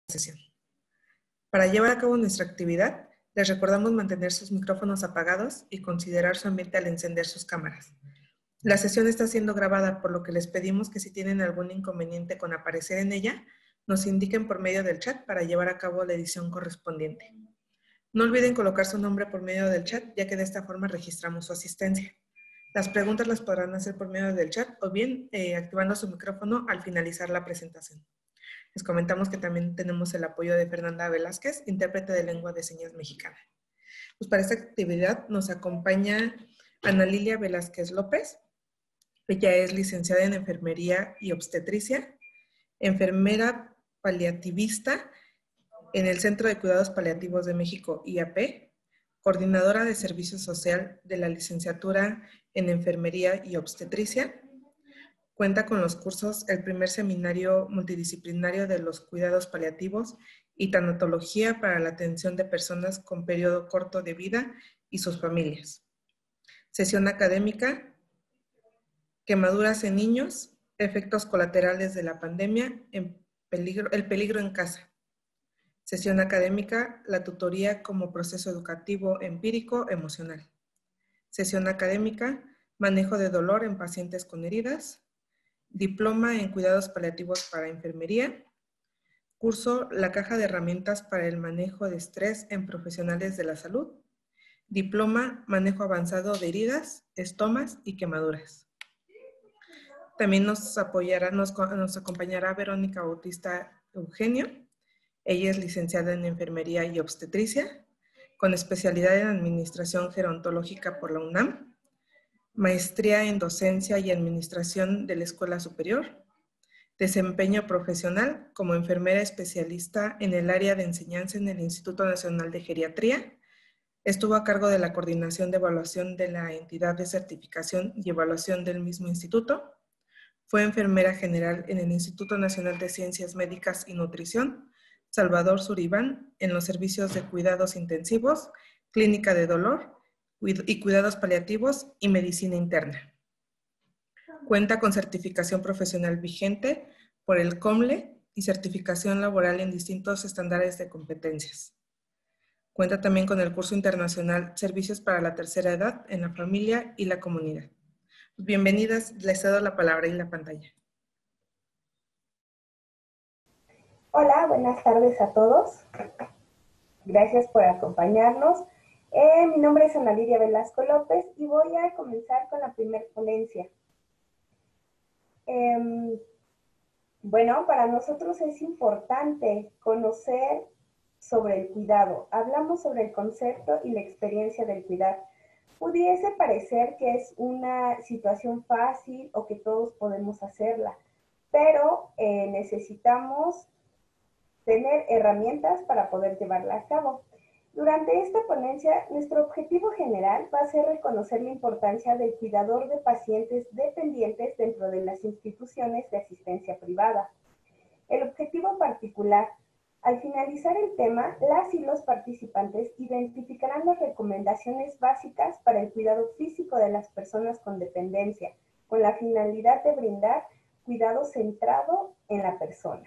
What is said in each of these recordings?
sesión. Para llevar a cabo nuestra actividad, les recordamos mantener sus micrófonos apagados y considerar su ambiente al encender sus cámaras. La sesión está siendo grabada, por lo que les pedimos que si tienen algún inconveniente con aparecer en ella, nos indiquen por medio del chat para llevar a cabo la edición correspondiente. No olviden colocar su nombre por medio del chat, ya que de esta forma registramos su asistencia. Las preguntas las podrán hacer por medio del chat o bien activando su micrófono al finalizar la presentación. Les comentamos que también tenemos el apoyo de Fernanda Velázquez, intérprete de lengua de señas mexicana. Pues para esta actividad nos acompaña Ana Lilia Velázquez López. Ella es licenciada en Enfermería y Obstetricia, enfermera paliativista en el Centro de Cuidados Paliativos de México, IAP, coordinadora de Servicio Social de la licenciatura en Enfermería y Obstetricia. Cuenta con los cursos el primer seminario multidisciplinario de los cuidados paliativos y tanatología para la atención de personas con periodo corto de vida y sus familias. Sesión académica, quemaduras en niños, efectos colaterales de la pandemia, el peligro en casa. Sesión académica, la tutoría como proceso educativo empírico emocional. Sesión académica, manejo de dolor en pacientes con heridas. Diploma en cuidados paliativos para enfermería. Curso La caja de herramientas para el manejo de estrés en profesionales de la salud. Diploma manejo avanzado de heridas, estomas y quemaduras. También nos acompañará Verónica Bautista Eugenio. Ella es licenciada en Enfermería y Obstetricia, con especialidad en Administración Gerontológica por la UNAM, maestría en Docencia y Administración de la Escuela Superior, desempeño profesional como enfermera especialista en el área de enseñanza en el Instituto Nacional de Geriatría. Estuvo a cargo de la coordinación de evaluación de la entidad de certificación y evaluación del mismo instituto. Fue enfermera general en el Instituto Nacional de Ciencias Médicas y Nutrición, Salvador Suribán, en los servicios de cuidados intensivos, clínica de dolor y cuidados paliativos y medicina interna. Cuenta con certificación profesional vigente por el COMLE y certificación laboral en distintos estándares de competencias. Cuenta también con el curso internacional Servicios para la Tercera Edad en la Familia y la Comunidad. Bienvenidas, les cedo la palabra y la pantalla. Hola, buenas tardes a todos. Gracias por acompañarnos. Mi nombre es Ana Lidia Velasco López y voy a comenzar con la primera ponencia. Bueno, para nosotros es importante conocer sobre el cuidado. Hablamos sobre el concepto y la experiencia del cuidar. Pudiese parecer que es una situación fácil o que todos podemos hacerla, pero necesitamos tener herramientas para poder llevarla a cabo. Durante esta ponencia, nuestro objetivo general va a ser reconocer la importancia del cuidador de pacientes dependientes dentro de las instituciones de asistencia privada. El objetivo particular: al finalizar el tema, las y los participantes identificarán las recomendaciones básicas para el cuidado físico de las personas con dependencia, con la finalidad de brindar cuidado centrado en la persona.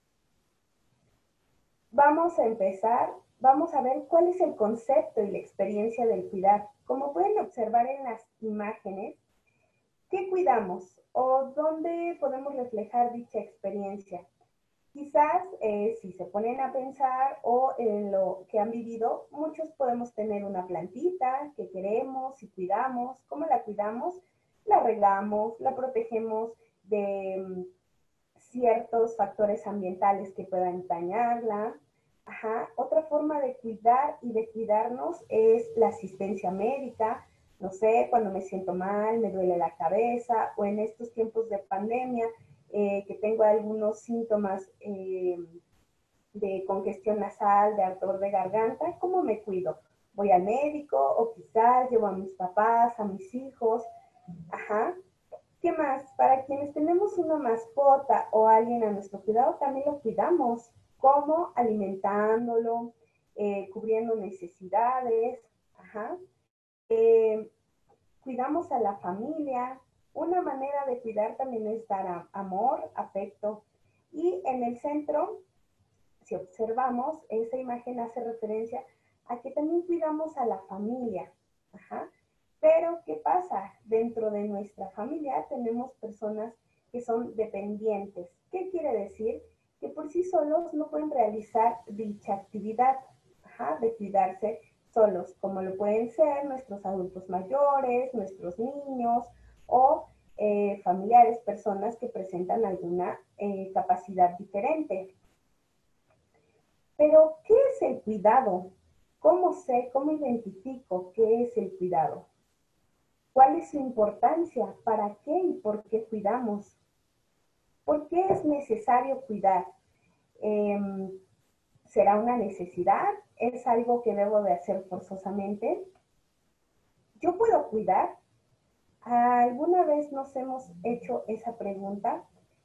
Vamos a empezar, vamos a ver cuál es el concepto y la experiencia del cuidar. Como pueden observar en las imágenes, ¿qué cuidamos o dónde podemos reflejar dicha experiencia? Quizás si se ponen a pensar o en lo que han vivido, muchos podemos tener una plantita que queremos y cuidamos. ¿Cómo la cuidamos? La regamos, la protegemos de ciertos factores ambientales que puedan dañarla. Otra forma de cuidar y de cuidarnos es la asistencia médica. No sé, cuando me siento mal, me duele la cabeza, o en estos tiempos de pandemia, que tengo algunos síntomas de congestión nasal, de ardor de garganta, ¿cómo me cuido? Voy al médico o quizás llevo a mis papás, a mis hijos. ¿Qué más? Para quienes tenemos una mascota o alguien a nuestro cuidado, también lo cuidamos. ¿Cómo? Alimentándolo, cubriendo necesidades. Cuidamos a la familia. Una manera de cuidar también es dar amor, afecto. Y en el centro si observamos, esa imagen hace referencia a que también cuidamos a la familia. Ajá. Pero, ¿qué pasa? Dentro de nuestra familia tenemos personas que son dependientes. ¿Qué quiere decir? Que por sí solos no pueden realizar dicha actividad, ajá, de cuidarse solos, como lo pueden ser nuestros adultos mayores, nuestros niños o familiares, personas que presentan alguna capacidad diferente. Pero, ¿qué es el cuidado? ¿Cómo sé, cómo identifico qué es el cuidado? ¿Cuál es su importancia? ¿Para qué y por qué cuidamos? ¿Por qué es necesario cuidar? Eh, ¿Será una necesidad? ¿Es algo que debo de hacer forzosamente? ¿Yo puedo cuidar? ¿Alguna vez nos hemos hecho esa pregunta?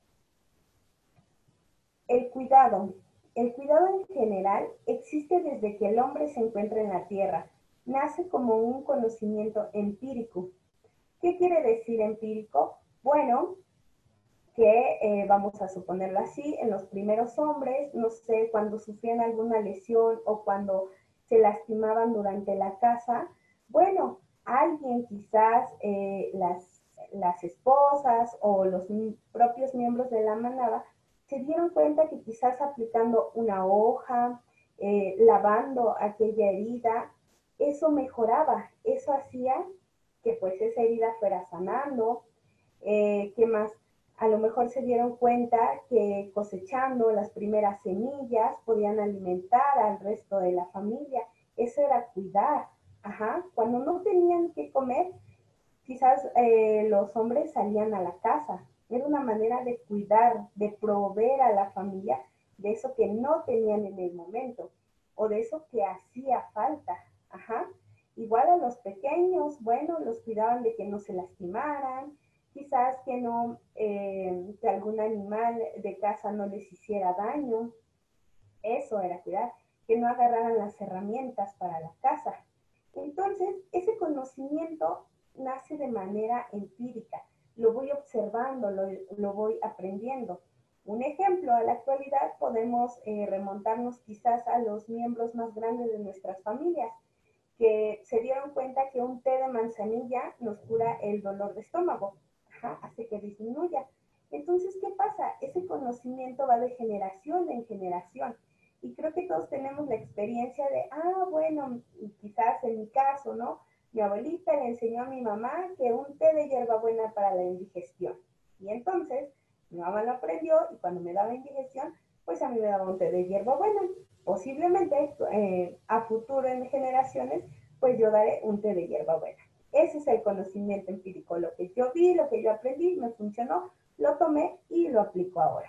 El cuidado. El cuidado en general existe desde que el hombre se encuentra en la tierra. Nace como un conocimiento empírico. ¿Qué quiere decir empírico? Bueno, que vamos a suponerlo así, en los primeros hombres, no sé, cuando sufrían alguna lesión o cuando se lastimaban durante la caza, bueno, alguien quizás las esposas o los propios miembros de la manada se dieron cuenta que quizás aplicando una hoja, lavando aquella herida, eso mejoraba, eso hacía que pues esa herida fuera sanando. ¿Qué más? A lo mejor se dieron cuenta que cosechando las primeras semillas podían alimentar al resto de la familia. Eso era cuidar. Ajá. Cuando no tenían que comer, quizás los hombres salían a la casa. Era una manera de cuidar, de proveer a la familia de eso que no tenían en el momento o de eso que hacía falta. Ajá. Igual a los pequeños, bueno, los cuidaban de que no se lastimaran, quizás que no, que algún animal de casa no les hiciera daño. Eso era cuidar, que no agarraran las herramientas para la casa. Entonces, ese conocimiento nace de manera empírica. Lo voy observando, lo voy aprendiendo. Un ejemplo, a la actualidad podemos remontarnos quizás a los miembros más grandes de nuestras familias, que se dieron cuenta que un té de manzanilla nos cura el dolor de estómago, ajá, hace que disminuya. Entonces, ¿qué pasa? Ese conocimiento va de generación en generación. Y creo que todos tenemos la experiencia de, bueno, quizás en mi caso, ¿no? Mi abuelita le enseñó a mi mamá que un té de hierbabuena para la indigestión. Y entonces, mi mamá lo aprendió y cuando me daba indigestión, pues a mí me daba un té de hierbabuena. Posiblemente a futuro en generaciones, pues yo daré un té de hierbabuena. Ese es el conocimiento empírico, lo que yo vi, lo que yo aprendí, me funcionó, lo tomé y lo aplico ahora.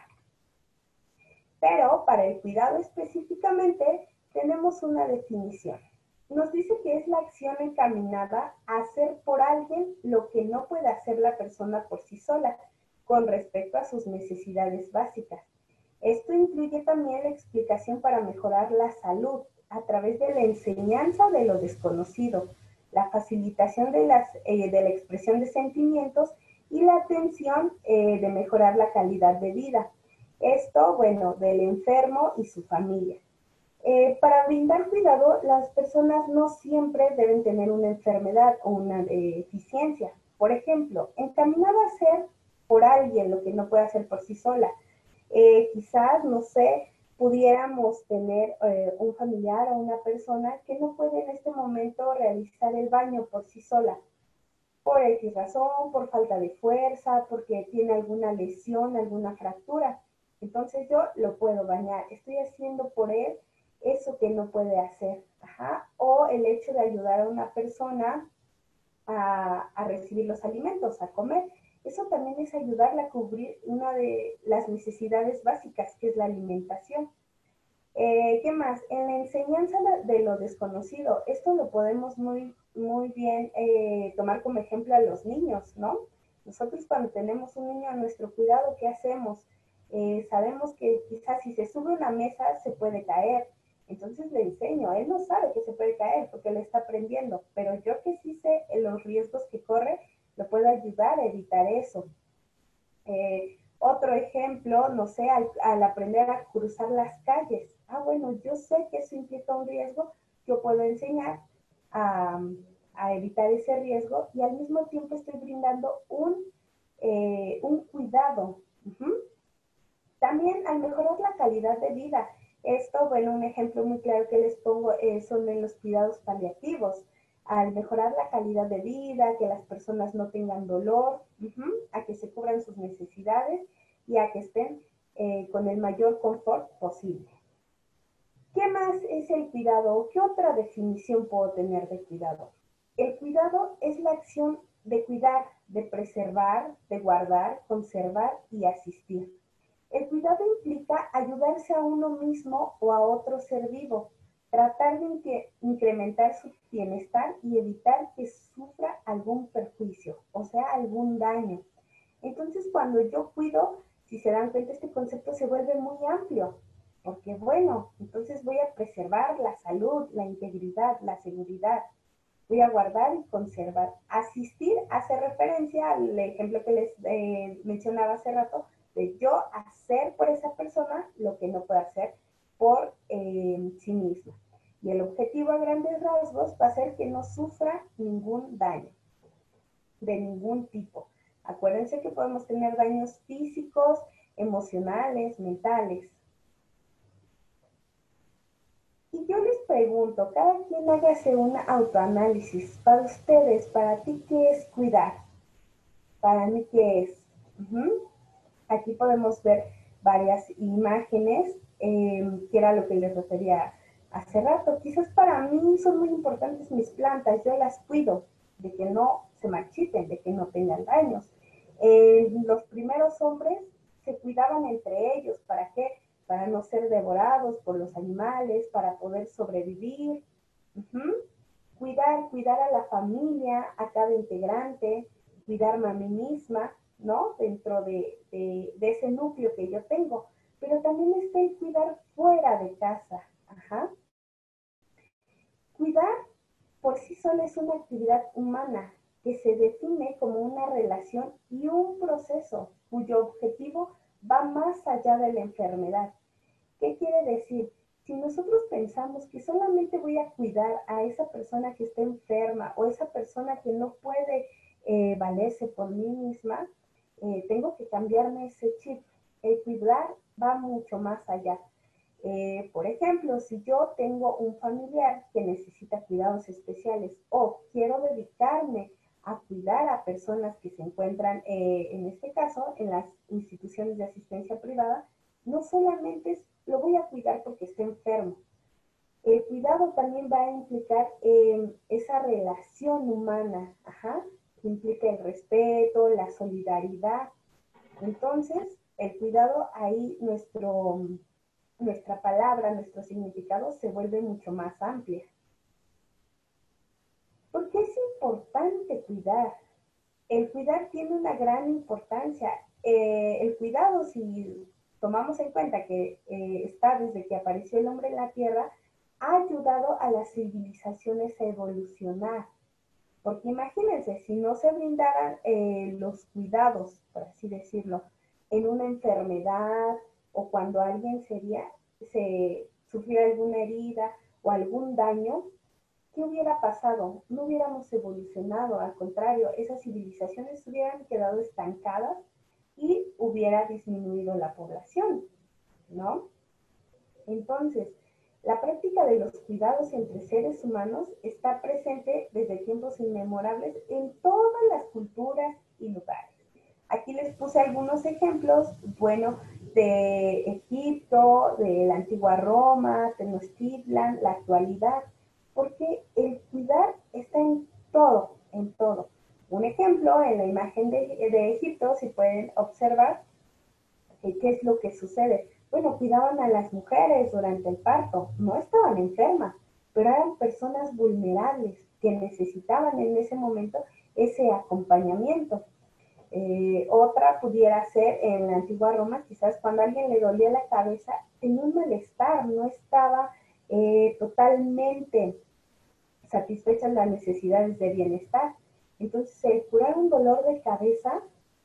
Pero para el cuidado específicamente tenemos una definición. Nos dice que es la acción encaminada a hacer por alguien lo que no puede hacer la persona por sí sola con respecto a sus necesidades básicas. Esto incluye también la explicación para mejorar la salud a través de la enseñanza de lo desconocido, la facilitación de la expresión de sentimientos y la atención de mejorar la calidad de vida. Esto, bueno, del enfermo y su familia. Para brindar cuidado, las personas no siempre deben tener una enfermedad o una deficiencia. Por ejemplo, encaminada a hacer por alguien lo que no puede hacer por sí sola. Quizás, no sé, pudiéramos tener un familiar o una persona que no puede en este momento realizar el baño por sí sola, por X razón, por falta de fuerza, porque tiene alguna lesión, alguna fractura. Entonces yo lo puedo bañar, estoy haciendo por él eso que no puede hacer. Ajá. O el hecho de ayudar a una persona a recibir los alimentos, a comer. Eso también es ayudarle a cubrir una de las necesidades básicas, que es la alimentación. ¿Qué más? En la enseñanza de lo desconocido, esto lo podemos muy bien tomar como ejemplo a los niños, ¿no? Nosotros cuando tenemos un niño a nuestro cuidado, ¿qué hacemos? Sabemos que quizás si se sube a una mesa se puede caer, entonces le enseño, él no sabe que se puede caer porque le está aprendiendo, pero yo que sí sé los riesgos que corre, lo puedo ayudar a evitar eso. Otro Otro ejemplo, no sé, al aprender a cruzar las calles. Bueno, yo sé que eso implica un riesgo, yo puedo enseñar a, a evitar ese riesgo y al mismo tiempo estoy brindando un cuidado. Uh-huh. También al mejorar la calidad de vida. Esto, bueno, un ejemplo muy claro que les pongo son en los cuidados paliativos. Al mejorar la calidad de vida, que las personas no tengan dolor, a que se cubran sus necesidades y a que estén con el mayor confort posible. ¿Qué más es el cuidado? ¿Qué otra definición puedo tener de cuidado? El cuidado es la acción de cuidar, de preservar, de guardar, conservar y asistir. El cuidado implica ayudarse a uno mismo o a otro ser vivo, tratar de incrementar su bienestar y evitar que sufra algún perjuicio, o sea, algún daño. Entonces, cuando yo cuido, si se dan cuenta, este concepto se vuelve muy amplio, porque bueno, entonces voy a preservar la salud, la integridad, la seguridad, voy a guardar y conservar. Asistir hace referencia al ejemplo que les mencionaba hace rato, de yo hacer por esa persona lo que no puede hacer por sí misma. Y el objetivo a grandes rasgos va a ser que no sufra ningún daño, de ningún tipo. Acuérdense que podemos tener daños físicos, emocionales, mentales. Y yo les pregunto, cada quien hágase un autoanálisis. Para ustedes, para ti, ¿qué es cuidar? Para mí, ¿qué es? Aquí podemos ver varias imágenes, que era lo que les refería hace rato. Quizás para mí son muy importantes mis plantas, yo las cuido, de que no se marchiten, de que no tengan daños. Los primeros hombres se cuidaban entre ellos, ¿para qué? Para no ser devorados por los animales, para poder sobrevivir. Cuidar a la familia, a cada integrante, cuidarme a mí misma, ¿no? Dentro de ese núcleo que yo tengo. Pero también está el cuidar fuera de casa. Cuidar por sí sola es una actividad humana que se define como una relación y un proceso cuyo objetivo va más allá de la enfermedad. ¿Qué quiere decir? Si nosotros pensamos que solamente voy a cuidar a esa persona que está enferma o esa persona que no puede valerse por mí misma, tengo que cambiarme ese chip. El cuidar va mucho más allá. Por ejemplo, si yo tengo un familiar que necesita cuidados especiales o quiero dedicarme a cuidar a personas que se encuentran, en este caso, en las instituciones de asistencia privada, no solamente lo voy a cuidar porque esté enfermo. El cuidado también va a implicar esa relación humana, que implica el respeto, la solidaridad. Entonces, el cuidado ahí, nuestra palabra, nuestro significado se vuelve mucho más amplia. ¿Por qué es importante cuidar? El cuidar tiene una gran importancia. El cuidado, si tomamos en cuenta que está desde que apareció el hombre en la Tierra, ha ayudado a las civilizaciones a evolucionar. Porque imagínense, si no se brindaran los cuidados, por así decirlo, en una enfermedad o cuando alguien sufrió alguna herida o algún daño, ¿qué hubiera pasado? No hubiéramos evolucionado, al contrario, esas civilizaciones hubieran quedado estancadas y hubiera disminuido la población, ¿no? Entonces, la práctica de los cuidados entre seres humanos está presente desde tiempos inmemorables en todas las culturas y lugares. Aquí les puse algunos ejemplos, bueno, de Egipto, de la antigua Roma, Tenochtitlan, la actualidad, porque el cuidar está en todo, en todo. Un ejemplo, en la imagen de Egipto, si pueden observar, ¿qué es lo que sucede? Bueno, cuidaban a las mujeres durante el parto, no estaban enfermas, pero eran personas vulnerables que necesitaban en ese momento ese acompañamiento. Otra pudiera ser en la antigua Roma, quizás cuando a alguien le dolía la cabeza, tenía un malestar, no estaba totalmente satisfechas las necesidades de bienestar. Entonces, el curar un dolor de cabeza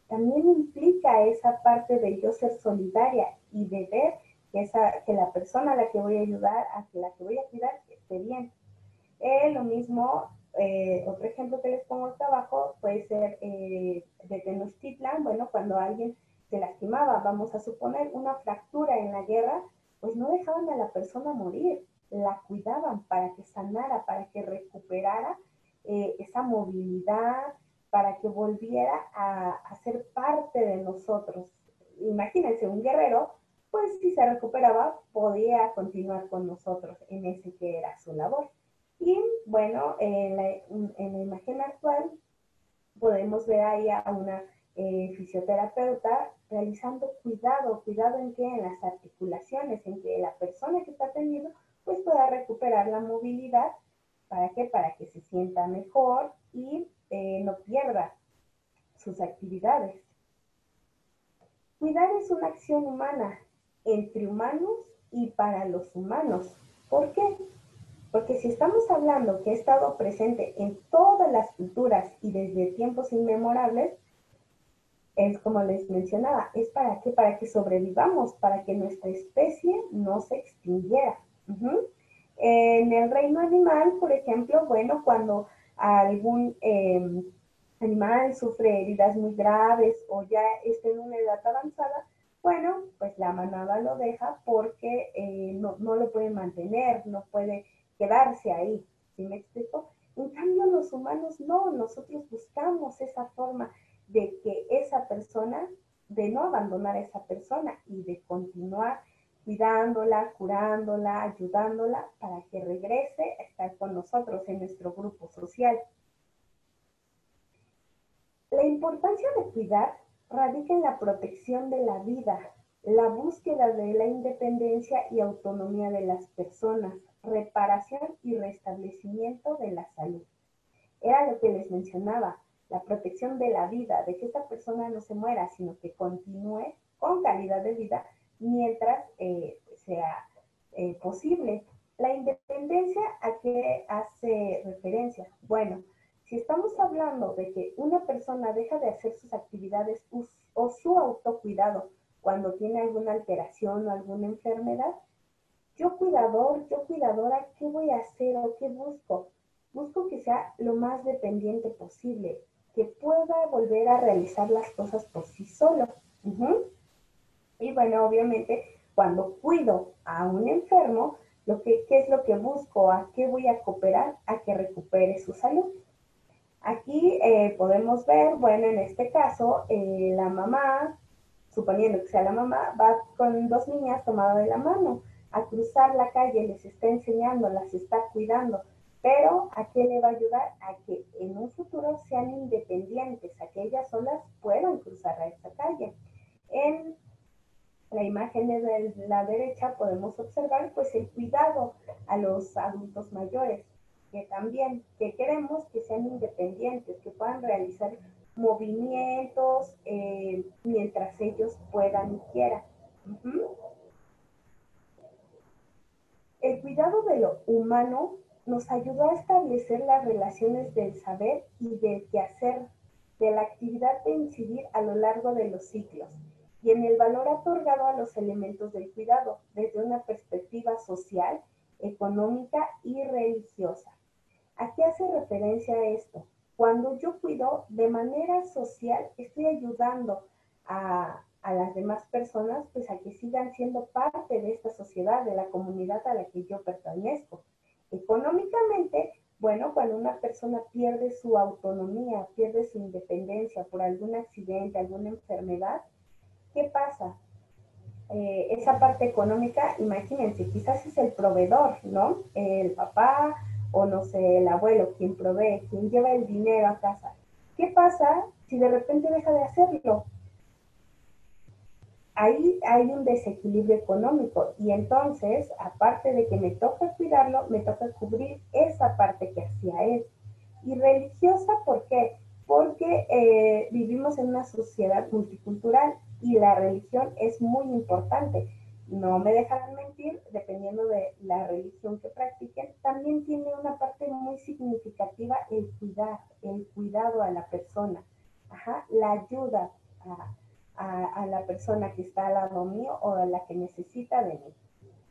también implica esa parte de yo ser solidaria y de ver que la persona a la que voy a ayudar, a la que voy a cuidar, esté bien. Lo mismo, otro ejemplo que les pongo acá abajo puede ser de Tenochtitlan. Bueno, cuando alguien se lastimaba, vamos a suponer una fractura en la guerra, pues no dejaban a la persona morir, la cuidaban para que sanara, para que recuperara esa movilidad, para que volviera a ser parte de nosotros. Imagínense, un guerrero, pues si se recuperaba, podía continuar con nosotros en ese que era su labor. Y bueno, en la imagen actual podemos ver ahí a una fisioterapeuta realizando cuidado, cuidado en que en las articulaciones, en que la persona que está atendiendo pues pueda recuperar la movilidad. ¿Para qué? Para que se sienta mejor y no pierda sus actividades. Cuidar es una acción humana entre humanos y para los humanos. ¿Por qué? Porque si estamos hablando que ha estado presente en todas las culturas y desde tiempos inmemorables, es como les mencionaba, es para qué, para que sobrevivamos, para que nuestra especie no se extinguiera. En el reino animal, por ejemplo, bueno, cuando algún animal sufre heridas muy graves o ya está en una edad avanzada, bueno, pues la manada lo deja porque no lo puede mantener, no puede quedarse ahí. ¿Sí me explico? En cambio, los humanos no, nosotros buscamos esa forma de que esa persona, de no abandonar a esa persona y de continuar cuidándola, curándola, ayudándola para que regrese a estar con nosotros en nuestro grupo social. La importancia de cuidar radica en la protección de la vida, la búsqueda de la independencia y autonomía de las personas, reparación y restablecimiento de la salud. Era lo que les mencionaba, la protección de la vida, de que esta persona no se muera, sino que continúe con calidad de vida mientras sea posible. La independencia, ¿a qué hace referencia? Bueno, si estamos hablando de que una persona deja de hacer sus actividades o su autocuidado cuando tiene alguna alteración o alguna enfermedad, yo cuidador, yo cuidadora, ¿qué voy a hacer o qué busco? Busco que sea lo más dependiente posible, que pueda volver a realizar las cosas por sí solo. Y bueno, obviamente, cuando cuido a un enfermo, ¿qué es lo que busco? ¿A qué voy a cooperar? A que recupere su salud. Aquí podemos ver, bueno, en este caso, la mamá, suponiendo que sea la mamá, va con dos niñas tomadas de la mano a cruzar la calle, les está enseñando, las está cuidando, pero ¿a qué le va a ayudar? A que en un futuro sean independientes, a que ellas solas puedan cruzar a esta calle. En la imagen de la derecha podemos observar pues el cuidado a los adultos mayores, que también que queremos que sean independientes, que puedan realizar movimientos mientras ellos puedan y quieran. El cuidado de lo humano nos ayudó a establecer las relaciones del saber y del quehacer, de la actividad de incidir a lo largo de los siglos, y en el valor otorgado a los elementos del cuidado desde una perspectiva social, económica y religiosa. ¿A qué hace referencia esto? Cuando yo cuido de manera social, estoy ayudando a las demás personas pues a que sigan siendo parte de esta sociedad, de la comunidad a la que yo pertenezco. Económicamente, bueno, cuando una persona pierde su autonomía, pierde su independencia por algún accidente, alguna enfermedad, ¿qué pasa? Esa parte económica, imagínense, quizás es el proveedor, ¿no? El papá o no sé, el abuelo, quien provee, quien lleva el dinero a casa. ¿Qué pasa si de repente deja de hacerlo? Ahí hay un desequilibrio económico y entonces, aparte de que me toca cuidarlo, me toca cubrir esa parte que hacía él. Y religiosa, ¿por qué? Porque vivimos en una sociedad multicultural y la religión es muy importante. No me dejarán mentir, dependiendo de la religión que practiquen, también tiene una parte muy significativa el cuidado a la persona, la ayuda. a la persona que está al lado mío o a la que necesita de mí.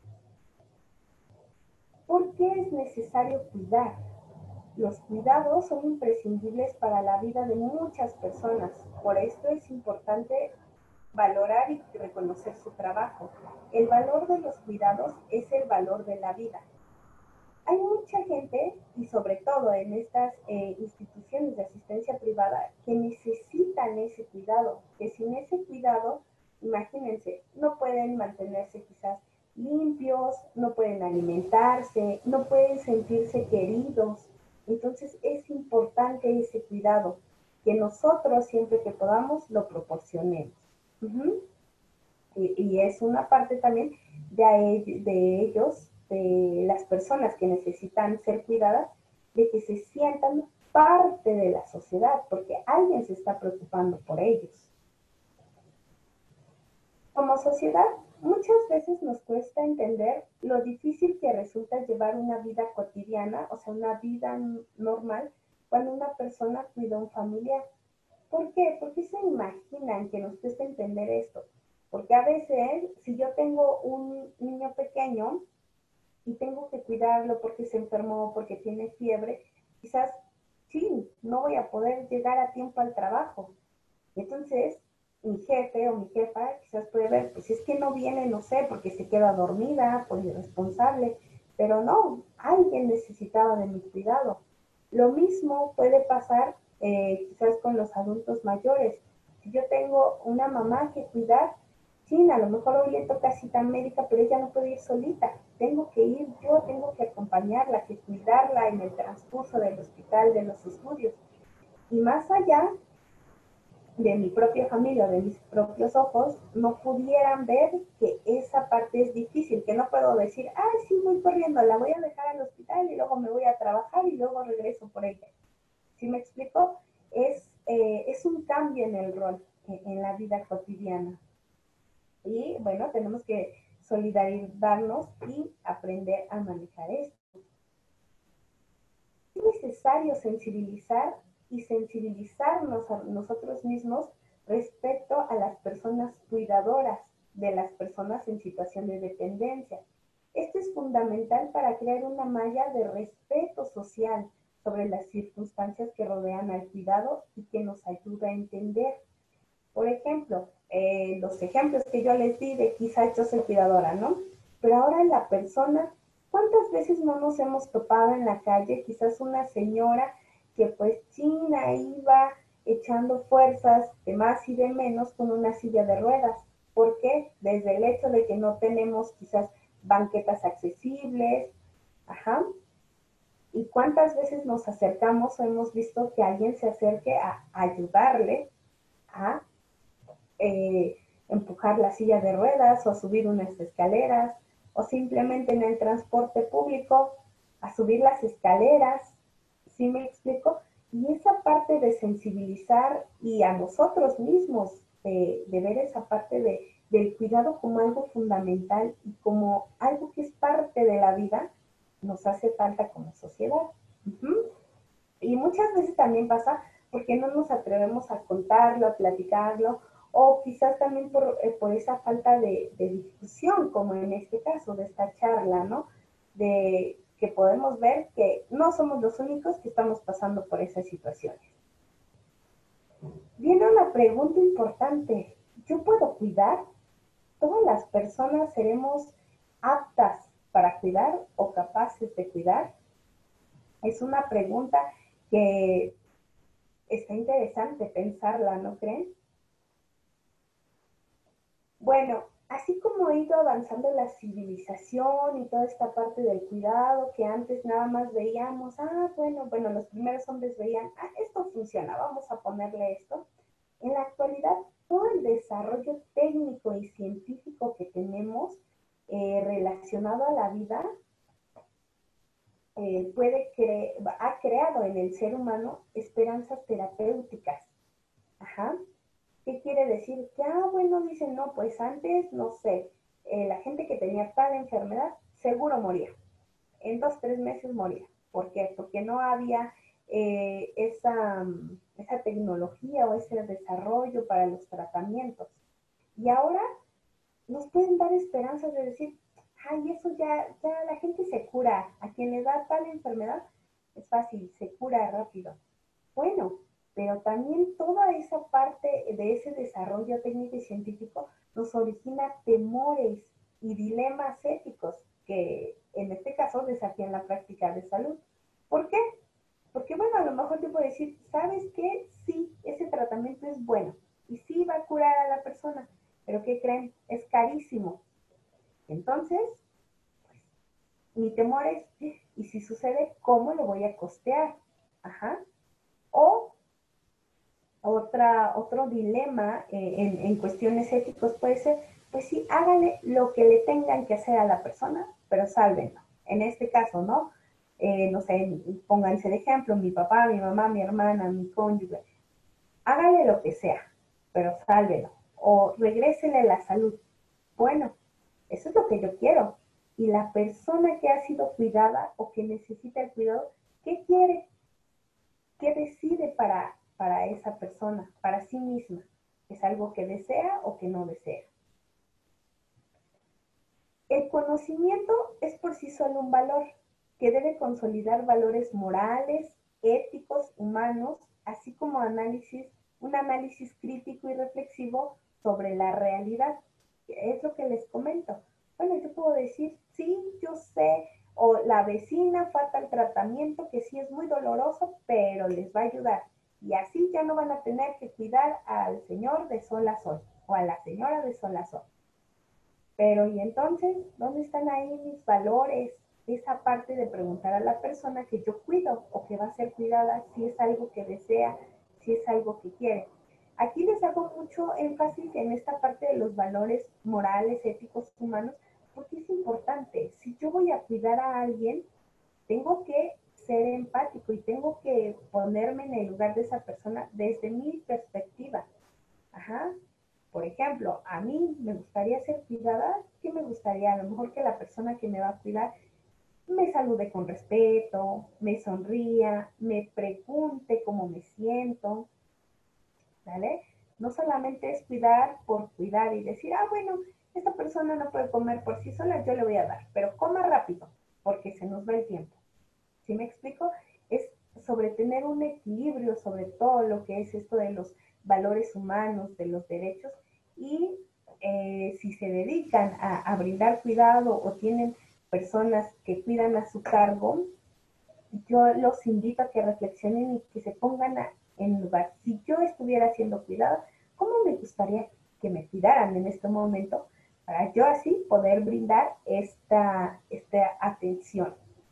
¿Por qué es necesario cuidar? Los cuidados son imprescindibles para la vida de muchas personas. Por esto es importante valorar y reconocer su trabajo. El valor de los cuidados es el valor de la vida. Hay mucha gente, y sobre todo en estas instituciones de asistencia privada, que necesitan ese cuidado, que sin ese cuidado, imagínense, no pueden mantenerse quizás limpios, no pueden alimentarse, no pueden sentirse queridos. Entonces es importante ese cuidado, que nosotros siempre que podamos lo proporcionemos. Y es una parte también de ellos, de las personas que necesitan ser cuidadas, de que se sientan parte de la sociedad, porque alguien se está preocupando por ellos. Como sociedad, muchas veces nos cuesta entender lo difícil que resulta llevar una vida cotidiana, o sea, una vida normal, cuando una persona cuida a un familiar. ¿Por qué? ¿Por qué se imaginan que nos cuesta entender esto? Porque a veces, si yo tengo un niño pequeño y tengo que cuidarlo porque se enfermó, porque tiene fiebre, quizás sí, no voy a poder llegar a tiempo al trabajo. Entonces, mi jefe o mi jefa quizás puede ver, pues es que no viene, no sé, porque se queda dormida, por irresponsable, pero no, alguien necesitaba de mi cuidado. Lo mismo puede pasar quizás con los adultos mayores. Si yo tengo una mamá que cuidar, sí, a lo mejor hoy le toca cita médica, pero ella no puede ir solita. Tengo que ir yo, tengo que acompañarla, que cuidarla en el transcurso del hospital, de los estudios. Y más allá de mi propia familia, de mis propios ojos, no pudieran ver que esa parte es difícil, que no puedo decir, ay, sí, voy corriendo, la voy a dejar al hospital y luego me voy a trabajar y luego regreso por ella. ¿Sí me explico? Es un cambio en el rol, en la vida cotidiana. Y bueno, tenemos que solidarizarnos y aprender a manejar esto. Es necesario sensibilizar y sensibilizarnos a nosotros mismos respecto a las personas cuidadoras de las personas en situación de dependencia. Esto es fundamental para crear una malla de respeto social sobre las circunstancias que rodean al cuidado y que nos ayuda a entender. Por ejemplo, los ejemplos que yo les di de quizás yo soy cuidadora, ¿no? Pero ahora la persona, ¿cuántas veces no nos hemos topado en la calle? Quizás una señora que pues china iba echando fuerzas de más y de menos con una silla de ruedas. ¿Por qué? Desde el hecho de que no tenemos quizás banquetas accesibles, ajá. ¿Y cuántas veces nos acercamos o hemos visto que alguien se acerque a ayudarle a empujar la silla de ruedas o a subir unas escaleras o simplemente en el transporte público a subir las escaleras? ¿Sí me explico? Y esa parte de sensibilizar y a nosotros mismos de ver esa parte del cuidado como algo fundamental y como algo que es parte de la vida, nos hace falta como sociedad. Y muchas veces también pasa porque no nos atrevemos a contarlo, a platicarlo, o quizás también por esa falta de difusión, como en este caso, de esta charla, ¿no? De que podemos ver que no somos los únicos que estamos pasando por esas situaciones. Viene una pregunta importante. ¿Yo puedo cuidar? ¿Todas las personas seremos aptas para cuidar o capaces de cuidar? Es una pregunta que está interesante pensarla, ¿no creen? Bueno, así como ha ido avanzando la civilización y toda esta parte del cuidado, que antes nada más veíamos, bueno, los primeros hombres veían, esto funciona, vamos a ponerle esto. En la actualidad, todo el desarrollo técnico y científico que tenemos relacionado a la vida ha creado en el ser humano esperanzas terapéuticas. Ajá. ¿Qué quiere decir? Que, bueno, dicen, no, pues antes, no sé, la gente que tenía tal enfermedad seguro moría. En 2, 3 meses moría. ¿Por qué? Porque no había esa tecnología o ese desarrollo para los tratamientos. Y ahora nos pueden dar esperanzas de decir, ay, eso ya la gente se cura, a quien le da tal enfermedad, es fácil, se cura rápido. Bueno, pero también toda esa parte de ese desarrollo técnico y científico nos origina temores y dilemas éticos que en este caso desafían la práctica de salud. ¿Por qué? Porque bueno, a lo mejor te puedo decir, ¿sabes qué? Sí, ese tratamiento es bueno y sí va a curar a la persona, pero ¿qué creen? Es carísimo. Entonces, mi temor es, ¿y si sucede, cómo lo voy a costear? Ajá. O otro dilema en cuestiones éticos puede ser, pues sí, hágale lo que le tengan que hacer a la persona, pero sálvenlo. En este caso, ¿no? No sé, pónganse de ejemplo, mi papá, mi mamá, mi hermana, mi cónyuge, hágale lo que sea, pero sálvelo. O regrésele la salud. Bueno, eso es lo que yo quiero. Y la persona que ha sido cuidada o que necesita el cuidado, ¿qué quiere? ¿Qué decide para esa persona, para sí misma? ¿Es algo que desea o que no desea? El conocimiento es por sí solo un valor que debe consolidar valores morales, éticos, humanos, así como un análisis crítico y reflexivo sobre la realidad. Es lo que les comento. Bueno, yo puedo decir, sí, yo sé, o la vecina falta el tratamiento, que sí es muy doloroso, pero les va a ayudar. Y así ya no van a tener que cuidar al señor de sol a sol, o a la señora de sol a sol. Pero y entonces, ¿dónde están ahí mis valores? Esa parte de preguntar a la persona que yo cuido o que va a ser cuidada, si es algo que desea, si es algo que quiere. Aquí les hago mucho énfasis en esta parte de los valores morales, éticos, humanos, porque es importante. Si yo voy a cuidar a alguien, tengo que ser empático y tengo que ponerme en el lugar de esa persona desde mi perspectiva. Ajá. Por ejemplo, a mí me gustaría ser cuidada, ¿qué me gustaría? A lo mejor que la persona que me va a cuidar me salude con respeto, me sonría, me pregunte cómo me siento, ¿vale? No solamente es cuidar por cuidar y decir, ah, bueno, esta persona no puede comer por sí sola, yo le voy a dar, pero coma rápido, porque se nos va el tiempo. ¿Sí me explico? Es sobre tener un equilibrio sobre todo lo que es esto de los valores humanos, de los derechos, y si se dedican a brindar cuidado o tienen personas que cuidan a su cargo, yo los invito a que reflexionen y que se pongan en lugar. Si yo estuviera siendo cuidada, ¿cómo me gustaría que me cuidaran en este momento para yo así poder brindar esta atención?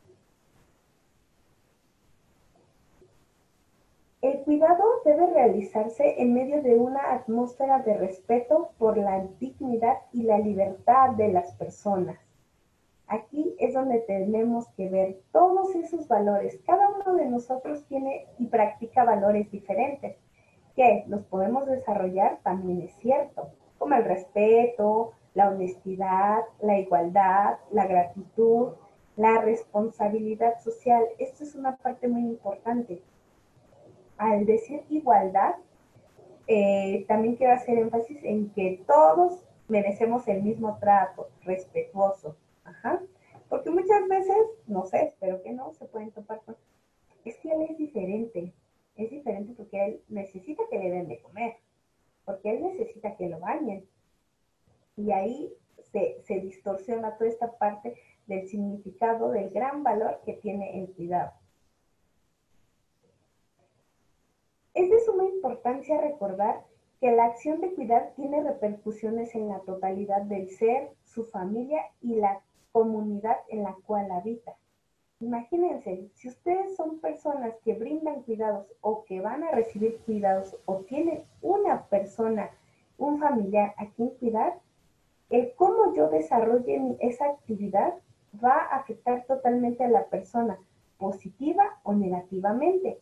El cuidado debe realizarse en medio de una atmósfera de respeto por la dignidad y la libertad de las personas. Aquí es donde tenemos que ver todos esos valores. Cada uno de nosotros tiene y practica valores diferentes, que los podemos desarrollar, también es cierto, como el respeto, la honestidad, la igualdad, la gratitud, la responsabilidad social. Esto es una parte muy importante. Al decir igualdad, también quiero hacer énfasis en que todos merecemos el mismo trato, respetuoso. Ajá. Porque muchas veces, no sé, espero que no, se pueden topar con, es que él es diferente porque él necesita que le den de comer, porque él necesita que lo bañen. Y ahí se distorsiona toda esta parte del significado, del gran valor que tiene el cuidado. Es de suma importancia recordar que la acción de cuidar tiene repercusiones en la totalidad del ser, su familia y la comunidad en la cual habita. Imagínense, si ustedes son personas que brindan cuidados o que van a recibir cuidados o tienen una persona, un familiar a quien cuidar, el cómo yo desarrolle esa actividad va a afectar totalmente a la persona, positiva o negativamente.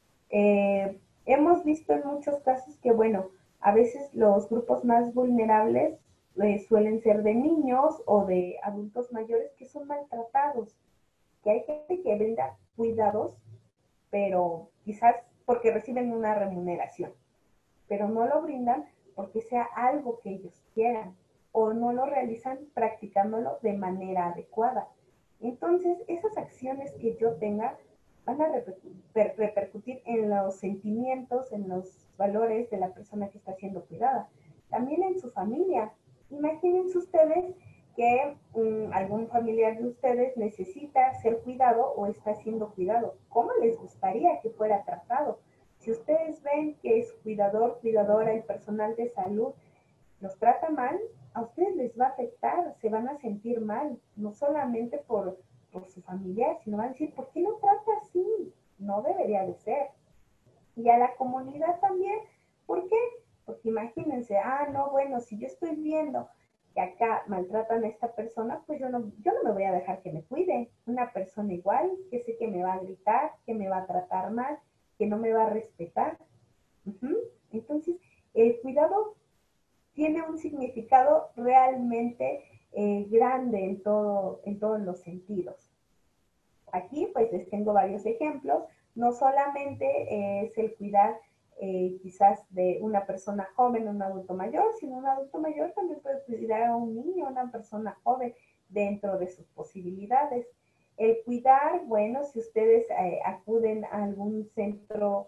Hemos visto en muchos casos que, bueno, a veces los grupos más vulnerables suelen ser de niños o de adultos mayores que son maltratados, que hay gente que brinda cuidados, pero quizás porque reciben una remuneración, pero no lo brindan porque sea algo que ellos quieran o no lo realizan practicándolo de manera adecuada. Entonces, esas acciones que yo tenga van a repercutir en los sentimientos, en los valores de la persona que está siendo cuidada. También en su familia. Imagínense ustedes que algún familiar de ustedes necesita ser cuidado o está siendo cuidado. ¿Cómo les gustaría que fuera tratado? Si ustedes ven que es cuidador, cuidadora, el personal de salud los trata mal, a ustedes les va a afectar, se van a sentir mal, no solamente por su familiar, sino van a decir, ¿por qué lo trata así? No debería de ser. Y a la comunidad también, ¿por qué? Porque imagínense, no, bueno, si yo estoy viendo que acá maltratan a esta persona, pues yo no me voy a dejar que me cuide. Una persona igual, que sé que me va a gritar, que me va a tratar mal, que no me va a respetar. Entonces, el cuidado tiene un significado realmente grande en todos los sentidos. Aquí pues les tengo varios ejemplos. No solamente es el cuidar quizás de una persona joven o un adulto mayor, sino un adulto mayor también puede cuidar a un niño, a una persona joven dentro de sus posibilidades. El cuidar, bueno, si ustedes acuden a algún centro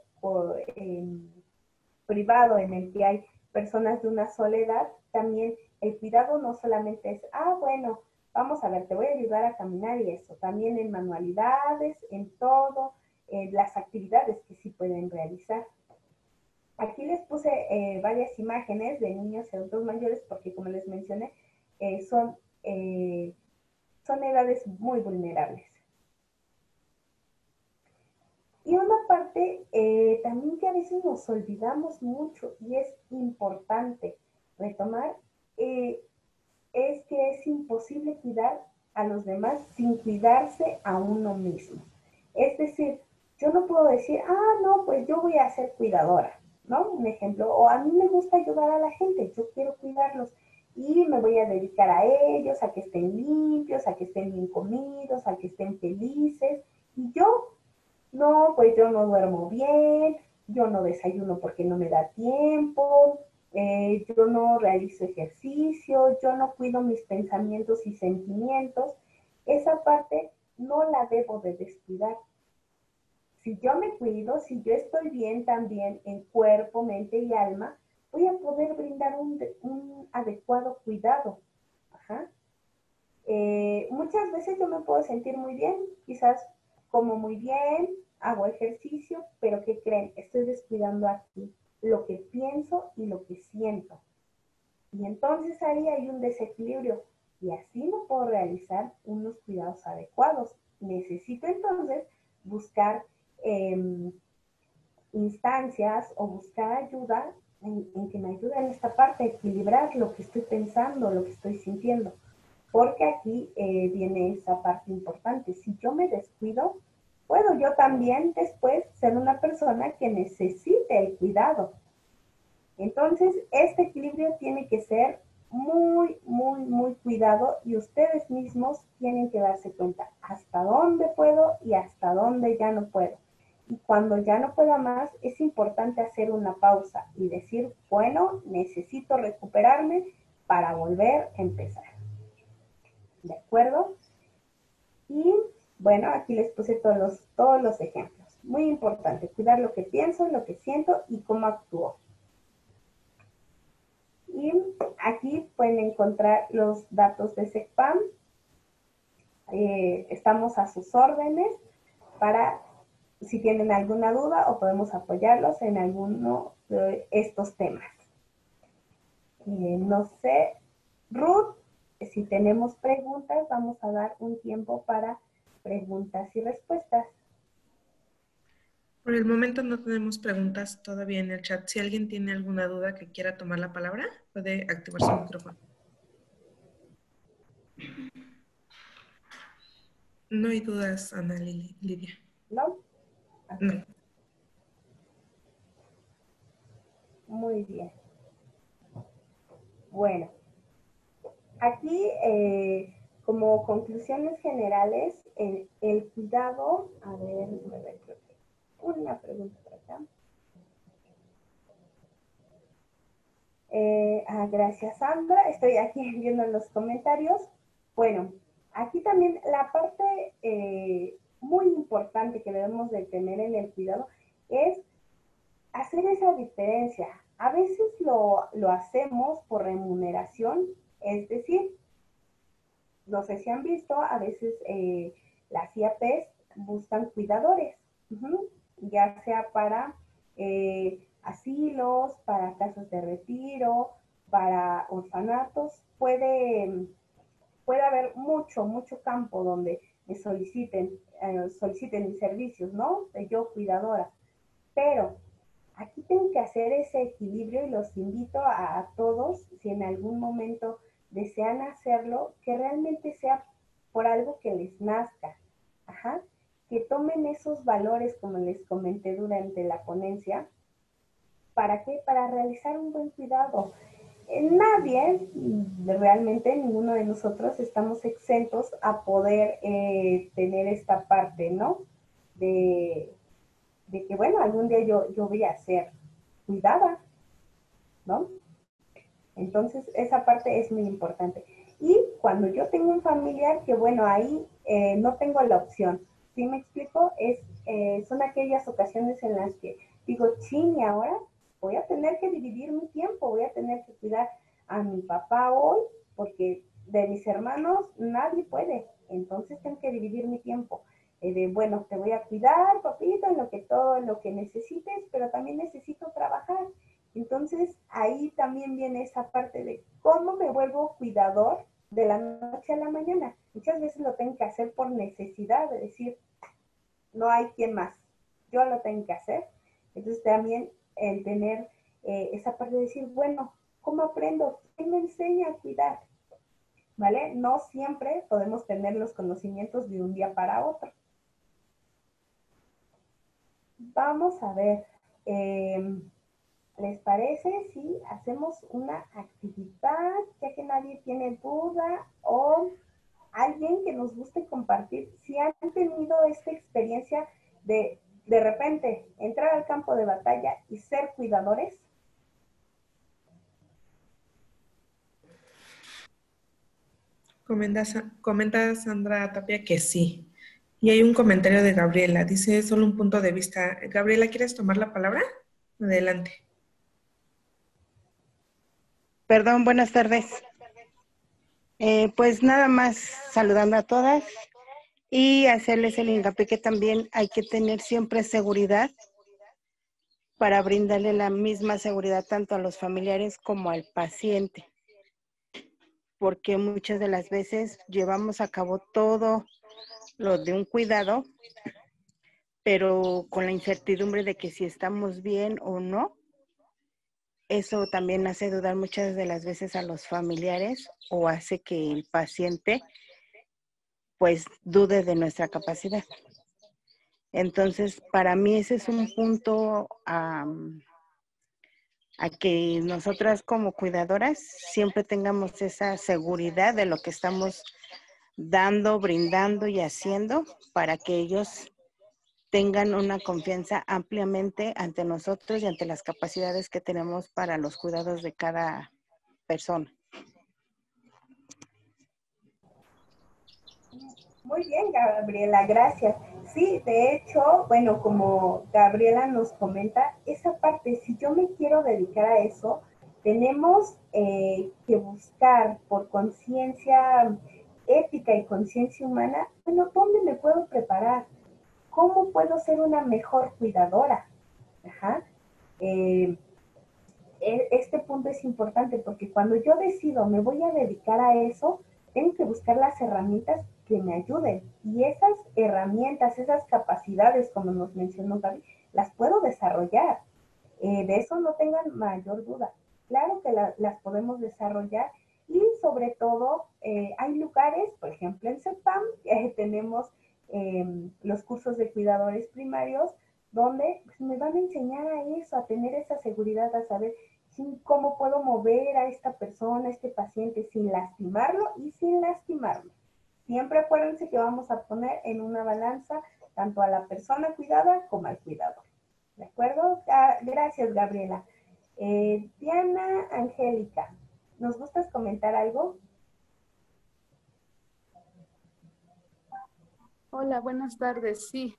privado en el que hay personas de una sola edad, también el cuidado no solamente es, bueno, vamos a ver, te voy a ayudar a caminar y eso, también en manualidades, en todo, en las actividades que sí pueden realizar. Aquí les puse varias imágenes de niños y adultos mayores porque, como les mencioné, son edades muy vulnerables. Y una parte también que a veces nos olvidamos mucho y es importante retomar, es que es imposible cuidar a los demás sin cuidarse a uno mismo. Es decir, yo no puedo decir, no, pues yo voy a ser cuidadora, ¿no? Un ejemplo, o a mí me gusta ayudar a la gente, yo quiero cuidarlos y me voy a dedicar a ellos, a que estén limpios, a que estén bien comidos, a que estén felices, y yo no, pues yo no duermo bien, yo no desayuno porque no me da tiempo, yo no realizo ejercicio, yo no cuido mis pensamientos y sentimientos. Esa parte no la debo de descuidar. Si yo me cuido, si yo estoy bien también en cuerpo, mente y alma, voy a poder brindar un adecuado cuidado. Ajá. Muchas veces yo me puedo sentir muy bien, quizás como muy bien, hago ejercicio, pero ¿qué creen? Estoy descuidando aquí lo que pienso y lo que siento. Y entonces ahí hay un desequilibrio y así no puedo realizar unos cuidados adecuados. Necesito entonces buscar instancias o buscar ayuda en que me ayude en esta parte a equilibrar lo que estoy pensando, lo que estoy sintiendo. Porque aquí viene esa parte importante. Si yo me descuido, puedo yo también después ser una persona que necesite el cuidado. Entonces, este equilibrio tiene que ser muy, muy, muy cuidado y ustedes mismos tienen que darse cuenta hasta dónde puedo y hasta dónde ya no puedo. Y cuando ya no pueda más, es importante hacer una pausa y decir, bueno, necesito recuperarme para volver a empezar. ¿De acuerdo? Y bueno, aquí les puse todos los ejemplos. Muy importante, cuidar lo que pienso, lo que siento y cómo actúo. Y aquí pueden encontrar los datos de SECPAM. Estamos a sus órdenes para si tienen alguna duda o podemos apoyarlos en alguno de estos temas. No sé, Ruth, si tenemos preguntas, vamos a dar un tiempo para preguntas y respuestas. Por el momento no tenemos preguntas todavía en el chat. Si alguien tiene alguna duda que quiera tomar la palabra, puede activar su micrófono. No hay dudas, Ana Lidia. ¿No? No. Muy bien. Bueno, aquí como conclusiones generales, el cuidado, a ver, creo que una pregunta por acá. Gracias, Sandra. Estoy aquí viendo los comentarios. Bueno, aquí también la parte muy importante que debemos de tener en el cuidado es hacer esa diferencia. A veces lo hacemos por remuneración, es decir, no sé si han visto, a veces las IAPs buscan cuidadores, ya sea para asilos, para casas de retiro, para orfanatos. Puede haber mucho campo donde me soliciten mis servicios, ¿no? De yo cuidadora. Pero aquí tengo que hacer ese equilibrio y los invito a todos, si en algún momento desean hacerlo, que realmente sea por algo que les nazca. Ajá. Que tomen esos valores, como les comenté durante la ponencia. ¿Para qué? Para realizar un buen cuidado. Nadie, realmente ninguno de nosotros estamos exentos a poder tener esta parte, ¿no? De, de que, bueno, algún día yo voy a ser cuidada, ¿no? Entonces, esa parte es muy importante. Y cuando yo tengo un familiar, que bueno, ahí no tengo la opción. ¿Sí me explico? Son aquellas ocasiones en las que digo, ching, y ahora voy a tener que dividir mi tiempo, voy a tener que cuidar a mi papá hoy, porque de mis hermanos nadie puede. Entonces tengo que dividir mi tiempo. Bueno, te voy a cuidar, papito, todo lo que necesites, pero también necesito trabajar. Entonces, ahí también viene esa parte de cómo me vuelvo cuidador de la noche a la mañana. Muchas veces lo tengo que hacer por necesidad, de decir, no hay quien más, yo lo tengo que hacer. Entonces, también el tener esa parte de decir, bueno, ¿cómo aprendo? ¿Quién me enseña a cuidar? ¿Vale? No siempre podemos tener los conocimientos de un día para otro. Vamos a ver. ¿Les parece si hacemos una actividad, ya que nadie tiene duda, o alguien que nos guste compartir si han tenido esta experiencia de repente entrar al campo de batalla y ser cuidadores? Comenta Sandra Tapia que sí. Y hay un comentario de Gabriela. Dice solo un punto de vista. Gabriela, ¿quieres tomar la palabra? Adelante. Perdón, buenas tardes. Pues nada más saludando a todas y hacerles el hincapié que también hay que tener siempre seguridad para brindarle la misma seguridad tanto a los familiares como al paciente, porque muchas de las veces llevamos a cabo todo lo de un cuidado, pero con la incertidumbre de que si estamos bien o no. Eso también hace dudar muchas de las veces a los familiares o hace que el paciente pues dude de nuestra capacidad. Entonces, para mí ese es un punto a que nosotras como cuidadoras siempre tengamos esa seguridad de lo que estamos dando, brindando y haciendo para que ellos tengan una confianza ampliamente ante nosotros y ante las capacidades que tenemos para los cuidados de cada persona. Muy bien, Gabriela, gracias. Sí, de hecho, bueno, como Gabriela nos comenta, esa parte, si yo me quiero dedicar a eso, tenemos que buscar por conciencia ética y conciencia humana, bueno, ¿dónde me puedo preparar? ¿Cómo puedo ser una mejor cuidadora? Ajá. Este punto es importante porque cuando yo decido me voy a dedicar a eso, tengo que buscar las herramientas que me ayuden. Y esas herramientas, esas capacidades, como nos mencionó Gaby, las puedo desarrollar. De eso no tengan mayor duda. Claro que las podemos desarrollar y sobre todo hay lugares, por ejemplo en CEPAM, tenemos los cursos de cuidadores primarios donde pues, me van a enseñar a eso, a tener esa seguridad, a saber cómo puedo mover a esta persona, a este paciente sin lastimarlo y sin lastimarme. Siempre acuérdense que vamos a poner en una balanza tanto a la persona cuidada como al cuidador. ¿De acuerdo? Gracias, Gabriela. Diana Angélica, ¿nos gustas comentar algo? Hola, buenas tardes. Sí,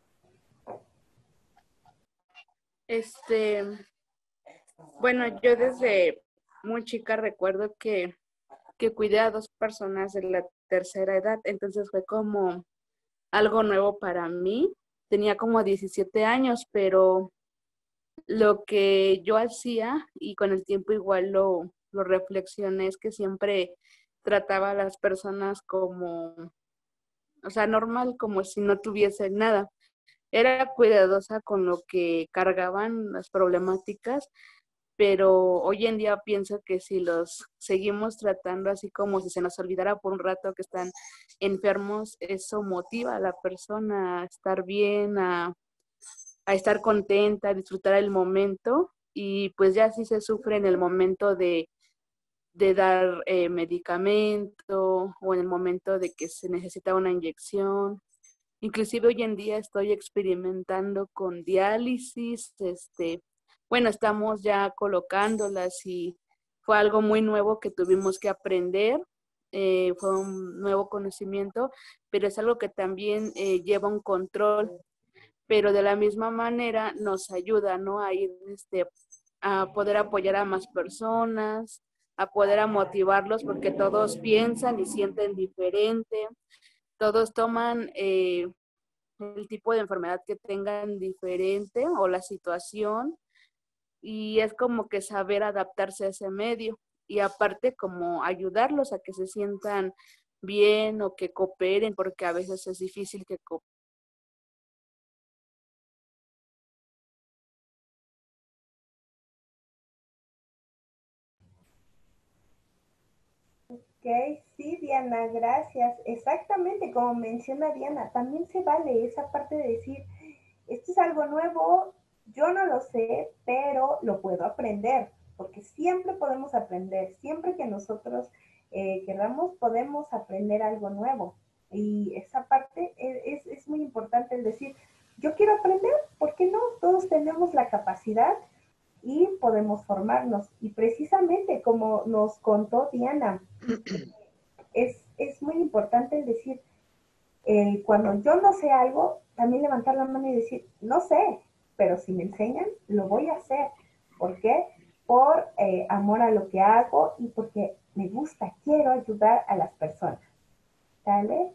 este, bueno, yo desde muy chica recuerdo que cuidé a dos personas de la tercera edad, entonces fue como algo nuevo para mí. Tenía como 17 años, pero lo que yo hacía y con el tiempo igual lo reflexioné es que siempre trataba a las personas como, o sea, normal, como si no tuviesen nada. Era cuidadosa con lo que cargaban las problemáticas, pero hoy en día pienso que si los seguimos tratando así como si se nos olvidara por un rato que están enfermos, eso motiva a la persona a estar bien, a estar contenta, a disfrutar el momento y pues ya si se sufre en el momento de dar medicamento o en el momento de que se necesita una inyección. Inclusive hoy en día estoy experimentando con diálisis, bueno, estamos ya colocándolas y fue algo muy nuevo que tuvimos que aprender, fue un nuevo conocimiento, pero es algo que también lleva un control, pero de la misma manera nos ayuda, ¿no? A ir, a poder apoyar a más personas, a poder a motivarlos, porque todos piensan y sienten diferente, todos toman el tipo de enfermedad que tengan diferente o la situación y es como que saber adaptarse a ese medio y aparte como ayudarlos a que se sientan bien o que cooperen porque a veces es difícil que cooperen. Ok, sí, Diana, gracias. Exactamente, como menciona Diana, también se vale esa parte de decir, esto es algo nuevo, yo no lo sé, pero lo puedo aprender, porque siempre podemos aprender, siempre que nosotros queramos, podemos aprender algo nuevo. Y esa parte es muy importante el decir, yo quiero aprender, ¿por qué no? Todos tenemos la capacidad y podemos formarnos. Y precisamente como nos contó Diana, es muy importante el decir, cuando yo no sé algo, también levantar la mano y decir, no sé, pero si me enseñan, lo voy a hacer. ¿Por qué? Por amor a lo que hago y porque me gusta, quiero ayudar a las personas. ¿Sale?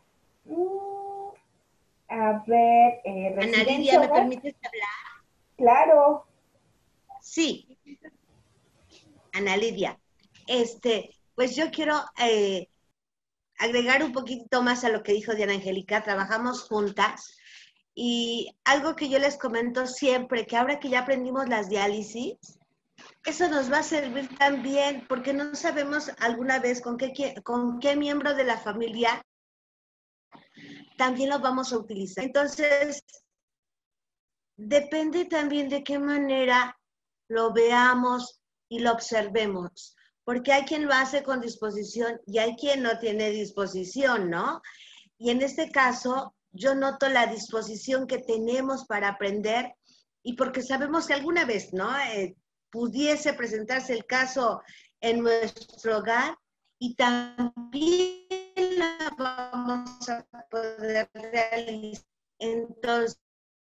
A ver, Ana residencia Lidia, ¿me hogar. permites hablar? Claro. Sí, Ana Lidia. Pues yo quiero agregar un poquito más a lo que dijo Diana Angélica. Trabajamos juntas y algo que yo les comento siempre, que ahora que ya aprendimos las diálisis, eso nos va a servir también porque no sabemos alguna vez con qué miembro de la familia también lo vamos a utilizar. Entonces, depende también de qué manera lo veamos y lo observemos, porque hay quien lo hace con disposición y hay quien no tiene disposición, ¿no? Y en este caso, yo noto la disposición que tenemos para aprender y porque sabemos que alguna vez, ¿no? Pudiese presentarse el caso en nuestro hogar y también la vamos a poder realizar. Entonces,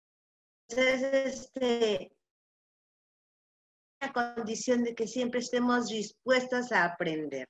la condición de que siempre estemos dispuestas a aprender.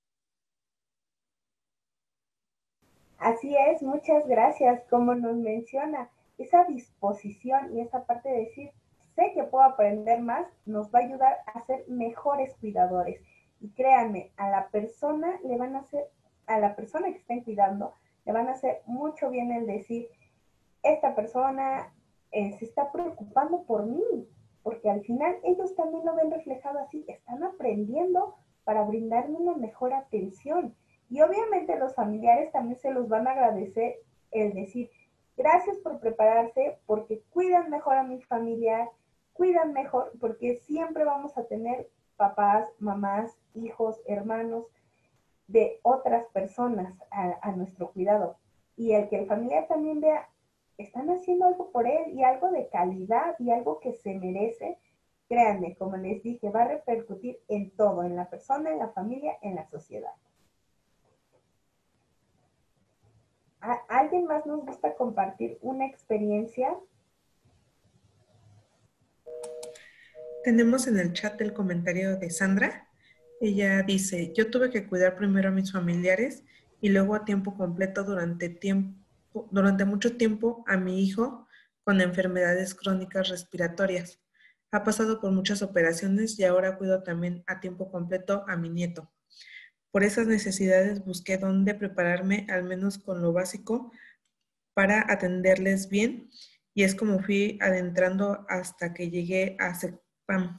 Así es, muchas gracias. Como nos menciona, esa disposición y esa parte de decir, sé que puedo aprender más, nos va a ayudar a ser mejores cuidadores. Y créanme, a la persona le van a hacer, a la persona que estén cuidando, le van a hacer mucho bien el decir, esta persona se está preocupando por mí, porque al final ellos también lo ven reflejado así, están aprendiendo para brindarme una mejor atención. Y obviamente los familiares también se los van a agradecer el decir, gracias por prepararse, porque cuidan mejor a mi familia, cuidan mejor, porque siempre vamos a tener papás, mamás, hijos, hermanos, de otras personas a nuestro cuidado. Y el que el familiar también vea, están haciendo algo por él y algo de calidad y algo que se merece, créanme, como les dije, va a repercutir en todo, en la persona, en la familia, en la sociedad. ¿Alguien más nos gusta compartir una experiencia? Tenemos en el chat el comentario de Sandra. Ella dice, yo tuve que cuidar primero a mis familiares y luego a tiempo completo durante mucho tiempo a mi hijo con enfermedades crónicas respiratorias. Ha pasado por muchas operaciones y ahora cuido también a tiempo completo a mi nieto. Por esas necesidades busqué dónde prepararme, al menos con lo básico, para atenderles bien, y es como fui adentrando hasta que llegué a CEPAM.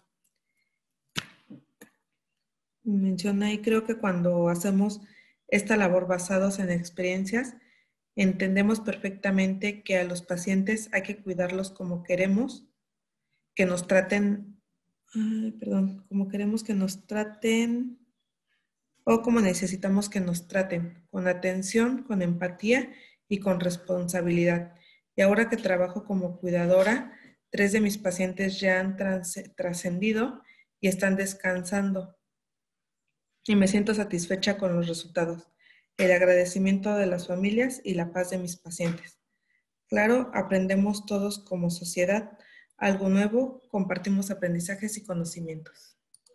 Menciona y creo que cuando hacemos esta labor basados en experiencias, entendemos perfectamente que a los pacientes hay que cuidarlos como queremos que nos traten, como queremos que nos traten o como necesitamos que nos traten, con atención, con empatía y con responsabilidad. Y ahora que trabajo como cuidadora, 3 de mis pacientes ya han trascendido y están descansando. Y me siento satisfecha con los resultados, el agradecimiento de las familias y la paz de mis pacientes. Claro, aprendemos todos como sociedad algo nuevo, compartimos aprendizajes y conocimientos.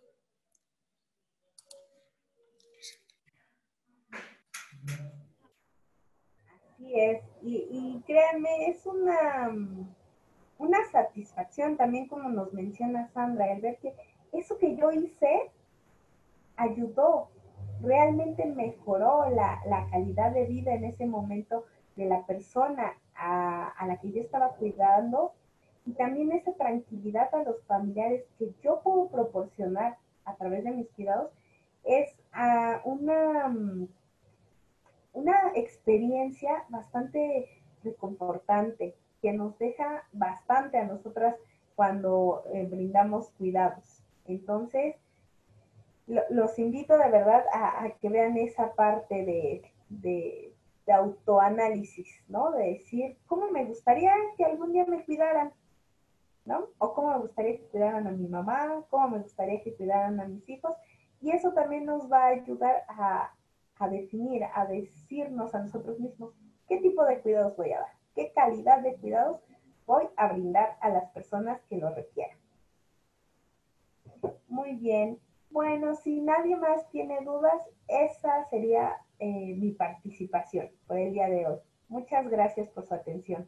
Así es, y créanme, es una satisfacción también, como nos menciona Sandra, el ver que eso que yo hice ayudó, realmente mejoró la calidad de vida en ese momento de la persona a la que yo estaba cuidando, y también esa tranquilidad a los familiares que yo puedo proporcionar a través de mis cuidados es una experiencia bastante reconfortante que nos deja bastante a nosotras cuando brindamos cuidados. Entonces, los invito de verdad a que vean esa parte de autoanálisis, ¿no? De decir, ¿cómo me gustaría que algún día me cuidaran? ¿No? O cómo me gustaría que cuidaran a mi mamá, cómo me gustaría que cuidaran a mis hijos. Y eso también nos va a ayudar a definir, a decirnos a nosotros mismos qué tipo de cuidados voy a dar, qué calidad de cuidados voy a brindar a las personas que lo requieran. Muy bien. Bueno, si nadie más tiene dudas, esa sería mi participación por el día de hoy. Muchas gracias por su atención.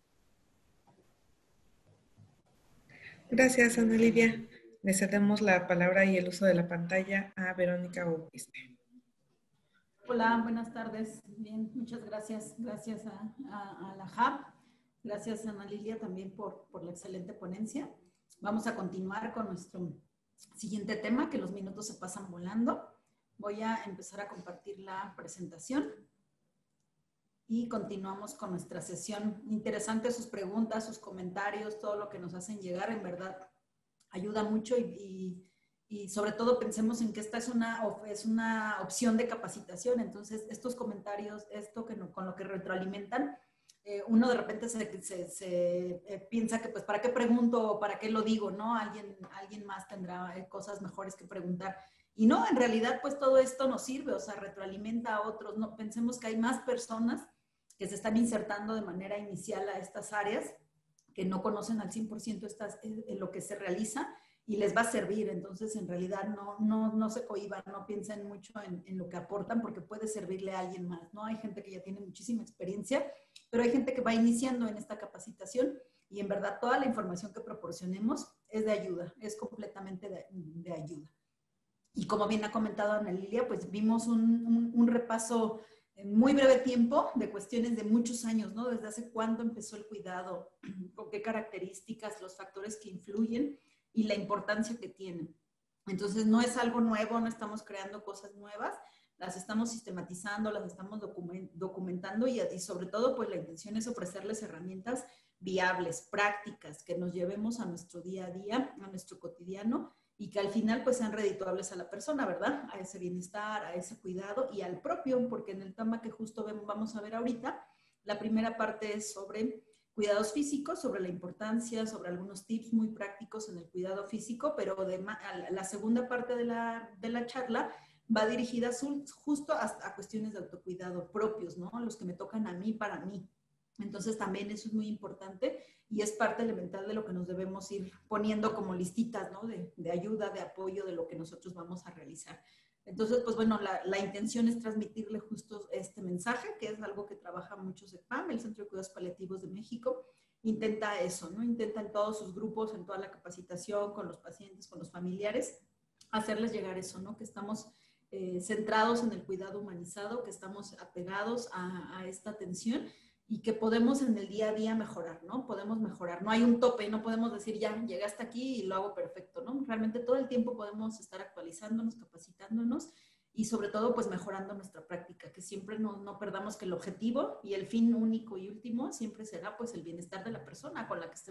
Gracias, Ana Lidia. Le cedemos la palabra y el uso de la pantalla a Verónica Oquiste. Hola, buenas tardes. Bien, muchas gracias. Gracias a la JAP. Gracias, Ana Lilia, también por la excelente ponencia. Vamos a continuar con nuestro siguiente tema, que los minutos se pasan volando. Voy a empezar a compartir la presentación y continuamos con nuestra sesión. Interesante sus preguntas, sus comentarios, todo lo que nos hacen llegar, en verdad ayuda mucho y sobre todo pensemos en que esta es una opción de capacitación. Entonces, estos comentarios, con lo que retroalimentan, uno de repente se piensa que, pues, ¿para qué pregunto o para qué lo digo? ¿No? Alguien más tendrá cosas mejores que preguntar. Y no, en realidad, pues todo esto nos sirve, o sea, retroalimenta a otros. No, pensemos que hay más personas que se están insertando de manera inicial a estas áreas, que no conocen al 100% lo que se realiza, y les va a servir. Entonces, en realidad, no se cohíban, no piensen mucho en lo que aportan, porque puede servirle a alguien más, ¿no? Hay gente que ya tiene muchísima experiencia, pero hay gente que va iniciando en esta capacitación, y en verdad toda la información que proporcionemos es de ayuda, es completamente de ayuda. Y como bien ha comentado Ana Lilia, pues vimos un repaso en muy breve tiempo de cuestiones de muchos años, ¿no? Desde hace cuándo empezó el cuidado, con qué características, los factores que influyen y la importancia que tienen. Entonces, no es algo nuevo, no estamos creando cosas nuevas, las estamos sistematizando, las estamos documentando, y sobre todo, pues la intención es ofrecerles herramientas viables, prácticas, que nos llevemos a nuestro día a día, a nuestro cotidiano, y que al final pues sean redituables a la persona, ¿verdad? A ese bienestar, a ese cuidado y al propio, porque en el tema que justo vamos a ver ahorita, la primera parte es sobre cuidados físicos, sobre la importancia, sobre algunos tips muy prácticos en el cuidado físico, pero la segunda parte de la charla va dirigida justo a cuestiones de autocuidado propios, ¿no? Los que me tocan a mí, para mí. Entonces también eso es muy importante y es parte elemental de lo que nos debemos ir poniendo como listitas, ¿no? De ayuda, de apoyo, de lo que nosotros vamos a realizar. Entonces, pues bueno, la intención es transmitirle justo este mensaje, que es algo que trabaja mucho CEPAM, el Centro de Cuidados Paliativos de México. Intenta eso, ¿no? Intenta en todos sus grupos, en toda la capacitación, con los pacientes, con los familiares, hacerles llegar eso, ¿no? Que estamos centrados en el cuidado humanizado, que estamos apegados a esta atención y que podemos en el día a día mejorar, ¿no? Podemos mejorar. No hay un tope, no podemos decir ya, llegué hasta aquí y lo hago perfecto, ¿no? Realmente todo el tiempo podemos estar actualizándonos, capacitándonos y sobre todo pues mejorando nuestra práctica, que siempre no perdamos que el objetivo y el fin único y último siempre será pues el bienestar de la persona con la que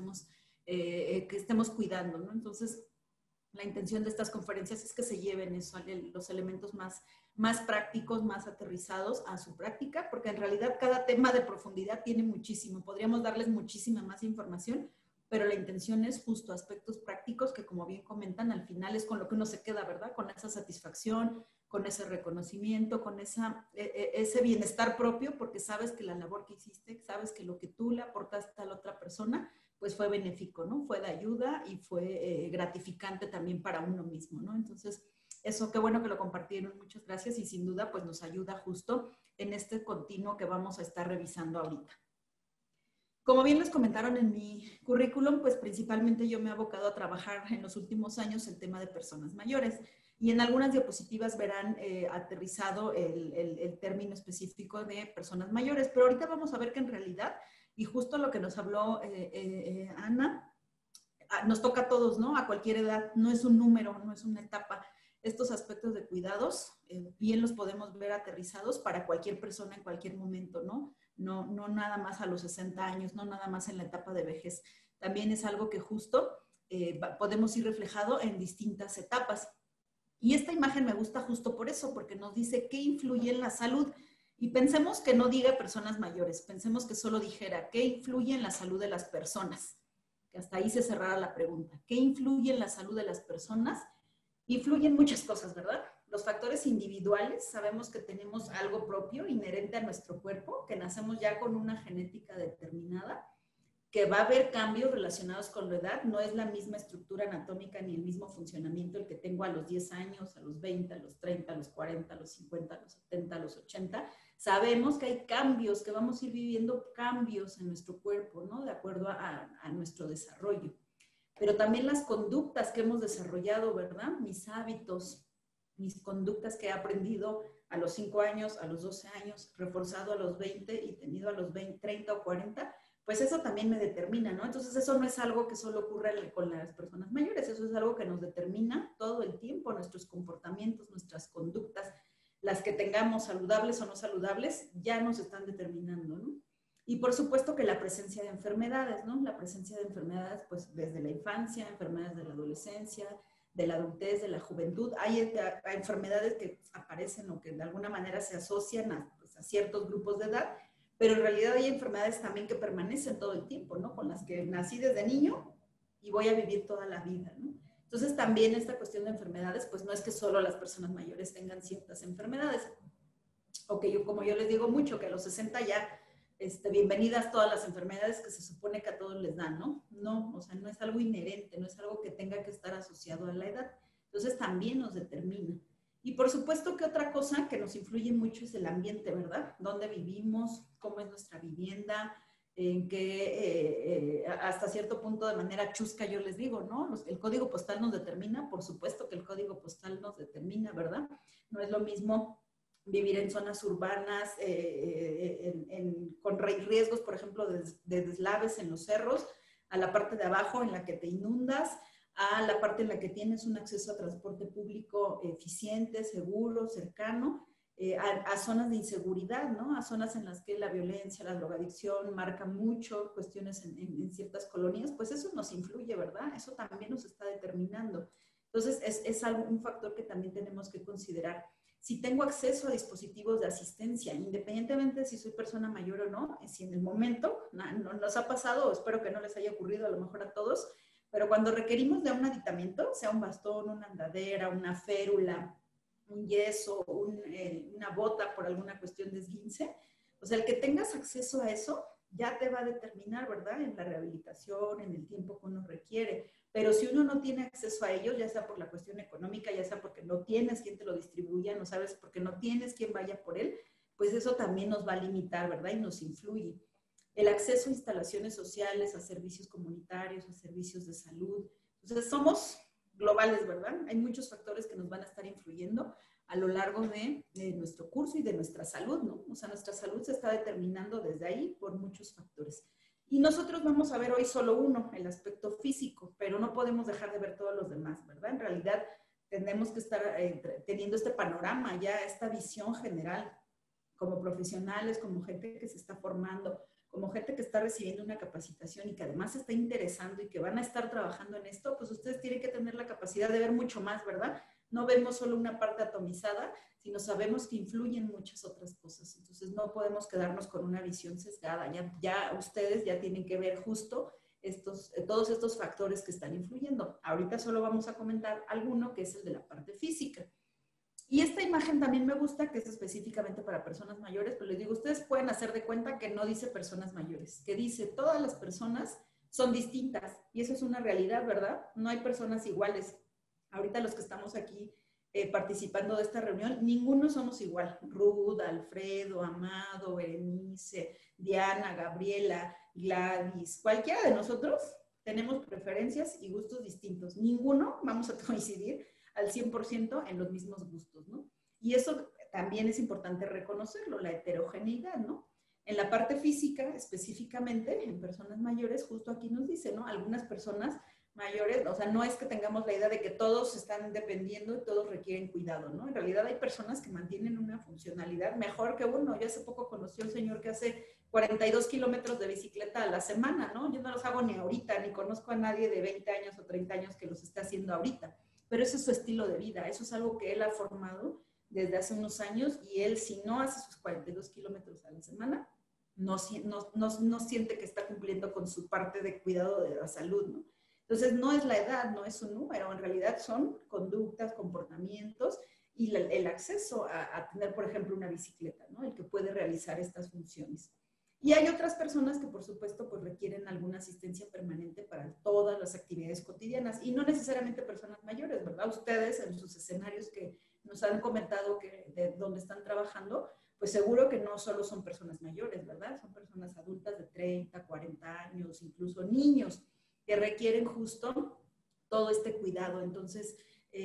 estemos cuidando, ¿no? Entonces, la intención de estas conferencias es que se lleven eso, los elementos más prácticos, más aterrizados a su práctica, porque en realidad cada tema de profundidad tiene muchísimo. Podríamos darles muchísima más información, pero la intención es justo aspectos prácticos que, como bien comentan, al final es con lo que uno se queda, ¿verdad? Con esa satisfacción, con ese reconocimiento, con ese bienestar propio, porque sabes que la labor que hiciste, sabes que lo que tú le aportaste a la otra persona, pues fue benéfico, ¿no? Fue de ayuda y fue gratificante también para uno mismo, ¿no? Entonces, eso, qué bueno que lo compartieron, muchas gracias y sin duda, pues nos ayuda justo en este continuo que vamos a estar revisando ahorita. Como bien les comentaron en mi currículum, pues principalmente yo me he abocado a trabajar en los últimos años el tema de personas mayores y en algunas diapositivas verán aterrizado el término específico de personas mayores, pero ahorita vamos a ver que en realidad, y justo lo que nos habló Ana, nos toca a todos, ¿no? A cualquier edad, no es un número, no es una etapa. Estos aspectos de cuidados bien los podemos ver aterrizados para cualquier persona en cualquier momento, ¿no? No nada más a los 60 años, no nada más en la etapa de vejez. También es algo que justo podemos ir reflejado en distintas etapas. Y esta imagen me gusta justo por eso, porque nos dice qué influye en la salud. Y pensemos que no diga personas mayores, pensemos que solo dijera qué influye en la salud de las personas. Que hasta ahí se cerrara la pregunta. ¿Qué influye en la salud de las personas? Influyen muchas cosas, ¿verdad? Los factores individuales, sabemos que tenemos algo propio, inherente a nuestro cuerpo, que nacemos ya con una genética determinada, que va a haber cambios relacionados con la edad, no es la misma estructura anatómica ni el mismo funcionamiento el que tengo a los 10 años, a los 20, a los 30, a los 40, a los 50, a los 70, a los 80. Sabemos que hay cambios, que vamos a ir viviendo cambios en nuestro cuerpo, ¿no? De acuerdo a nuestro desarrollo. Pero también las conductas que hemos desarrollado, ¿verdad? Mis hábitos, mis conductas que he aprendido a los 5 años, a los 12 años, reforzado a los 20 y tenido a los 20, 30 o 40, pues eso también me determina, ¿no? Entonces eso no es algo que solo ocurre con las personas mayores, eso es algo que nos determina todo el tiempo, nuestros comportamientos, nuestras conductas, las que tengamos saludables o no saludables, ya nos están determinando, ¿no? Y por supuesto que la presencia de enfermedades, ¿no? La presencia de enfermedades, pues desde la infancia, enfermedades de la adolescencia, de la adultez, de la juventud. Hay enfermedades que aparecen o que de alguna manera se asocian pues, a ciertos grupos de edad, pero en realidad hay enfermedades también que permanecen todo el tiempo, ¿no? Con las que nací desde niño y voy a vivir toda la vida, ¿no? Entonces también esta cuestión de enfermedades, pues no es que solo las personas mayores tengan ciertas enfermedades, o que yo, como yo les digo mucho, que a los 60 ya, bienvenidas todas las enfermedades que se supone que a todos les dan, ¿no? No, o sea, no es algo inherente, no es algo que tenga que estar asociado a la edad. Entonces también nos determina. Y por supuesto que otra cosa que nos influye mucho es el ambiente, ¿verdad? ¿Dónde vivimos? ¿Cómo es nuestra vivienda? En que hasta cierto punto de manera chusca yo les digo, ¿no? El código postal nos determina, por supuesto que el código postal nos determina, ¿verdad? No es lo mismo vivir en zonas urbanas con riesgos, por ejemplo, de deslaves en los cerros, a la parte de abajo en la que te inundas, a la parte en la que tienes un acceso a transporte público eficiente, seguro, cercano, a zonas de inseguridad, ¿no? A zonas en las que la violencia, la drogadicción marca mucho cuestiones en ciertas colonias, pues eso nos influye, ¿verdad? Eso también nos está determinando. Entonces, es un factor que también tenemos que considerar. Si tengo acceso a dispositivos de asistencia, independientemente de si soy persona mayor o no, si en el momento, no nos ha pasado, espero que no les haya ocurrido a lo mejor a todos, pero cuando requerimos de un aditamento, sea un bastón, una andadera, una férula, un yeso, una bota por alguna cuestión de esguince, o sea, el que tengas acceso a eso ya te va a determinar, ¿verdad? En la rehabilitación, en el tiempo que uno requiere. Pero si uno no tiene acceso a ellos, ya sea por la cuestión económica, ya sea porque no tienes quien te lo distribuya, no sabes porque no tienes quien vaya por él, pues eso también nos va a limitar, ¿verdad? Y nos influye. El acceso a instalaciones sociales, a servicios comunitarios, a servicios de salud. Entonces, somos globales, ¿verdad? Hay muchos factores que nos van a estar influyendo a lo largo de nuestro curso y de nuestra salud, ¿no? O sea, nuestra salud se está determinando desde ahí por muchos factores. Y nosotros vamos a ver hoy solo uno, el aspecto físico, pero no podemos dejar de ver todos los demás, ¿verdad? En realidad, tenemos que estar teniendo este panorama, ya esta visión general, como profesionales, como gente que se está formando, como gente que está recibiendo una capacitación y que además se está interesando y que van a estar trabajando en esto, pues ustedes tienen que tener la capacidad de ver mucho más, ¿verdad? No vemos solo una parte atomizada, sino sabemos que influyen muchas otras cosas. Entonces no podemos quedarnos con una visión sesgada. Ya ustedes ya tienen que ver justo todos estos factores que están influyendo. Ahorita solo vamos a comentar alguno, que es el de la parte física. Y esta imagen también me gusta, que es específicamente para personas mayores, pero les digo, ustedes pueden hacer de cuenta que no dice personas mayores, que dice todas las personas son distintas. Y eso es una realidad, ¿verdad? No hay personas iguales. Ahorita los que estamos aquí participando de esta reunión, ninguno somos igual. Ruth, Alfredo, Amado, Berenice, Diana, Gabriela, Gladys, cualquiera de nosotros tenemos preferencias y gustos distintos. Ninguno vamos a coincidir al 100% en los mismos gustos, ¿no? Y eso también es importante reconocerlo, la heterogeneidad, ¿no? En la parte física, específicamente, en personas mayores, justo aquí nos dice, ¿no? Algunas personas mayores, o sea, no es que tengamos la idea de que todos están dependiendo y todos requieren cuidado, ¿no? En realidad hay personas que mantienen una funcionalidad mejor que uno. Yo hace poco conocí a un señor que hace 42 kilómetros de bicicleta a la semana, ¿no? Yo no los hago ni ahorita, ni conozco a nadie de 20 años o 30 años que los esté haciendo ahorita. Pero ese es su estilo de vida, eso es algo que él ha formado desde hace unos años y él, si no hace sus 42 kilómetros a la semana, no siente que está cumpliendo con su parte de cuidado de la salud, ¿no? Entonces, no es la edad, no es un número, en realidad son conductas, comportamientos y el acceso a tener, por ejemplo, una bicicleta, ¿no? El que puede realizar estas funciones. Y hay otras personas que, por supuesto, pues requieren alguna asistencia permanente para todas las actividades cotidianas y no necesariamente personas mayores, ¿verdad? Ustedes en sus escenarios que nos han comentado que de dónde están trabajando, pues seguro que no solo son personas mayores, ¿verdad? Son personas adultas de 30, 40 años, incluso niños que requieren justo todo este cuidado. Entonces,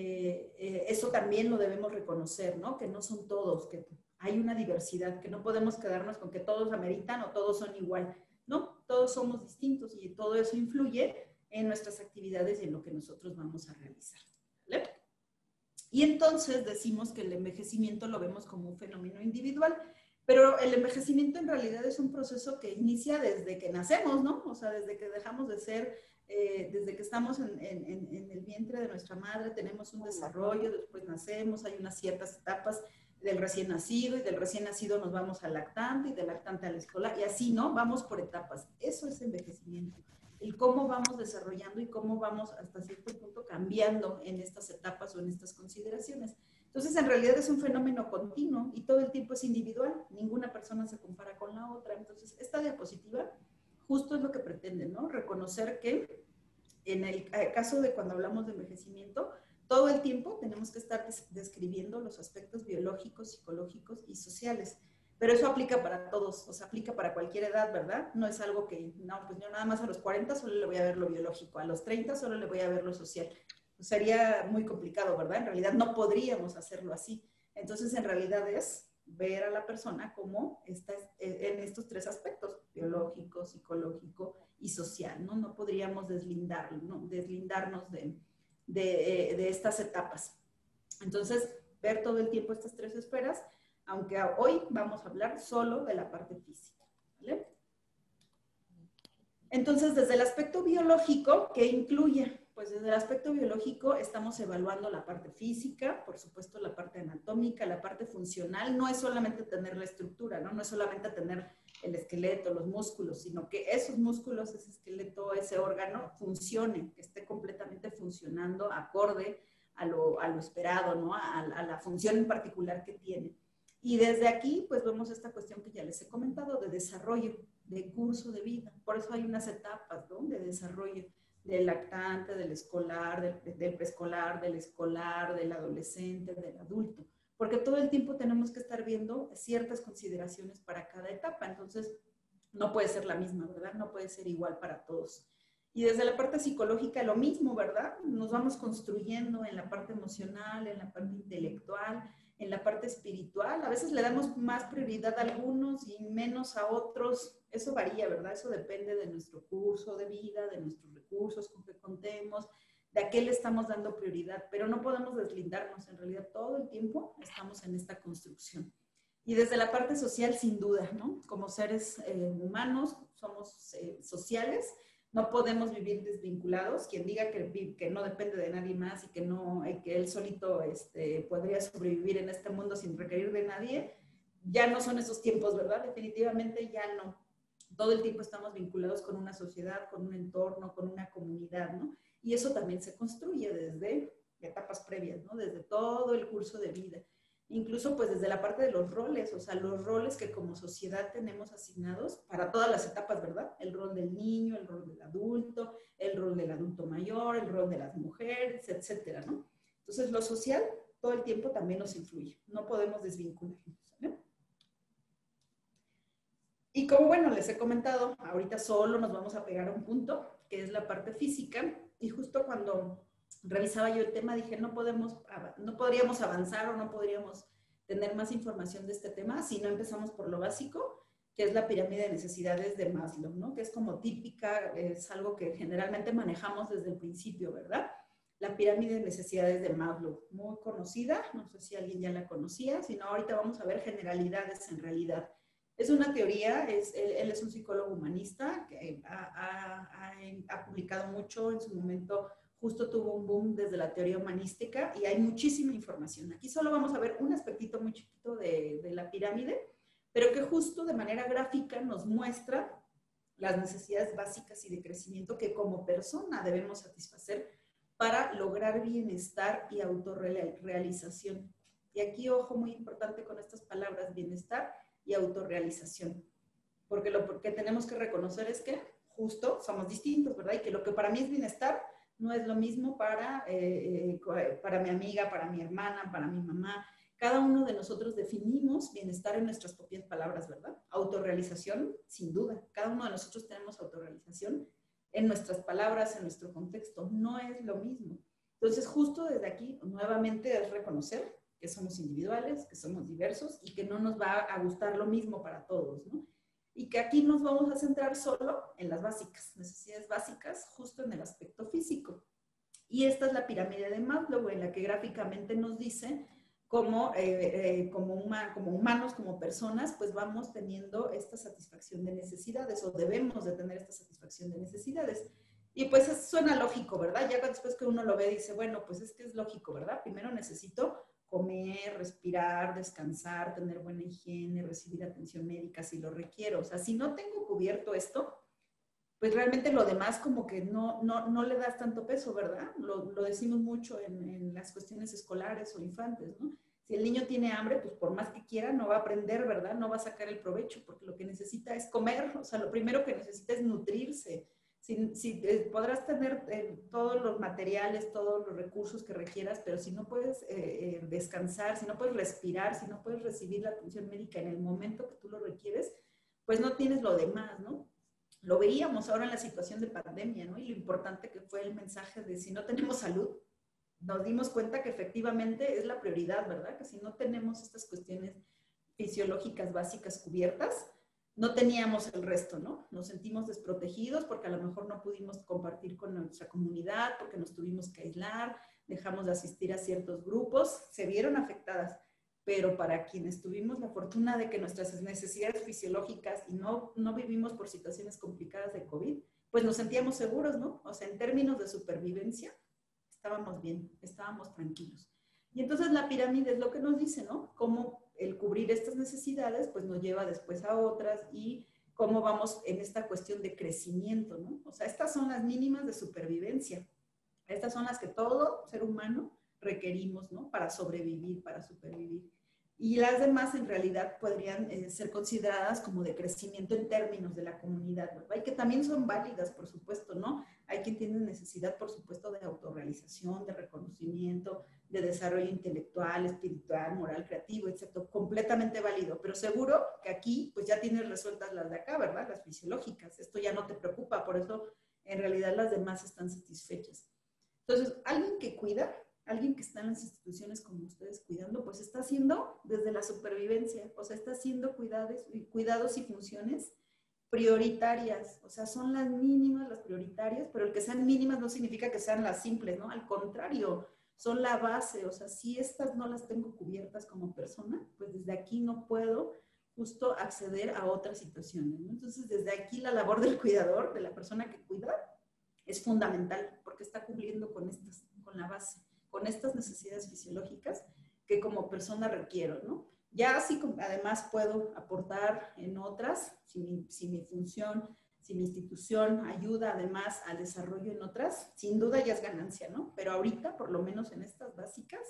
eso también lo debemos reconocer, ¿no? Que no son todos, que hay una diversidad, que no podemos quedarnos con que todos ameritan o todos son igual. No, todos somos distintos y todo eso influye en nuestras actividades y en lo que nosotros vamos a realizar. ¿Vale? Y entonces decimos que el envejecimiento lo vemos como un fenómeno individual, pero el envejecimiento en realidad es un proceso que inicia desde que nacemos, ¿no? O sea, desde que dejamos de ser, desde que estamos en el vientre de nuestra madre, tenemos un desarrollo, después nacemos, hay unas ciertas etapas del recién nacido y del recién nacido nos vamos al lactante y del lactante a la escuela y así, ¿no? Vamos por etapas. Eso es envejecimiento. El cómo vamos desarrollando y cómo vamos hasta cierto punto cambiando en estas etapas o en estas consideraciones. Entonces, en realidad es un fenómeno continuo y todo el tiempo es individual. Ninguna persona se compara con la otra. Entonces, esta diapositiva justo es lo que pretende, ¿no? Reconocer que en el caso de cuando hablamos de envejecimiento, todo el tiempo tenemos que estar describiendo los aspectos biológicos, psicológicos y sociales. Pero eso aplica para todos, o sea, aplica para cualquier edad, ¿verdad? No es algo que, no, pues yo nada más a los 40 solo le voy a ver lo biológico, a los 30 solo le voy a ver lo social. Pues sería muy complicado, ¿verdad? En realidad no podríamos hacerlo así. Entonces, en realidad es ver a la persona como está en estos tres aspectos, biológico, psicológico y social, ¿no? No podríamos deslindarnos, ¿no? Deslindarnos de estas etapas. Entonces, ver todo el tiempo estas tres esferas, aunque hoy vamos a hablar solo de la parte física, ¿vale? Entonces, desde el aspecto biológico, ¿qué incluye? Pues desde el aspecto biológico estamos evaluando la parte física, por supuesto la parte anatómica, la parte funcional. No es solamente tener la estructura, ¿no? No es solamente tener el esqueleto, los músculos, sino que esos músculos, ese esqueleto, ese órgano funcione, que esté completamente funcionando acorde a lo esperado, ¿no? A la función en particular que tiene. Y desde aquí, pues vemos esta cuestión que ya les he comentado, de desarrollo, de curso de vida. Por eso hay unas etapas, ¿no? De desarrollo del lactante, del escolar, del preescolar, del escolar, del adolescente, del adulto. Porque todo el tiempo tenemos que estar viendo ciertas consideraciones para cada etapa. Entonces, no puede ser la misma, ¿verdad? No puede ser igual para todos. Y desde la parte psicológica lo mismo, ¿verdad? Nos vamos construyendo en la parte emocional, en la parte intelectual, en la parte espiritual. A veces le damos más prioridad a algunos y menos a otros. Eso varía, ¿verdad? Eso depende de nuestro curso de vida, de nuestros recursos con que contemos, de a qué le estamos dando prioridad. Pero no podemos deslindarnos. En realidad, todo el tiempo estamos en esta construcción. Y desde la parte social, sin duda, ¿no? Como seres humanos, somos sociales. No podemos vivir desvinculados. Quien diga que no depende de nadie más y que él solito podría sobrevivir en este mundo sin requerir de nadie, ya no son esos tiempos, ¿verdad? Definitivamente ya no. Todo el tiempo estamos vinculados con una sociedad, con un entorno, con una comunidad, ¿no? Y eso también se construye desde etapas previas, ¿no? Desde todo el curso de vida. Incluso pues desde la parte de los roles, o sea, los roles que como sociedad tenemos asignados para todas las etapas, ¿verdad? El rol del niño, el rol del adulto mayor, el rol de las mujeres, etcétera, ¿no? Entonces lo social todo el tiempo también nos influye, no podemos desvincularnos, ¿vale? Y como bueno, les he comentado, ahorita solo nos vamos a pegar a un punto, que es la parte física, y justo cuando revisaba yo el tema, dije, no podríamos avanzar o no podríamos tener más información de este tema si no empezamos por lo básico, que es la pirámide de necesidades de Maslow, ¿no? Que es como típica, es algo que generalmente manejamos desde el principio, ¿verdad? La pirámide de necesidades de Maslow, muy conocida, no sé si alguien ya la conocía, sino ahorita vamos a ver generalidades en realidad. Es una teoría, él es un psicólogo humanista que ha publicado mucho en su momento. Justo tuvo un boom desde la teoría humanística y hay muchísima información. Aquí solo vamos a ver un aspectito muy chiquito de la pirámide, pero que justo de manera gráfica nos muestra las necesidades básicas y de crecimiento que como persona debemos satisfacer para lograr bienestar y autorrealización. Y aquí, ojo, muy importante con estas palabras, bienestar y autorrealización. Porque lo que tenemos que reconocer es que justo somos distintos, ¿verdad? Y que lo que para mí es bienestar no es lo mismo para mi amiga, para mi hermana, para mi mamá. Cada uno de nosotros definimos bienestar en nuestras propias palabras, ¿verdad? Autorrealización, sin duda. Cada uno de nosotros tenemos autorrealización en nuestras palabras, en nuestro contexto. No es lo mismo. Entonces, justo desde aquí, nuevamente es reconocer que somos individuales, que somos diversos y que no nos va a gustar lo mismo para todos, ¿no? Y que aquí nos vamos a centrar solo en las básicas, necesidades básicas, justo en el aspecto físico. Y esta es la pirámide de Maslow, en la que gráficamente nos dice cómo como humanos, como personas, pues vamos teniendo esta satisfacción de necesidades o debemos de tener esta satisfacción de necesidades. Y pues suena lógico, ¿verdad? Ya después que uno lo ve dice, bueno, pues es que es lógico, ¿verdad? Primero necesito comer, respirar, descansar, tener buena higiene, recibir atención médica si lo requiero. O sea, si no tengo cubierto esto, pues realmente lo demás como que no le das tanto peso, ¿verdad? Lo decimos mucho en las cuestiones escolares o infantes, ¿no? Si el niño tiene hambre, pues por más que quiera, no va a aprender, ¿verdad? No va a sacar el provecho, porque lo que necesita es comer. O sea, lo primero que necesita es nutrirse. Podrás tener todos los materiales, todos los recursos que requieras, pero si no puedes descansar, si no puedes respirar, si no puedes recibir la atención médica en el momento que tú lo requieres, pues no tienes lo demás, ¿no? Lo veíamos ahora en la situación de pandemia, ¿no? Y lo importante que fue el mensaje de si no tenemos salud, nos dimos cuenta que efectivamente es la prioridad, ¿verdad? Que si no tenemos estas cuestiones fisiológicas básicas cubiertas, no teníamos el resto, ¿no? Nos sentimos desprotegidos porque a lo mejor no pudimos compartir con nuestra comunidad, porque nos tuvimos que aislar, dejamos de asistir a ciertos grupos, se vieron afectadas. Pero para quienes tuvimos la fortuna de que nuestras necesidades fisiológicas y no vivimos por situaciones complicadas de COVID, pues nos sentíamos seguros, ¿no? O sea, en términos de supervivencia, estábamos bien, estábamos tranquilos. Y entonces la pirámide es lo que nos dice, ¿no? Cómo el cubrir estas necesidades, pues nos lleva después a otras y cómo vamos en esta cuestión de crecimiento, ¿no? O sea, estas son las mínimas de supervivencia. Estas son las que todo ser humano requerimos, ¿no? Para sobrevivir, para supervivir. Y las demás en realidad podrían ser consideradas como de crecimiento en términos de la comunidad, ¿verdad? Y que también son válidas, por supuesto, ¿no? Hay quien tiene necesidad, por supuesto, de autorrealización, de reconocimiento, de desarrollo intelectual, espiritual, moral, creativo, etc. Completamente válido, pero seguro que aquí pues ya tienes resueltas las de acá, ¿verdad? Las fisiológicas. Esto ya no te preocupa, por eso en realidad las demás están satisfechas. Entonces, alguien que cuida, alguien que está en las instituciones como ustedes cuidando, pues está haciendo desde la supervivencia, o sea, está haciendo cuidados y funciones prioritarias, o sea, son las mínimas, las prioritarias, pero el que sean mínimas no significa que sean las simples, ¿no? Al contrario, son la base, o sea, si estas no las tengo cubiertas como persona, pues desde aquí no puedo justo acceder a otras situaciones, ¿no? Entonces, desde aquí la labor del cuidador, de la persona que cuida, es fundamental, porque está cumpliendo con la base, con estas necesidades fisiológicas que como persona requiero, ¿no? Ya así además puedo aportar en otras, si mi función, si mi institución ayuda además al desarrollo en otras, sin duda ya es ganancia, ¿no? Pero ahorita, por lo menos en estas básicas,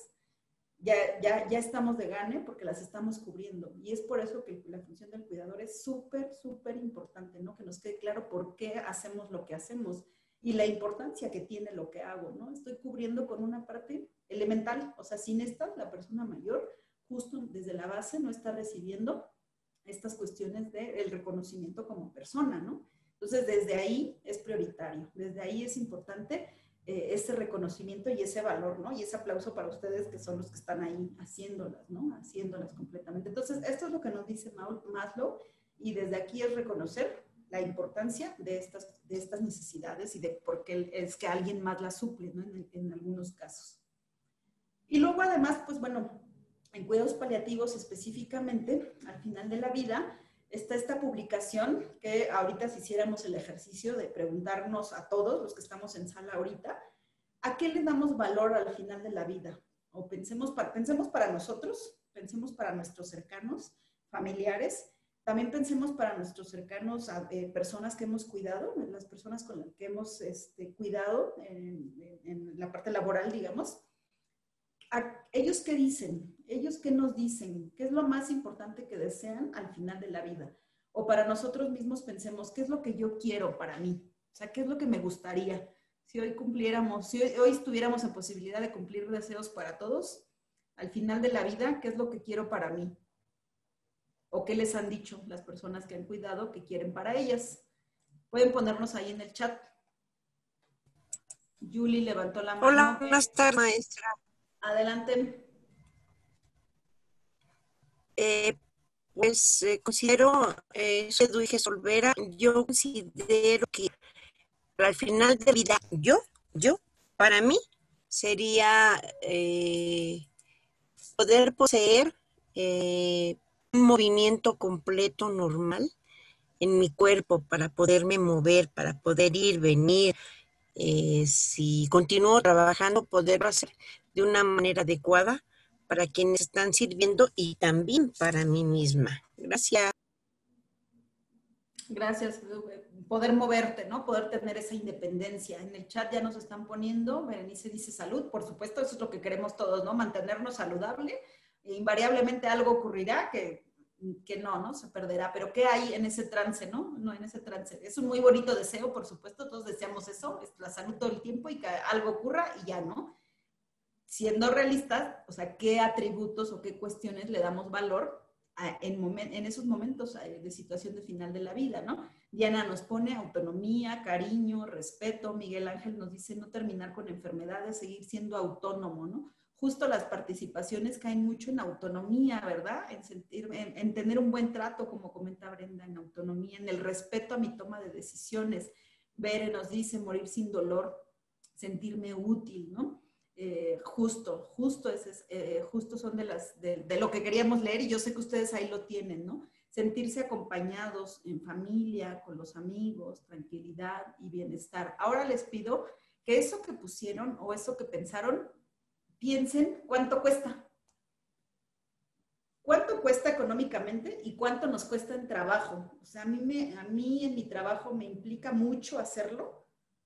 ya estamos de gane porque las estamos cubriendo. Y es por eso que la función del cuidador es súper, súper importante, ¿no? Que nos quede claro por qué hacemos lo que hacemos y la importancia que tiene lo que hago, ¿no? Estoy cubriendo con una parte elemental, o sea, sin esta, la persona mayor, justo desde la base, no está recibiendo estas cuestiones del reconocimiento como persona, ¿no? Entonces, desde ahí es prioritario, desde ahí es importante ese reconocimiento y ese valor, ¿no? Y ese aplauso para ustedes que son los que están ahí haciéndolas, ¿no? Haciéndolas completamente. Entonces, esto es lo que nos dice Maslow y desde aquí es reconocer la importancia de estas necesidades y de por qué es que alguien más las suple, ¿no? En algunos casos. Y luego además, pues bueno, en cuidados paliativos específicamente, al final de la vida, está esta publicación que ahorita si hiciéramos el ejercicio de preguntarnos a todos los que estamos en sala ahorita, ¿a qué le damos valor al final de la vida? O pensemos para nosotros, pensemos para nuestros cercanos, familiares, también pensemos para nuestros cercanos, personas que hemos cuidado, las personas con las que hemos cuidado en la parte laboral, digamos. ¿Ellos qué dicen? ¿Ellos qué nos dicen? ¿Qué es lo más importante que desean al final de la vida? O para nosotros mismos pensemos, ¿qué es lo que yo quiero para mí? O sea, ¿qué es lo que me gustaría? Si hoy cumpliéramos, si hoy estuviéramos en posibilidad de cumplir deseos para todos, al final de la vida, ¿qué es lo que quiero para mí? ¿O qué les han dicho las personas que han cuidado que quieren para ellas? Pueden ponernos ahí en el chat. Julie levantó la mano. Hola, buenas tardes, maestra. Adelante. Considero, soy Edwige Solvera, yo considero que al final de vida, para mí, sería poder poseer un movimiento completo normal en mi cuerpo para poderme mover, para poder ir, venir. Si continúo trabajando, poderlo hacer de una manera adecuada para quienes están sirviendo y también para mí misma. Gracias. Gracias. Poder moverte, ¿no? Poder tener esa independencia. En el chat ya nos están poniendo, Berenice dice salud, por supuesto, eso es lo que queremos todos, ¿no? Mantenernos saludable. Invariablemente algo ocurrirá que no se perderá. Pero ¿qué hay en ese trance, no? No, en ese trance. Es un muy bonito deseo, por supuesto, todos deseamos eso, la salud todo el tiempo y que algo ocurra y ya, ¿no? Siendo realistas, o sea, ¿qué atributos o qué cuestiones le damos valor en esos momentos de situación de final de la vida, ¿no? Diana nos pone autonomía, cariño, respeto. Miguel Ángel nos dice no terminar con enfermedades, seguir siendo autónomo, ¿no? Justo las participaciones caen mucho en autonomía, ¿verdad? En tener un buen trato, como comenta Brenda, en autonomía, en el respeto a mi toma de decisiones. Bere nos dice morir sin dolor, sentirme útil, ¿no? justo son de lo que queríamos leer, y yo sé que ustedes ahí lo tienen, ¿no? Sentirse acompañados en familia, con los amigos, tranquilidad y bienestar. Ahora les pido que eso que pusieron o eso que pensaron, piensen cuánto cuesta. ¿Cuánto cuesta económicamente y cuánto nos cuesta en trabajo? O sea, a mí en mi trabajo me implica mucho hacerlo.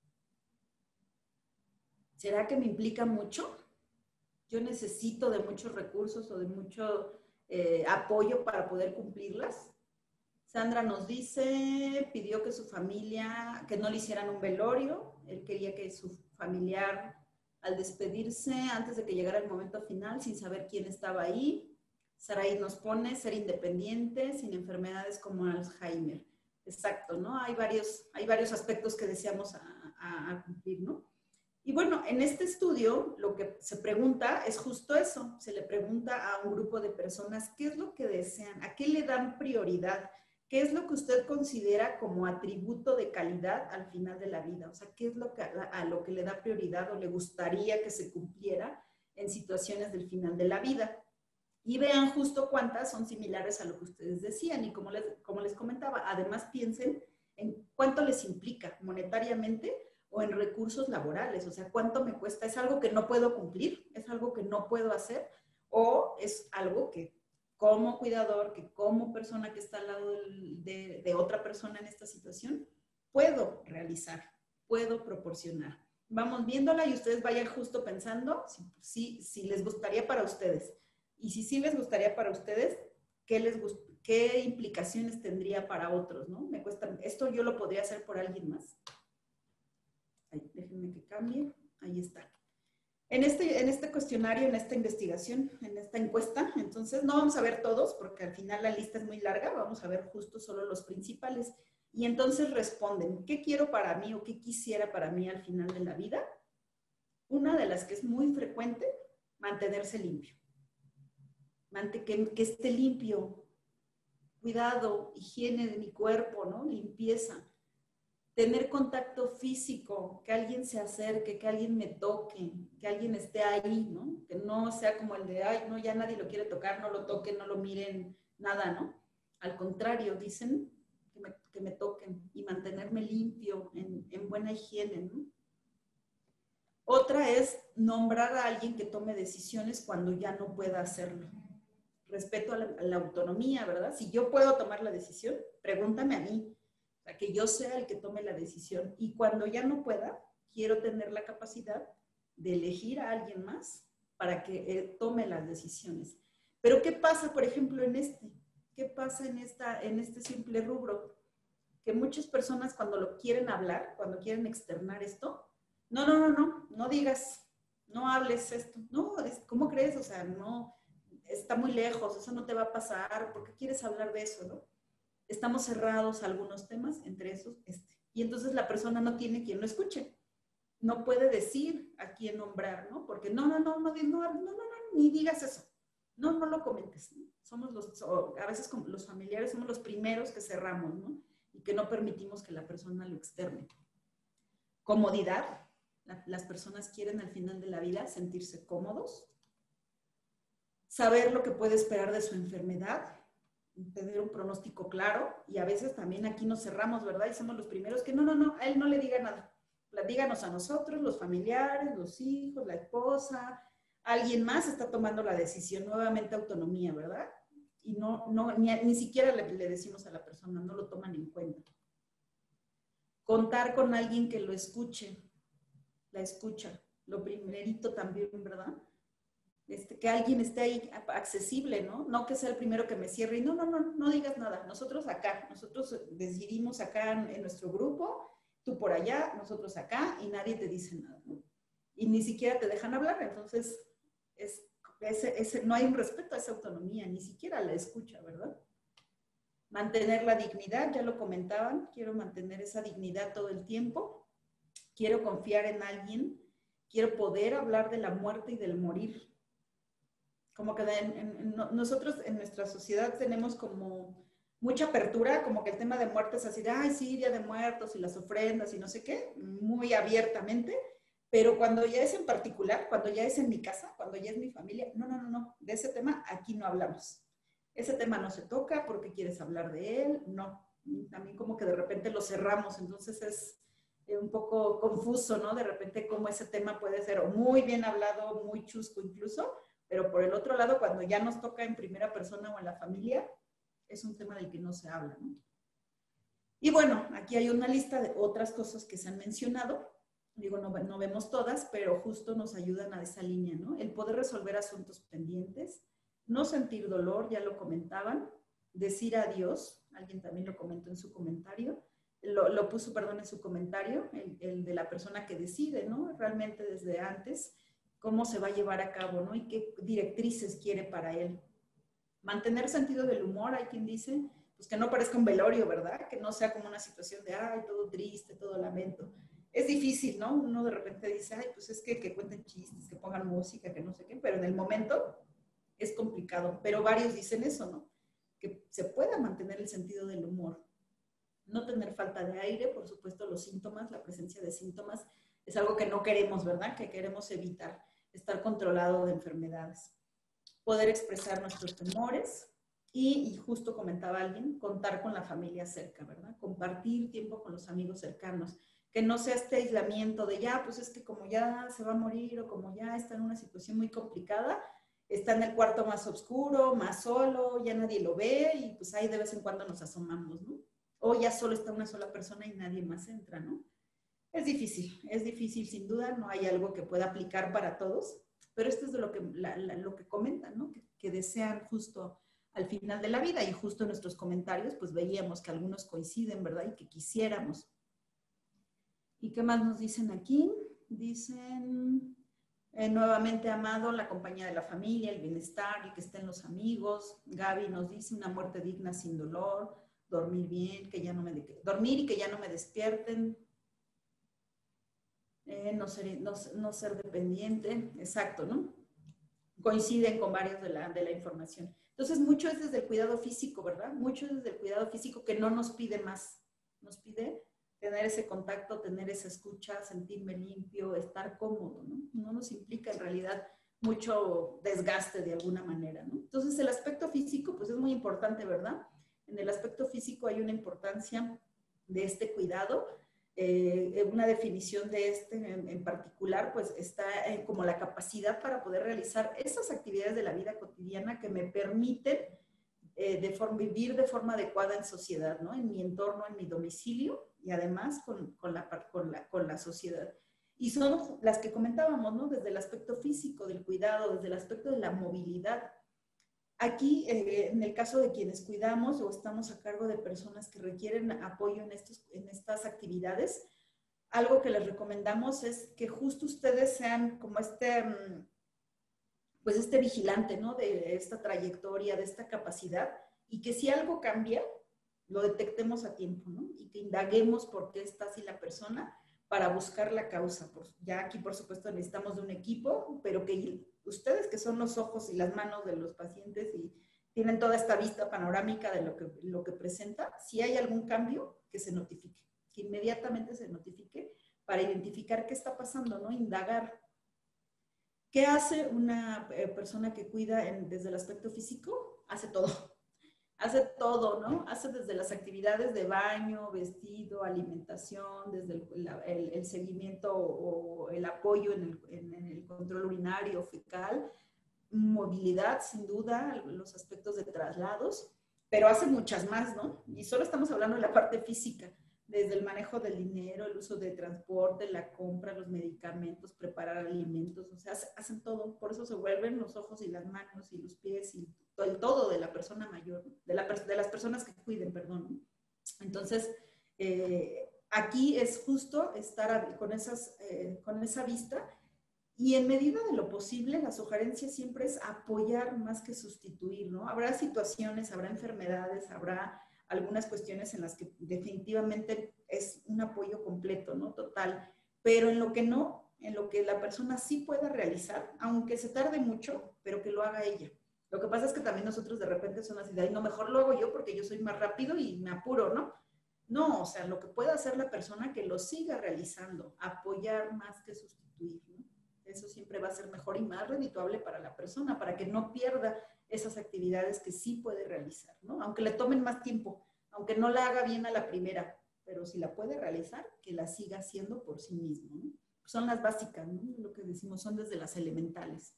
¿Será que me implica mucho? Yo necesito de muchos recursos o de mucho apoyo para poder cumplirlas. Sandra nos dice, pidió que su familia, que no le hicieran un velorio. Él quería que su familiar, al despedirse, antes de que llegara el momento final, sin saber quién estaba ahí. Saraí nos pone ser independiente, sin enfermedades como Alzheimer. Exacto, ¿no? Hay varios aspectos que deseamos a cumplir, ¿no? Y bueno, en este estudio lo que se pregunta es justo eso. Se le pregunta a un grupo de personas qué es lo que desean, a qué le dan prioridad, qué es lo que usted considera como atributo de calidad al final de la vida. O sea, qué es lo que, a lo que le da prioridad o le gustaría que se cumpliera en situaciones del final de la vida. Y vean justo cuántas son similares a lo que ustedes decían. Y como les comentaba, además piensen en cuánto les implica monetariamente o en recursos laborales. O sea, cuánto me cuesta. ¿Es algo que no puedo cumplir? ¿Es algo que no puedo hacer? ¿O es algo que como cuidador, que como persona que está al lado de otra persona en esta situación, puedo realizar, puedo proporcionar? Vamos viéndola y ustedes vayan justo pensando si les gustaría para ustedes. Y si sí les gustaría para ustedes, ¿qué implicaciones tendría para otros, ¿no? Me cuesta, esto yo lo podría hacer por alguien más. Ay, déjenme que cambie. Ahí está. En este cuestionario, en esta investigación, en esta encuesta, entonces no vamos a ver todos, porque al final la lista es muy larga, vamos a ver justo solo los principales. Y entonces responden, ¿qué quiero para mí o qué quisiera para mí al final de la vida? Una de las que es muy frecuente, mantenerse limpio. Que esté limpio, cuidado, higiene de mi cuerpo, ¿no? Limpieza. Tener contacto físico, que alguien se acerque, que alguien me toque, que alguien esté ahí, ¿no? Que no sea como el de, ay, no, ya nadie lo quiere tocar, no lo toquen, no lo miren, nada, ¿no? Al contrario, dicen que me toquen y mantenerme limpio, en buena higiene, ¿no? Otra es nombrar a alguien que tome decisiones cuando ya no pueda hacerlo. Respeto a la autonomía, ¿verdad? Si yo puedo tomar la decisión, pregúntame a mí, para que yo sea el que tome la decisión. Y cuando ya no pueda, quiero tener la capacidad de elegir a alguien más para que tome las decisiones. Pero ¿qué pasa, por ejemplo, en este? ¿Qué pasa en este simple rubro? Que muchas personas cuando lo quieren hablar, cuando quieren externar esto, no digas, no hables esto. No, ¿cómo crees? O sea, no, está muy lejos, eso no te va a pasar, ¿por qué quieres hablar de eso, no? Estamos cerrados a algunos temas, entre esos este. Y entonces la persona no tiene quien lo escuche. No puede decir a quién nombrar, ¿no? Porque no, ni digas eso. No lo comentes, ¿no? A veces como los familiares somos los primeros que cerramos, ¿no? Y que no permitimos que la persona lo externe. Comodidad. Las personas quieren al final de la vida sentirse cómodos. Saber lo que puede esperar de su enfermedad. Tener un pronóstico claro, y a veces también aquí nos cerramos, ¿verdad? Y somos los primeros que a él no le diga nada. Díganos a nosotros, los familiares, los hijos, la esposa, alguien más está tomando la decisión, nuevamente autonomía, ¿verdad? Y ni siquiera le decimos a la persona, no lo toman en cuenta. Contar con alguien que lo escuche, la escucha, lo primerito también, ¿verdad? Que alguien esté ahí accesible, ¿no? No que sea el primero que me cierre y no digas nada. Nosotros decidimos acá en nuestro grupo, tú por allá, nosotros acá, y nadie te dice nada, ¿no? Y ni siquiera te dejan hablar, entonces no hay un respeto a esa autonomía, ni siquiera la escucha, ¿verdad? Mantener la dignidad, ya lo comentaban, quiero mantener esa dignidad todo el tiempo, quiero confiar en alguien, quiero poder hablar de la muerte y del morir. Como que nosotros en nuestra sociedad tenemos como mucha apertura, como que el tema de muerte es así de, ay, sí, Día de Muertos y las ofrendas y no sé qué, muy abiertamente, Pero cuando ya es en particular, cuando ya es en mi casa, cuando ya es mi familia, no, de ese tema aquí no hablamos. Ese tema no se toca porque quieres hablar de él, no. También como que de repente lo cerramos, entonces es un poco confuso, ¿no? De repente como ese tema puede ser o muy bien hablado, muy chusco incluso, pero por el otro lado, cuando ya nos toca en primera persona o en la familia, es un tema del que no se habla, ¿no? Y bueno, aquí hay una lista de otras cosas que se han mencionado. Digo, no vemos todas, pero justo nos ayudan a esa línea, ¿no? El poder resolver asuntos pendientes, no sentir dolor, ya lo comentaban, decir adiós, alguien también lo comentó en su comentario, lo puso, perdón, en su comentario, el de la persona que decide, ¿no? Realmente desde antes, cómo se va a llevar a cabo, ¿no? Y qué directrices quiere para él. Mantener sentido del humor, hay quien dice, pues que no parezca un velorio, ¿verdad? Que no sea como una situación de, ay, todo triste, todo lamento. Es difícil, ¿no? Uno de repente dice, ay, pues es que cuenten chistes, que pongan música, que no sé qué, pero en el momento es complicado. Pero varios dicen eso, ¿no? Que se pueda mantener el sentido del humor. No tener falta de aire, por supuesto, los síntomas, la presencia de síntomas, es algo que no queremos, ¿verdad? Que queremos evitar, estar controlado de enfermedades. Poder expresar nuestros temores y justo comentaba alguien, contar con la familia cerca, ¿verdad? Compartir tiempo con los amigos cercanos. Que no sea este aislamiento de ya, pues es que como ya se va a morir o como ya está en una situación muy complicada, está en el cuarto más oscuro, más solo, ya nadie lo ve y pues ahí de vez en cuando nos asomamos, ¿no? O ya solo está una sola persona y nadie más entra, ¿no? Es difícil sin duda, no hay algo que pueda aplicar para todos, pero esto es de lo que comentan, ¿no? Que desean justo al final de la vida y justo en nuestros comentarios pues veíamos que algunos coinciden, ¿verdad? Y que quisiéramos. ¿Y qué más nos dicen aquí? Dicen, nuevamente amado, la compañía de la familia, el bienestar, el que estén los amigos. Gaby nos dice una muerte digna sin dolor, dormir bien, dormir y que ya no me despierten. No ser dependiente, exacto, ¿no? Coinciden con varios de la información. Entonces, mucho es desde el cuidado físico, ¿verdad? Mucho es desde el cuidado físico que no nos pide más. Nos pide tener ese contacto, tener esa escucha, sentirme limpio, estar cómodo, ¿no? No nos implica en realidad mucho desgaste de alguna manera, ¿no? Entonces, el aspecto físico, pues es muy importante, ¿verdad? En el aspecto físico hay una importancia de este cuidado. Una definición de este en particular, pues está como la capacidad para poder realizar esas actividades de la vida cotidiana que me permiten vivir de forma adecuada en sociedad, ¿no? En mi entorno, en mi domicilio y además con la sociedad. Y son las que comentábamos, ¿no? Desde el aspecto físico del cuidado, desde el aspecto de la movilidad. Aquí, en el caso de quienes cuidamos o estamos a cargo de personas que requieren apoyo en estas actividades, algo que les recomendamos es que justo ustedes sean como pues este vigilante, ¿no? De esta trayectoria, de esta capacidad, y que si algo cambia, lo detectemos a tiempo, ¿no? Y que indaguemos por qué está así la persona para buscar la causa. Ya aquí, por supuesto, necesitamos de un equipo, pero que ustedes, que son los ojos y las manos de los pacientes y tienen toda esta vista panorámica de lo que presenta, si hay algún cambio, que se notifique, que inmediatamente se notifique para identificar qué está pasando, ¿no? Indagar. ¿Qué hace una persona que cuida desde el aspecto físico? Hace todo. Hace todo, ¿no? Hace desde las actividades de baño, vestido, alimentación, desde el seguimiento o el apoyo en el control urinario, fecal, movilidad, sin duda, los aspectos de traslados, pero hace muchas más, ¿no? Y solo estamos hablando de la parte física, desde el manejo del dinero, el uso de transporte, la compra, los medicamentos, preparar alimentos, o sea, hacen todo. Por eso se vuelven los ojos y las manos y los pies y el todo de la persona mayor, de las personas que cuiden, perdón. Entonces, aquí es justo estar con esa vista y en medida de lo posible, la sugerencia siempre es apoyar más que sustituir, ¿no? Habrá situaciones, habrá enfermedades, habrá algunas cuestiones en las que definitivamente es un apoyo completo, ¿no? Total. Pero en lo que la persona sí pueda realizar, aunque se tarde mucho, pero que lo haga ella. Lo que pasa es que también nosotros de repente son así de, no, mejor lo hago yo porque yo soy más rápido y me apuro, ¿no? No, o sea, lo que puede hacer la persona que lo siga realizando, apoyar más que sustituir, ¿no? Eso siempre va a ser mejor y más redituable para la persona, para que no pierda esas actividades que sí puede realizar, ¿no? Aunque le tomen más tiempo, aunque no la haga bien a la primera, pero si la puede realizar, que la siga haciendo por sí mismo, ¿no? Son las básicas, ¿no? Lo que decimos son desde las elementales.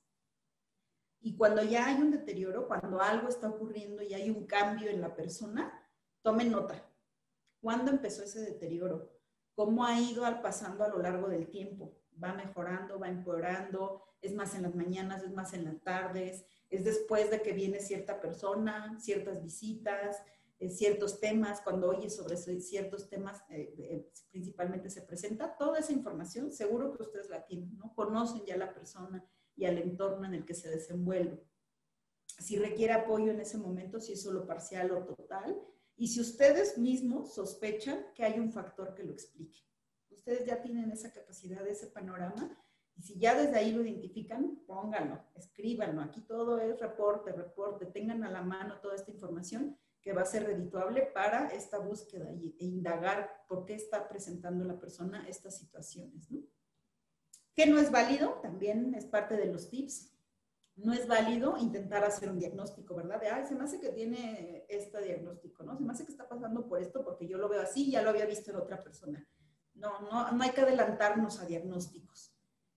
Y cuando ya hay un deterioro, cuando algo está ocurriendo y hay un cambio en la persona, tomen nota. ¿Cuándo empezó ese deterioro? ¿Cómo ha ido pasando a lo largo del tiempo? ¿Va mejorando, va empeorando? ¿Es más en las mañanas, es más en las tardes? ¿Es después de que viene cierta persona, ciertas visitas, ciertos temas? Cuando oye sobre ciertos temas, principalmente se presenta toda esa información. Seguro que ustedes la tienen, ¿no? Conocen ya a la persona y al entorno en el que se desenvuelve. Si requiere apoyo en ese momento, si es solo parcial o total, y si ustedes mismos sospechan que hay un factor que lo explique. Ustedes ya tienen esa capacidad, ese panorama, y si ya desde ahí lo identifican, pónganlo, escríbanlo. Aquí todo es reporte, tengan a la mano toda esta información que va a ser redituable para esta búsqueda e indagar por qué está presentando la persona estas situaciones, ¿no? ¿Qué no es válido? También es parte de los tips. No es válido intentar hacer un diagnóstico, ¿verdad? De, ay, se me hace que tiene este diagnóstico, ¿no? Se me hace que está pasando por esto porque yo lo veo así y ya lo había visto en otra persona. No hay que adelantarnos a diagnósticos.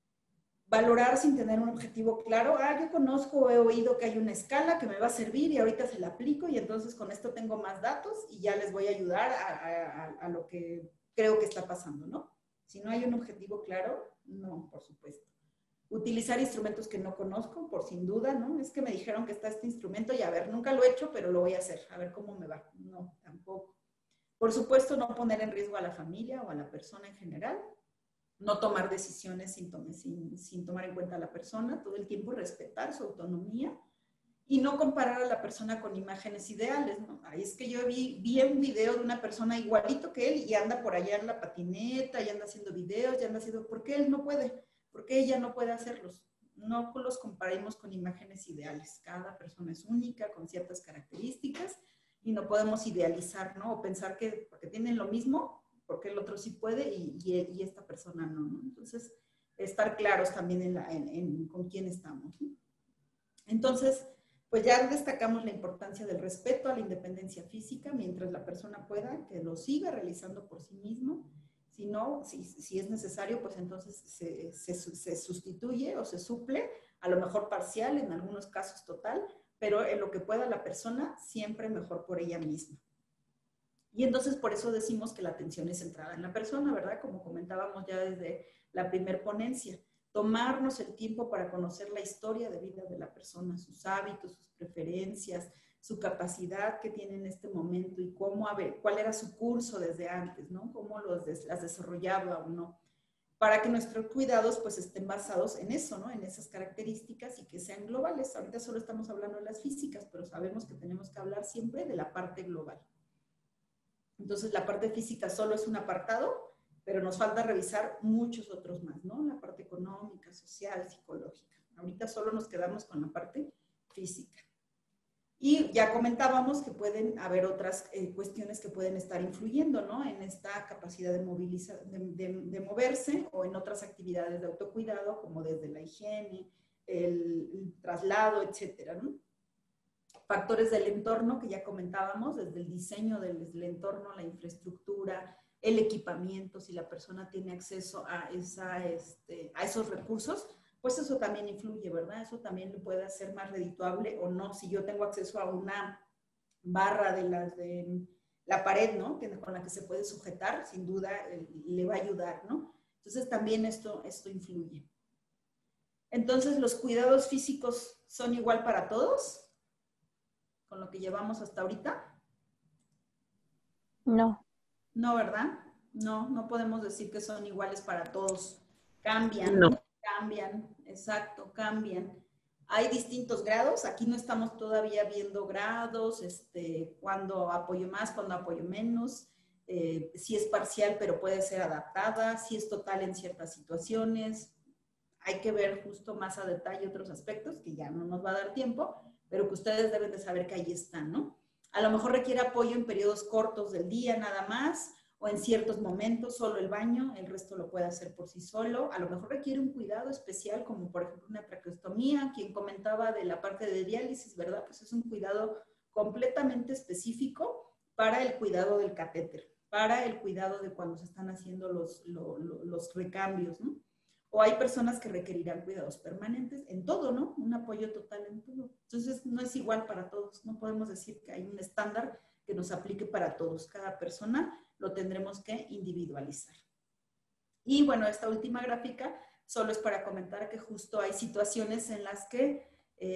Valorar sin tener un objetivo claro. Ah, yo conozco, he oído que hay una escala que me va a servir y ahorita se la aplico y entonces con esto tengo más datos y ya les voy a ayudar a lo que creo que está pasando, ¿no? Si no hay un objetivo claro, no, por supuesto. Utilizar instrumentos que no conozco, por sin duda, ¿no? Es que me dijeron que está este instrumento y a ver, nunca lo he hecho, pero lo voy a hacer, a ver cómo me va. No, tampoco. Por supuesto, no poner en riesgo a la familia o a la persona en general. No tomar decisiones sin tomar en cuenta a la persona. Todo el tiempo respetar su autonomía. Y no comparar a la persona con imágenes ideales, ¿no? Ahí es que yo vi un video de una persona igualito que él y anda por allá en la patineta y anda haciendo videos y anda haciendo... ¿Por qué él no puede? ¿Por qué ella no puede hacerlos? No los comparemos con imágenes ideales. Cada persona es única, con ciertas características y no podemos idealizar, ¿no? O pensar que porque tienen lo mismo, porque el otro sí puede y esta persona no, ¿no? Entonces, estar claros también con quién estamos, ¿no? Entonces, pues ya destacamos la importancia del respeto a la independencia física mientras la persona pueda, que lo siga realizando por sí mismo. Si no, si es necesario, pues entonces se sustituye o se suple, a lo mejor parcial, en algunos casos total, pero en lo que pueda la persona, siempre mejor por ella misma. Y entonces por eso decimos que la atención es centrada en la persona, ¿verdad? Como comentábamos ya desde la primer ponencia. Tomarnos el tiempo para conocer la historia de vida de la persona, sus hábitos, sus preferencias, su capacidad que tiene en este momento y cuál era su curso desde antes, ¿no? Cómo las desarrollaba o no. Para que nuestros cuidados pues estén basados en eso, ¿no? En esas características y que sean globales. Ahorita solo estamos hablando de las físicas, pero sabemos que tenemos que hablar siempre de la parte global. Entonces la parte física solo es un apartado, pero nos falta revisar muchos otros más, ¿no? La parte económica, social, psicológica. Ahorita solo nos quedamos con la parte física. Y ya comentábamos que pueden haber otras cuestiones que pueden estar influyendo, ¿no? En esta capacidad de moverse o en otras actividades de autocuidado, como desde la higiene, el traslado, etcétera, ¿no? Factores del entorno que ya comentábamos, desde el diseño del entorno, la infraestructura, el equipamiento, si la persona tiene acceso a esos recursos, pues eso también influye, ¿verdad? Eso también lo puede hacer más redituable o no. Si yo tengo acceso a una barra de la pared, ¿no? Con la que se puede sujetar, sin duda le va a ayudar, ¿no? Entonces también esto influye. Entonces, ¿los cuidados físicos son igual para todos? Con lo que llevamos hasta ahorita. No. No, ¿verdad? No podemos decir que son iguales para todos. Cambian. No. Cambian, exacto, cambian. Hay distintos grados, aquí no estamos todavía viendo grados, cuándo apoyo más, cuándo apoyo menos, si es parcial pero puede ser adaptada, si es total en ciertas situaciones. Hay que ver justo más a detalle otros aspectos que ya no nos va a dar tiempo, pero que ustedes deben de saber que ahí están, ¿no? A lo mejor requiere apoyo en periodos cortos del día nada más, o en ciertos momentos, solo el baño, el resto lo puede hacer por sí solo. A lo mejor requiere un cuidado especial, como por ejemplo una traqueostomía, quien comentaba de la parte de diálisis, ¿verdad? Pues es un cuidado completamente específico para el cuidado del catéter, para el cuidado de cuando se están haciendo los recambios, ¿no? O hay personas que requerirán cuidados permanentes en todo, ¿no? Un apoyo total en todo. Entonces, no es igual para todos. No podemos decir que hay un estándar que nos aplique para todos. Cada persona lo tendremos que individualizar. Y bueno, esta última gráfica solo es para comentar que justo hay situaciones en las que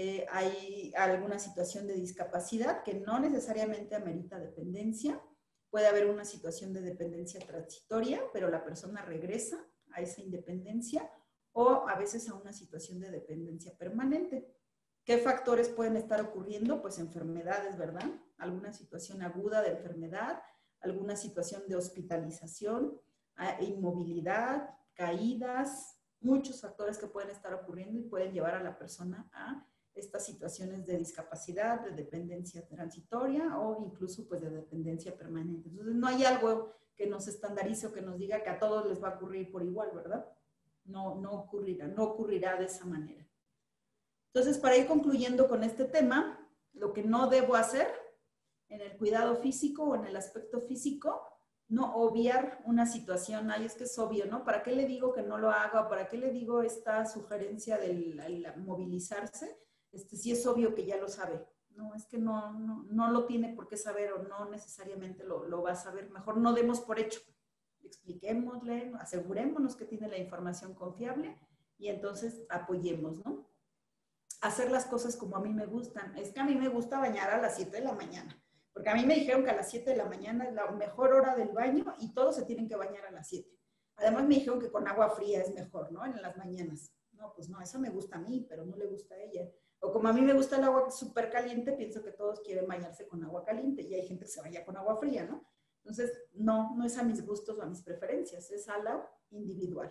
hay alguna situación de discapacidad que no necesariamente amerita dependencia. Puede haber una situación de dependencia transitoria, pero la persona regresa a esa independencia, o a veces a una situación de dependencia permanente. ¿Qué factores pueden estar ocurriendo? Pues enfermedades, ¿verdad? Alguna situación aguda de enfermedad, alguna situación de hospitalización, inmovilidad, caídas, muchos factores que pueden estar ocurriendo y pueden llevar a la persona a estas situaciones de discapacidad, de dependencia transitoria o incluso pues de dependencia permanente. Entonces no hay algo que nos estandarice o que nos diga que a todos les va a ocurrir por igual, ¿verdad? No ocurrirá de esa manera. Entonces, para ir concluyendo con este tema, lo que no debo hacer en el cuidado físico o en el aspecto físico, no obviar una situación. Ay, es que es obvio, ¿no? ¿Para qué le digo que no lo haga? ¿Para qué le digo esta sugerencia de movilizarse? Si es obvio que ya lo sabe. No, es que no lo tiene por qué saber o no necesariamente lo va a saber. Mejor no demos por hecho. Expliquémosle, asegurémonos que tiene la información confiable y entonces apoyemos, ¿no? Hacer las cosas como a mí me gustan. Es que a mí me gusta bañar a las 7 de la mañana, porque a mí me dijeron que a las 7 de la mañana es la mejor hora del baño y todos se tienen que bañar a las 7. Además me dijeron que con agua fría es mejor, ¿no? En las mañanas. No, pues no, eso me gusta a mí, pero no le gusta a ella. O como a mí me gusta el agua súper caliente, pienso que todos quieren bañarse con agua caliente y hay gente que se baña con agua fría, ¿no? Entonces, no es a mis gustos o a mis preferencias, es a la individual.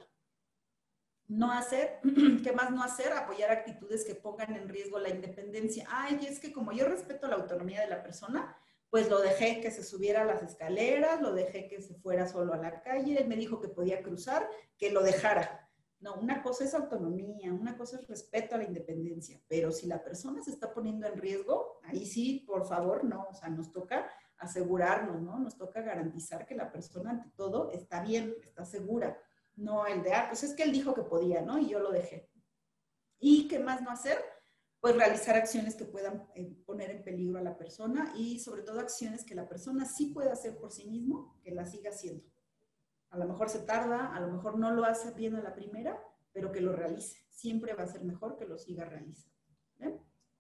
No hacer, ¿qué más no hacer? Apoyar actitudes que pongan en riesgo la independencia. Ay, es que como yo respeto la autonomía de la persona, pues lo dejé que se subiera a las escaleras, lo dejé que se fuera solo a la calle, él me dijo que podía cruzar, que lo dejara. No, una cosa es autonomía, una cosa es respeto a la independencia, pero si la persona se está poniendo en riesgo, ahí sí, por favor, no, o sea, nos toca asegurarnos, ¿no? Nos toca garantizar que la persona ante todo está bien, está segura. No el de, pues es que él dijo que podía, ¿no? Y yo lo dejé. ¿Y qué más no hacer? Pues realizar acciones que puedan poner en peligro a la persona y sobre todo acciones que la persona sí pueda hacer por sí mismo, que la siga haciendo. A lo mejor se tarda, a lo mejor no lo hace bien a la primera, pero que lo realice. Siempre va a ser mejor que lo siga realizando. ¿Bien?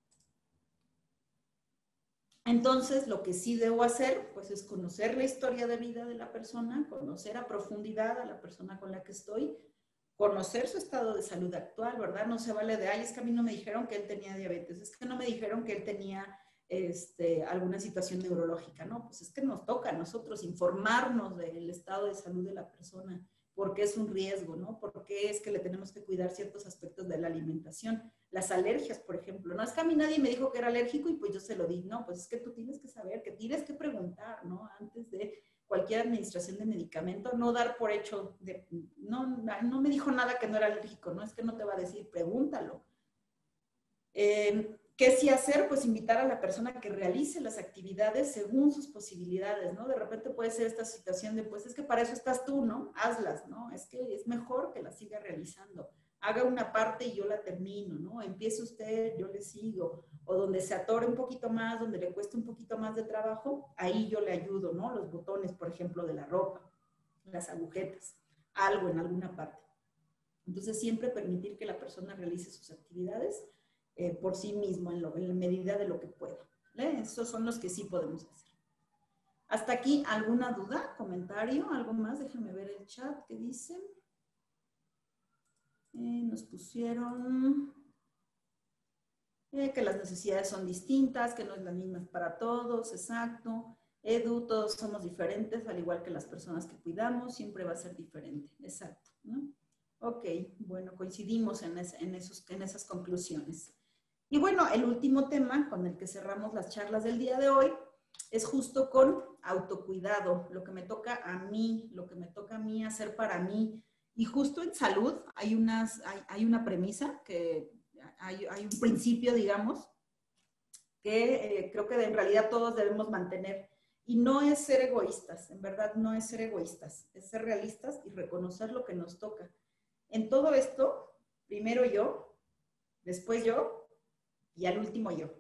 Entonces, lo que sí debo hacer, pues es conocer la historia de vida de la persona, conocer a profundidad a la persona con la que estoy, conocer su estado de salud actual, ¿verdad? No se vale de, ay, es que a mí no me dijeron que él tenía diabetes, es que no me dijeron que él tenía alguna situación neurológica, ¿no? Pues es que nos toca a nosotros informarnos del estado de salud de la persona, por qué es un riesgo, ¿no? Por qué es que le tenemos que cuidar ciertos aspectos de la alimentación. Las alergias, por ejemplo, no es que a mí nadie me dijo que era alérgico y pues yo se lo di, no, pues es que tú tienes que saber, que tienes que preguntar, ¿no? Antes de cualquier administración de medicamento, no dar por hecho, no me dijo nada que no era alérgico, no es que no te va a decir, pregúntalo. ¿Qué sí hacer? Pues invitar a la persona a que realice las actividades según sus posibilidades, ¿no? De repente puede ser esta situación de, pues es que para eso estás tú, ¿no? Hazlas, ¿no? Es que es mejor que las siga realizando. Haga una parte y yo la termino, ¿no? Empiece usted, yo le sigo. O donde se atore un poquito más, donde le cueste un poquito más de trabajo, ahí yo le ayudo, ¿no? Los botones, por ejemplo, de la ropa, las agujetas, algo en alguna parte. Entonces, siempre permitir que la persona realice sus actividades por sí mismo, en la medida de lo que pueda. Esos son los que sí podemos hacer. Hasta aquí, ¿alguna duda, comentario, algo más? Déjenme ver el chat, ¿qué dicen? Nos pusieron que las necesidades son distintas, que no es la misma para todos, exacto. Edu, todos somos diferentes, al igual que las personas que cuidamos, siempre va a ser diferente, exacto, ¿no? Ok, bueno, coincidimos en esas conclusiones. Y bueno, el último tema con el que cerramos las charlas del día de hoy es justo con autocuidado, lo que me toca a mí, lo que me toca a mí hacer para mí. Y justo en salud hay una premisa, que hay un principio, digamos, que creo que en realidad todos debemos mantener. Y no es ser egoístas, en verdad no es ser egoístas, es ser realistas y reconocer lo que nos toca. En todo esto, primero yo, después yo y al último yo.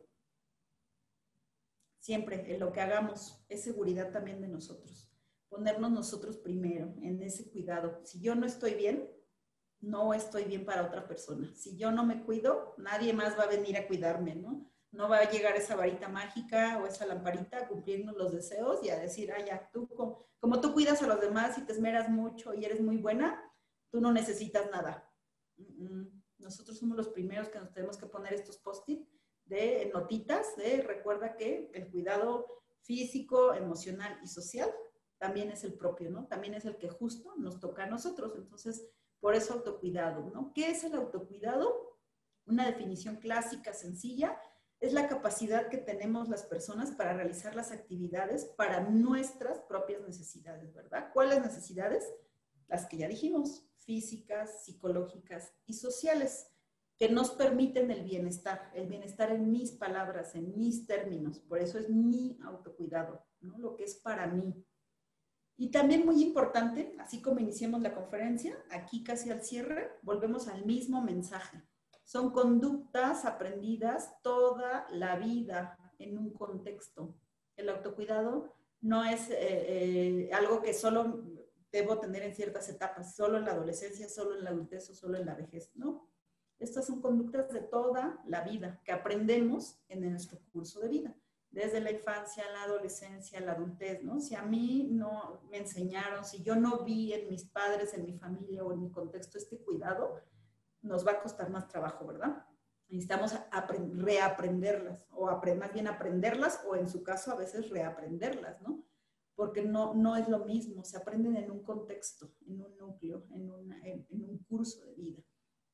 Siempre en lo que hagamos es seguridad también de nosotros. Ponernos nosotros primero en ese cuidado. Si yo no estoy bien, no estoy bien para otra persona. Si yo no me cuido, nadie más va a venir a cuidarme, ¿no? No va a llegar esa varita mágica o esa lamparita a cumplirnos los deseos y a decir, ah, ya, tú, como tú cuidas a los demás y te esmeras mucho y eres muy buena, tú no necesitas nada. Nosotros somos los primeros que nos tenemos que poner estos post-it de notitas de recuerda que el cuidado físico, emocional y social también es el propio, ¿no? También es el que justo nos toca a nosotros. Entonces, por eso autocuidado, ¿no? ¿Qué es el autocuidado? Una definición clásica, sencilla, es la capacidad que tenemos las personas para realizar las actividades para nuestras propias necesidades, ¿verdad? ¿Cuáles necesidades? Las que ya dijimos, físicas, psicológicas y sociales, que nos permiten el bienestar en mis palabras, en mis términos. Por eso es mi autocuidado, ¿no? Lo que es para mí. Y también muy importante, así como iniciamos la conferencia, aquí casi al cierre, volvemos al mismo mensaje. Son conductas aprendidas toda la vida en un contexto. El autocuidado no es algo que solo debo tener en ciertas etapas, solo en la adolescencia, solo en la adultez o solo en la vejez, ¿no? Estas son conductas de toda la vida que aprendemos en nuestro curso de vida, desde la infancia, la adolescencia, la adultez, ¿no? Si a mí no me enseñaron, si yo no vi en mis padres, en mi familia o en mi contexto este cuidado, nos va a costar más trabajo, ¿verdad? Necesitamos reaprenderlas, o más bien aprenderlas, o en su caso a veces reaprenderlas, ¿no? Porque no es lo mismo, se aprenden en un contexto, en un núcleo, en un curso de vida.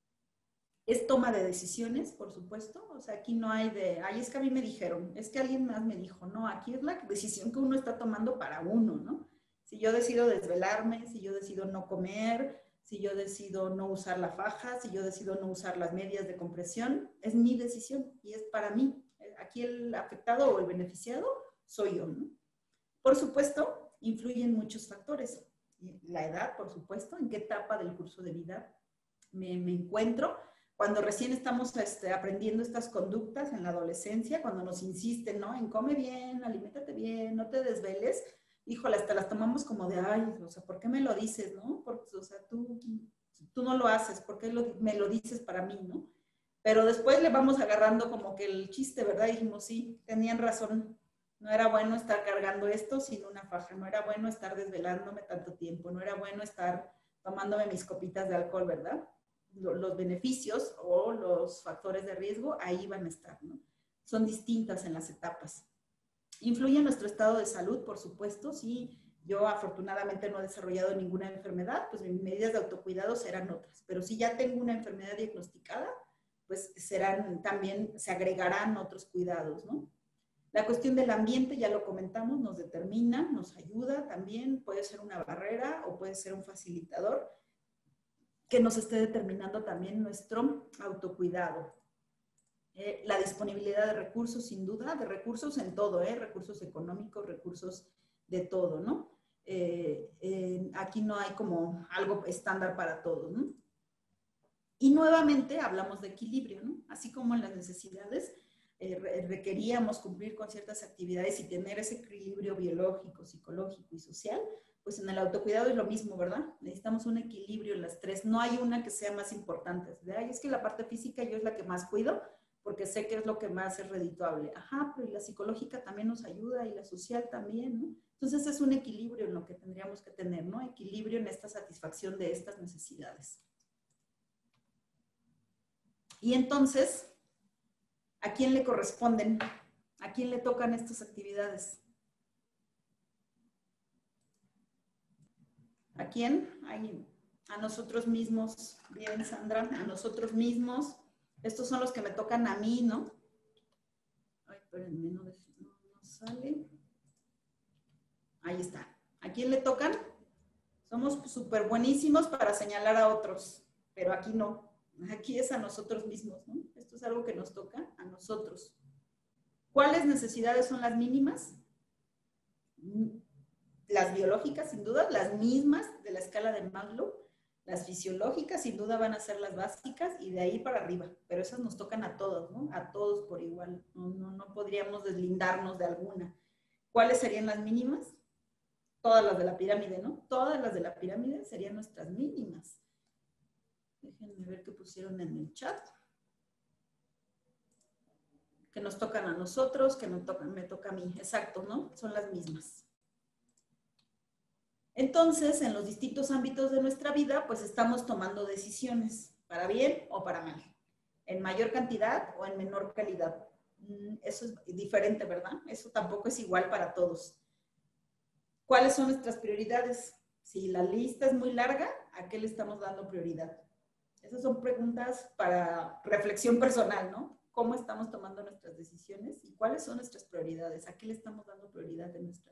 Es toma de decisiones, por supuesto, o sea, aquí no hay de, ay, es que a mí me dijeron, es que alguien más me dijo, no, aquí es la decisión que uno está tomando para uno, ¿no? Si yo decido desvelarme, si yo decido no comer, si yo decido no usar la faja, si yo decido no usar las medias de compresión, es mi decisión y es para mí. Aquí el afectado o el beneficiado soy yo, ¿no? Por supuesto, influyen muchos factores. La edad, por supuesto, en qué etapa del curso de vida me encuentro. Cuando recién estamos aprendiendo estas conductas en la adolescencia, cuando nos insisten, ¿no? En come bien, aliméntate bien, no te desveles, híjole, hasta las tomamos como de, ay, o sea, ¿por qué me lo dices, no? Porque, o sea, tú no lo haces, ¿por qué me lo dices para mí, no? Pero después le vamos agarrando como que el chiste, ¿verdad? Y dijimos, sí, tenían razón, no era bueno estar cargando esto sin una faja, no era bueno estar desvelándome tanto tiempo, no era bueno estar tomándome mis copitas de alcohol, ¿verdad? Los beneficios o los factores de riesgo ahí van a estar, ¿no? Son distintas en las etapas. ¿Influye en nuestro estado de salud? Por supuesto, sí. Yo afortunadamente no he desarrollado ninguna enfermedad, pues mis medidas de autocuidado serán otras. Pero si ya tengo una enfermedad diagnosticada, pues también se agregarán otros cuidados, ¿no? La cuestión del ambiente, ya lo comentamos, nos determina, nos ayuda también, puede ser una barrera o puede ser un facilitador que nos esté determinando también nuestro autocuidado. La disponibilidad de recursos, sin duda, de recursos en todo, recursos económicos, recursos de todo, ¿no? Aquí no hay como algo estándar para todos, ¿no? Y nuevamente hablamos de equilibrio, ¿no? Así como en las necesidades requeríamos cumplir con ciertas actividades y tener ese equilibrio biológico, psicológico y social, pues en el autocuidado es lo mismo, ¿verdad? Necesitamos un equilibrio en las tres. No hay una que sea más importante. Ay, es que la parte física yo es la que más cuido porque sé que es lo que más es redituable. Ajá, pero y la psicológica también nos ayuda y la social también, ¿no? Entonces es un equilibrio en lo que tendríamos que tener, ¿no? Equilibrio en esta satisfacción de estas necesidades. Y entonces, ¿a quién le corresponden? ¿A quién le tocan estas actividades? ¿A quién? A nosotros mismos. Bien, Sandra, a nosotros mismos. Estos son los que me tocan a mí, ¿no? Ay, espérenme, no sale. Ahí está. ¿A quién le tocan? Somos súper buenísimos para señalar a otros, pero aquí no. Aquí es a nosotros mismos, ¿no? Esto es algo que nos toca a nosotros. ¿Cuáles necesidades son las mínimas? Las biológicas, sin duda, las mismas de la escala de Maslow. Las fisiológicas, sin duda, van a ser las básicas y de ahí para arriba. Pero esas nos tocan a todos, ¿no? A todos por igual. No podríamos deslindarnos de alguna. ¿Cuáles serían las mínimas? Todas las de la pirámide, ¿no? Todas las de la pirámide serían nuestras mínimas. Déjenme ver qué pusieron en el chat. Que nos tocan a nosotros, que me toca a mí. Exacto, ¿no? Son las mismas. Entonces, en los distintos ámbitos de nuestra vida, pues estamos tomando decisiones, para bien o para mal, en mayor cantidad o en menor calidad. Eso es diferente, ¿verdad? Eso tampoco es igual para todos. ¿Cuáles son nuestras prioridades? Si la lista es muy larga, ¿a qué le estamos dando prioridad? Esas son preguntas para reflexión personal, ¿no? ¿Cómo estamos tomando nuestras decisiones y cuáles son nuestras prioridades? ¿A qué le estamos dando prioridad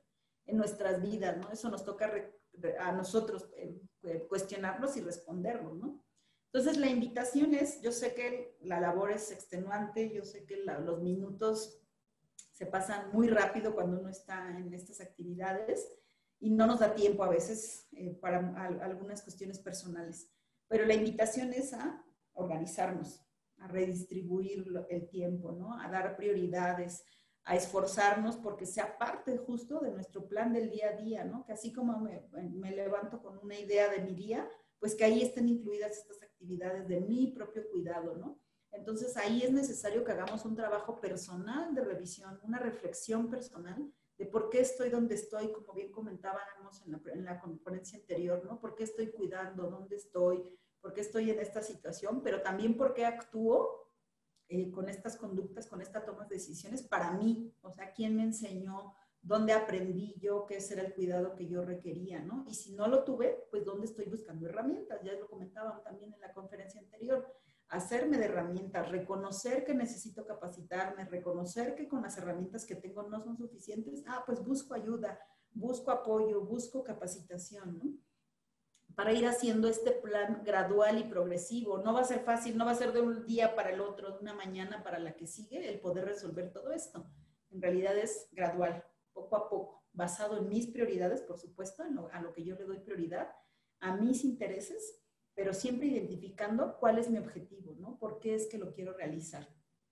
en nuestras vidas, ¿no? Eso nos toca a nosotros cuestionarnos y responderlo, ¿no? Entonces, la invitación es, yo sé que la labor es extenuante, yo sé que los minutos se pasan muy rápido cuando uno está en estas actividades y no nos da tiempo a veces para algunas cuestiones personales. Pero la invitación es a organizarnos, a redistribuir el tiempo, ¿no? A dar prioridades, a esforzarnos porque sea parte justo de nuestro plan del día a día, ¿no? Que así como me levanto con una idea de mi día, pues que ahí estén incluidas estas actividades de mi propio cuidado, ¿no? Entonces ahí es necesario que hagamos un trabajo personal de revisión, una reflexión personal de por qué estoy donde estoy, como bien comentábamos en la conferencia anterior, ¿no? ¿Por qué estoy cuidando? ¿Dónde estoy? ¿Por qué estoy en esta situación? Pero también por qué actúo con estas conductas, con esta toma de decisiones para mí. O sea, ¿quién me enseñó? ¿Dónde aprendí yo qué era el cuidado que yo requería, ¿no? Y si no lo tuve, pues ¿dónde estoy buscando herramientas? Ya lo comentaban también en la conferencia anterior. Hacerme de herramientas, reconocer que necesito capacitarme, reconocer que con las herramientas que tengo no son suficientes. Pues busco ayuda, busco apoyo, busco capacitación, ¿no? Para ir haciendo este plan gradual y progresivo. No va a ser fácil, no va a ser de un día para el otro, de una mañana para la que sigue, el poder resolver todo esto. En realidad es gradual, poco a poco, basado en mis prioridades, por supuesto, a lo que yo le doy prioridad, a mis intereses, pero siempre identificando cuál es mi objetivo, ¿no? ¿Por qué es que lo quiero realizar?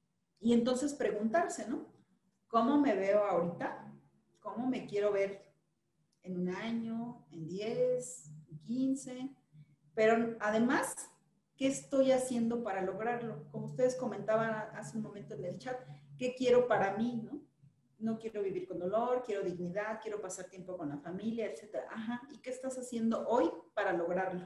Y entonces preguntarse, ¿no? ¿Cómo me veo ahorita? ¿Cómo me quiero ver en un año, en 10, en 15? Pero además, ¿qué estoy haciendo para lograrlo? Como ustedes comentaban hace un momento en el chat, ¿qué quiero para mí, no? No quiero vivir con dolor, quiero dignidad, quiero pasar tiempo con la familia, etc. ¿Y qué estás haciendo hoy para lograrlo?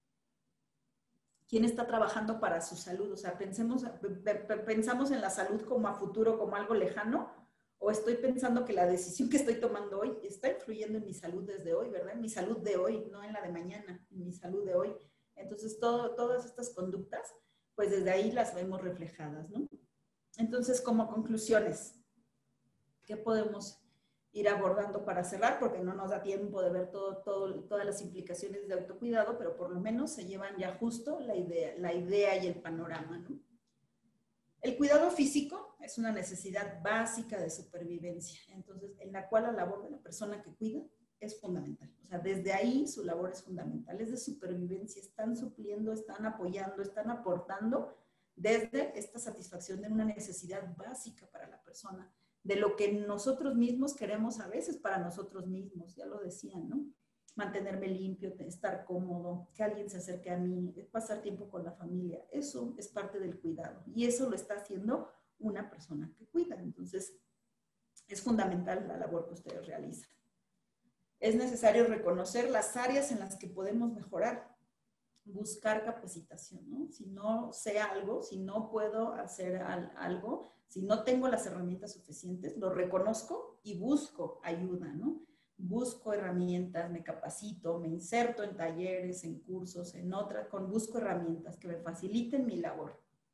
¿Quién está trabajando para su salud? O sea, pensamos en la salud como a futuro, como algo lejano, o estoy pensando que la decisión que estoy tomando hoy está influyendo en mi salud desde hoy, ¿verdad? En mi salud de hoy, no en la de mañana, en mi salud de hoy. Entonces, todas estas conductas, pues desde ahí las vemos reflejadas, ¿no? Entonces, como conclusiones, ¿qué podemos ir abordando para cerrar? Porque no nos da tiempo de ver todas las implicaciones de autocuidado, pero por lo menos se llevan ya justo la idea y el panorama, ¿no? El cuidado físico es una necesidad básica de supervivencia, entonces, en la cual la labor de la persona que cuida es fundamental. O sea, desde ahí su labor es fundamental, es de supervivencia, están supliendo, están apoyando, están aportando desde esta satisfacción de una necesidad básica para la persona, de lo que nosotros mismos queremos a veces para nosotros mismos, ya lo decían, ¿no? Mantenerme limpio, estar cómodo, que alguien se acerque a mí, pasar tiempo con la familia, eso es parte del cuidado y eso lo está haciendo una persona que cuida. Entonces, es fundamental la labor que ustedes realizan. Es necesario reconocer las áreas en las que podemos mejorar, buscar capacitación, ¿no? Si no sé algo, si no puedo hacer algo, si no tengo las herramientas suficientes, lo reconozco y busco ayuda, ¿no? Busco herramientas, me capacito, me inserto en talleres, en cursos, busco herramientas que me faciliten mi labor.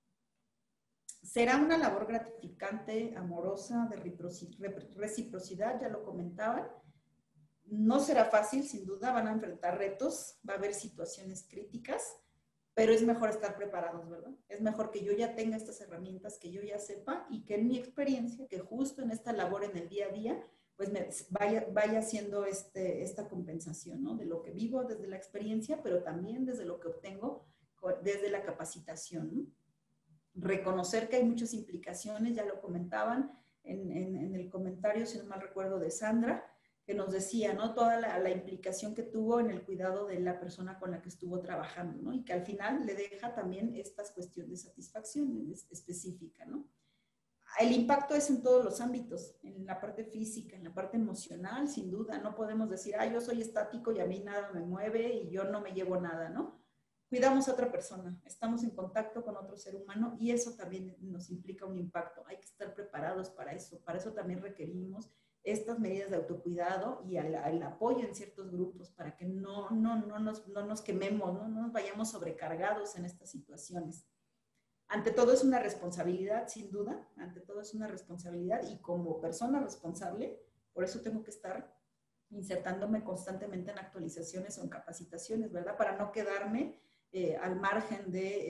Será una labor gratificante, amorosa, de reciprocidad, ya lo comentaban. no será fácil, sin duda, van a enfrentar retos, va a haber situaciones críticas, pero es mejor estar preparados, ¿verdad? Es mejor que yo ya tenga estas herramientas, que yo ya sepa y que en mi experiencia, que justo en esta labor en el día a día, pues vaya haciendo esta compensación, ¿no? De lo que vivo desde la experiencia, pero también desde lo que obtengo desde la capacitación, ¿no? Reconocer que hay muchas implicaciones, ya lo comentaban en el comentario, si no mal recuerdo, de Sandra, que nos decía, ¿no? Toda la implicación que tuvo en el cuidado de la persona con la que estuvo trabajando, ¿no? Y que al final le deja también estas cuestiones de satisfacción específica, ¿no? El impacto es en todos los ámbitos, en la parte física, en la parte emocional, sin duda. No podemos decir, yo soy estático y a mí nada me mueve y yo no me llevo nada, ¿no? Cuidamos a otra persona, estamos en contacto con otro ser humano y eso también nos implica un impacto. Hay que estar preparados para eso también requerimos estas medidas de autocuidado y el apoyo en ciertos grupos para que no nos quememos, no nos vayamos sobrecargados en estas situaciones. Ante todo es una responsabilidad, sin duda, ante todo es una responsabilidad y como persona responsable, por eso tengo que estar insertándome constantemente en actualizaciones o en capacitaciones, ¿verdad? Para no quedarme al margen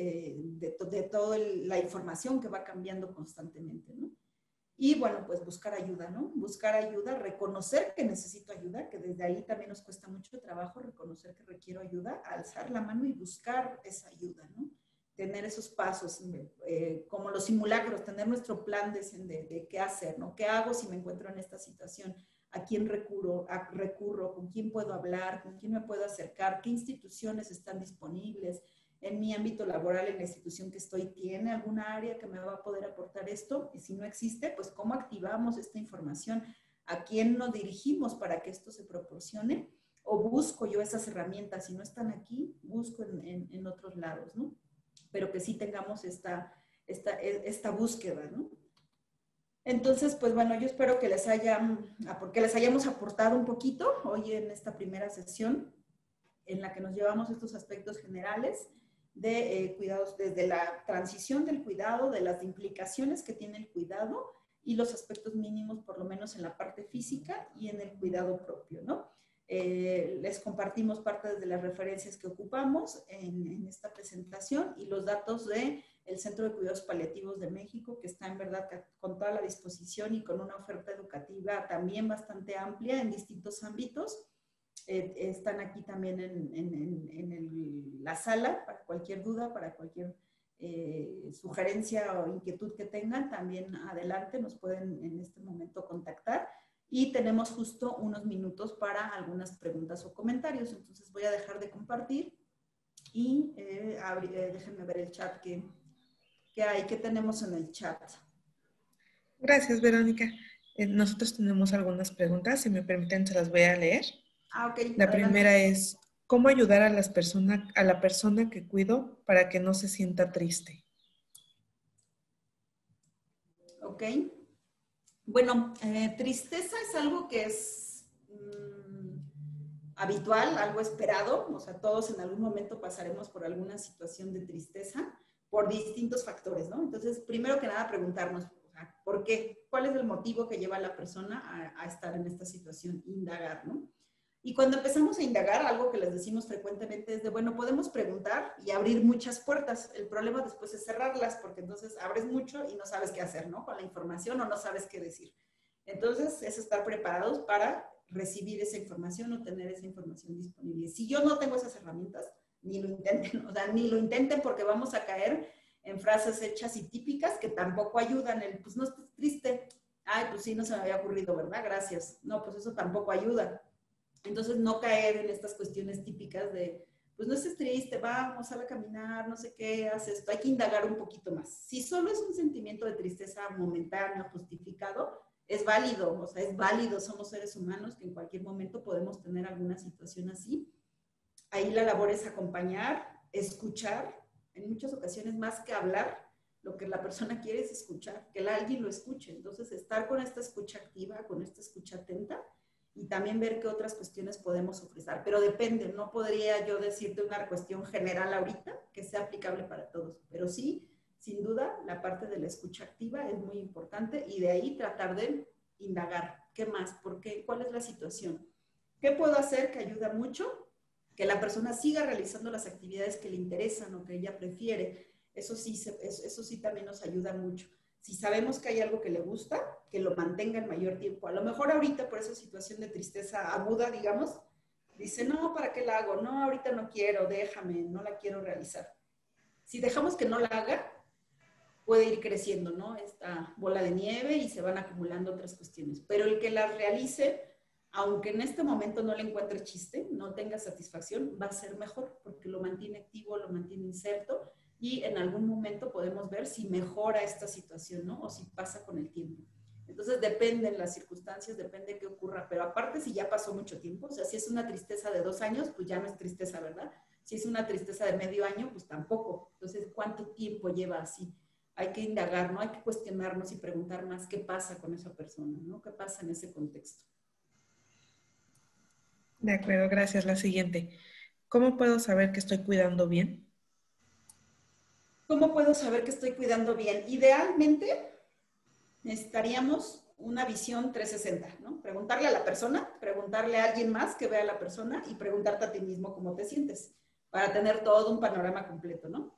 de toda la información que va cambiando constantemente, ¿no? Y bueno, pues buscar ayuda, ¿no? Buscar ayuda, reconocer que necesito ayuda, que desde ahí también nos cuesta mucho trabajo reconocer que requiero ayuda, alzar la mano y buscar esa ayuda, ¿no? Tener esos pasos, como los simulacros, tener nuestro plan de qué hacer, ¿no? ¿Qué hago si me encuentro en esta situación? ¿A quién recurro? ¿Con quién puedo hablar? ¿Con quién me puedo acercar? ¿Qué instituciones están disponibles? En mi ámbito laboral, en la institución que estoy, ¿tiene alguna área que me va a poder aportar esto? Y si no existe, pues ¿cómo activamos esta información? ¿A quién nos dirigimos para que esto se proporcione? ¿O busco yo esas herramientas? Si no están aquí, busco en otros lados, ¿no? Pero que sí tengamos esta búsqueda, ¿no? Entonces, pues bueno, yo espero que les hayamos aportado un poquito hoy en esta primera sesión en la que nos llevamos estos aspectos generales de cuidados, desde la transición del cuidado, de las implicaciones que tiene el cuidado y los aspectos mínimos, por lo menos en la parte física y en el cuidado propio, ¿no? Les compartimos parte de las referencias que ocupamos en esta presentación y los datos del Centro de Cuidados Paliativos de México, que está en verdad con toda la disposición y con una oferta educativa también bastante amplia en distintos ámbitos. Están aquí también en la sala para cualquier duda, para cualquier sugerencia o inquietud que tengan, también adelante nos pueden en este momento contactar. Y tenemos justo unos minutos para algunas preguntas o comentarios. Entonces voy a dejar de compartir y déjenme ver el chat que hay, que tenemos en el chat. Gracias, Verónica. Nosotros tenemos algunas preguntas, si me permiten se las voy a leer. Ok. La primera es, ¿cómo ayudar a la persona que cuido para que no se sienta triste? Ok. Bueno, tristeza es algo que es habitual, algo esperado, o sea, todos en algún momento pasaremos por alguna situación de tristeza por distintos factores, ¿no? Entonces, primero que nada, preguntarnos, ¿por qué? ¿Cuál es el motivo que lleva a la persona a estar en esta situación? Indagar, ¿no? Y cuando empezamos a indagar, algo que les decimos frecuentemente es de, bueno, podemos preguntar y abrir muchas puertas. El problema después es cerrarlas, porque entonces abres mucho y no sabes qué hacer, ¿no? Con la información o no sabes qué decir. Entonces, es estar preparados para recibir esa información o tener esa información disponible. Si yo no tengo esas herramientas, ni lo intenten, o sea, ni lo intenten porque vamos a caer en frases hechas y típicas que tampoco ayudan. Pues no estés triste. Ay, pues sí, no se me había ocurrido, ¿verdad? Gracias. No, pues eso tampoco ayuda. Entonces, no caer en estas cuestiones típicas de, pues no estés triste, vamos, sal a caminar, no sé qué, haz esto. Hay que indagar un poquito más. Si solo es un sentimiento de tristeza momentáneo, justificado, es válido, o sea, es válido, somos seres humanos que en cualquier momento podemos tener alguna situación así. Ahí la labor es acompañar, escuchar, en muchas ocasiones más que hablar, lo que la persona quiere es escuchar, que alguien lo escuche. Entonces, estar con esta escucha activa, con esta escucha atenta, y también ver qué otras cuestiones podemos ofrecer. Pero depende, no podría yo decirte una cuestión general ahorita que sea aplicable para todos, pero sí, sin duda, la parte de la escucha activa es muy importante y de ahí tratar de indagar. ¿Qué más? ¿Por qué? ¿Cuál es la situación? ¿Qué puedo hacer que ayuda mucho? Que la persona siga realizando las actividades que le interesan o que ella prefiere. Eso sí también nos ayuda mucho. Si sabemos que hay algo que le gusta, que lo mantenga el mayor tiempo. A lo mejor ahorita, por esa situación de tristeza aguda, digamos, dice, no, ¿para qué la hago? No, ahorita no quiero, déjame, no la quiero realizar. Si dejamos que no la haga, puede ir creciendo, ¿no? Esta bola de nieve y se van acumulando otras cuestiones. Pero el que la realice, aunque en este momento no le encuentre chiste, no tenga satisfacción, va a ser mejor porque lo mantiene activo, lo mantiene inserto y en algún momento podemos ver si mejora esta situación, ¿no? O si pasa con el tiempo. Entonces depende de las circunstancias, depende de qué ocurra, pero aparte si ya pasó mucho tiempo, o sea, si es una tristeza de 2 años, pues ya no es tristeza, ¿verdad? Si es una tristeza de medio año, pues tampoco. Entonces, ¿cuánto tiempo lleva así? Hay que indagar, ¿no? Hay que cuestionarnos y preguntar más qué pasa con esa persona, ¿no? ¿Qué pasa en ese contexto? De acuerdo, gracias. La siguiente. ¿Cómo puedo saber que estoy cuidando bien? ¿Cómo puedo saber que estoy cuidando bien? Idealmente, necesitaríamos una visión 360, ¿no? Preguntarle a la persona, preguntarle a alguien más que vea a la persona y preguntarte a ti mismo cómo te sientes para tener todo un panorama completo, ¿no?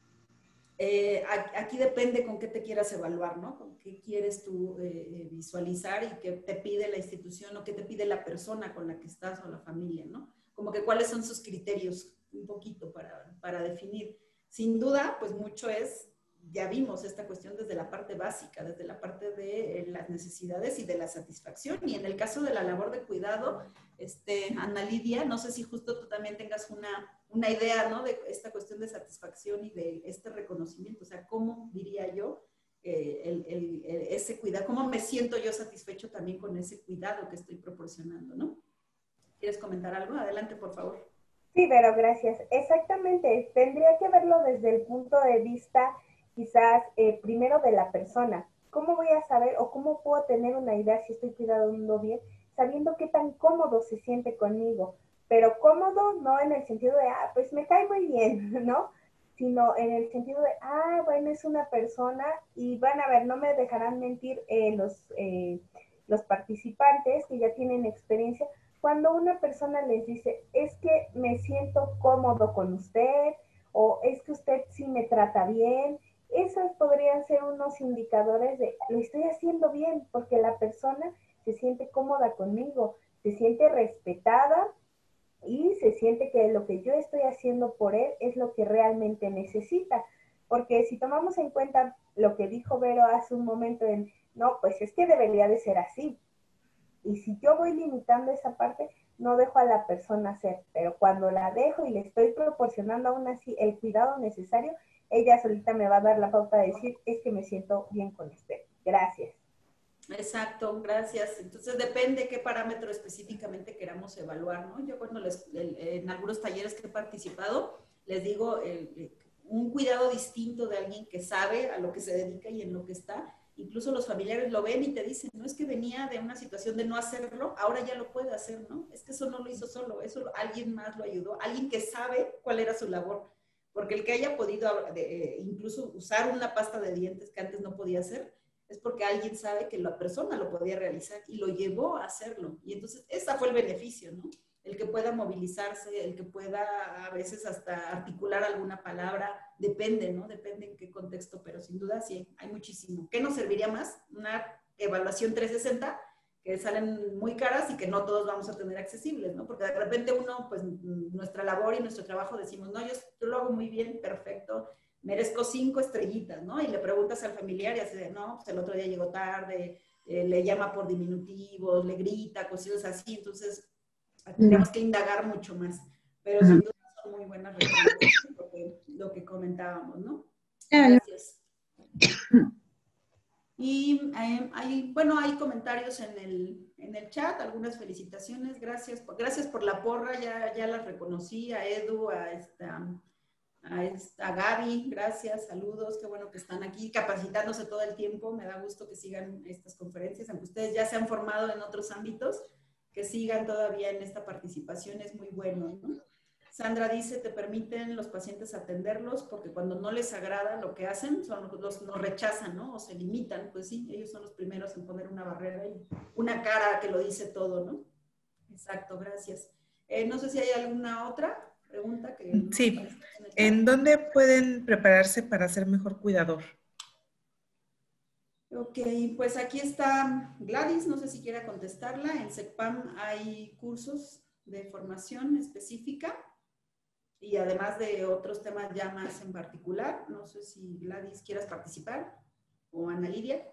Aquí depende con qué te quieras evaluar, ¿no? Con qué quieres tú visualizar y qué te pide la institución o qué te pide la persona con la que estás o la familia, ¿no? Como que cuáles son sus criterios un poquito para definir. Sin duda, pues mucho es, ya vimos esta cuestión desde la parte básica, desde la parte de las necesidades y de la satisfacción. Y en el caso de la labor de cuidado, Ana Lidia, no sé si justo tú también tengas una idea, ¿no? De esta cuestión de satisfacción y de este reconocimiento. O sea, ¿cómo diría yo ese cuidado? ¿Cómo me siento yo satisfecho también con ese cuidado que estoy proporcionando, ¿no? ¿Quieres comentar algo? Adelante, por favor. Sí, pero gracias. Exactamente. Tendría que verlo desde el punto de vista, quizás, primero de la persona. ¿Cómo voy a saber o cómo puedo tener una idea si estoy cuidando bien, sabiendo qué tan cómodo se siente conmigo? Pero cómodo no en el sentido de, pues me cae muy bien, ¿no? Sino en el sentido de, bueno, es una persona y van a ver, no me dejarán mentir los participantes que ya tienen experiencia cuando una persona les dice, es que me siento cómodo con usted, o es que usted sí me trata bien, esos podrían ser unos indicadores de, lo estoy haciendo bien, porque la persona se siente cómoda conmigo, se siente respetada y se siente que lo que yo estoy haciendo por él es lo que realmente necesita. Porque si tomamos en cuenta lo que dijo Vero hace un momento en, no, pues es que debería de ser así. Y si yo voy limitando esa parte, no dejo a la persona hacer, pero cuando la dejo y le estoy proporcionando aún así el cuidado necesario, ella solita me va a dar la pauta de decir, es que me siento bien con usted. Gracias. Exacto, gracias. Entonces depende qué parámetro específicamente queramos evaluar, ¿no? Yo cuando en algunos talleres que he participado, les digo un cuidado distinto de alguien que sabe a lo que se dedica y en lo que está. Incluso los familiares lo ven y te dicen, no es que venía de una situación de no hacerlo, ahora ya lo puede hacer, ¿no? Es que eso no lo hizo solo, eso alguien más lo ayudó, alguien que sabe cuál era su labor. Porque el que haya podido incluso usar una pasta de dientes que antes no podía hacer, es porque alguien sabe que la persona lo podía realizar y lo llevó a hacerlo. Y entonces, ese fue el beneficio, ¿no? El que pueda movilizarse, el que pueda a veces hasta articular alguna palabra, depende, ¿no? Depende en qué contexto, pero sin duda sí, hay muchísimo. ¿Qué nos serviría más? Una evaluación 360, que salen muy caras y que no todos vamos a tener accesibles, ¿no? Porque de repente uno, pues nuestra labor y nuestro trabajo decimos, no, yo lo hago muy bien, perfecto, merezco 5 estrellitas, ¿no? Y le preguntas al familiar y así de, no, pues el otro día llegó tarde, le llama por diminutivos, le grita, cosas así, entonces tendríamos que indagar mucho más. Pero sin duda son muy buenas recomendaciones lo que comentábamos, ¿no? Gracias. Y hay comentarios en el chat, algunas felicitaciones, gracias por la porra, ya las reconocí, a Edu, a Gaby, gracias, saludos, qué bueno que están aquí capacitándose todo el tiempo, me da gusto que sigan estas conferencias, aunque ustedes ya se han formado en otros ámbitos, que sigan todavía en esta participación, es muy bueno, ¿no? Sandra dice, te permiten los pacientes atenderlos porque cuando no les agrada lo que hacen, los rechazan, ¿no? O se limitan, pues sí, ellos son los primeros en poner una barrera y una cara que lo dice todo, ¿no? Exacto, gracias. No sé si hay alguna otra pregunta que no Sí. aparece en el chat. ¿En dónde pueden prepararse para ser mejor cuidador? Ok, pues aquí está Gladys, no sé si quiera contestarla. En SECPAM hay cursos de formación específica y además de otros temas ya más en particular. No sé si Gladys quieras participar o Ana Lidia.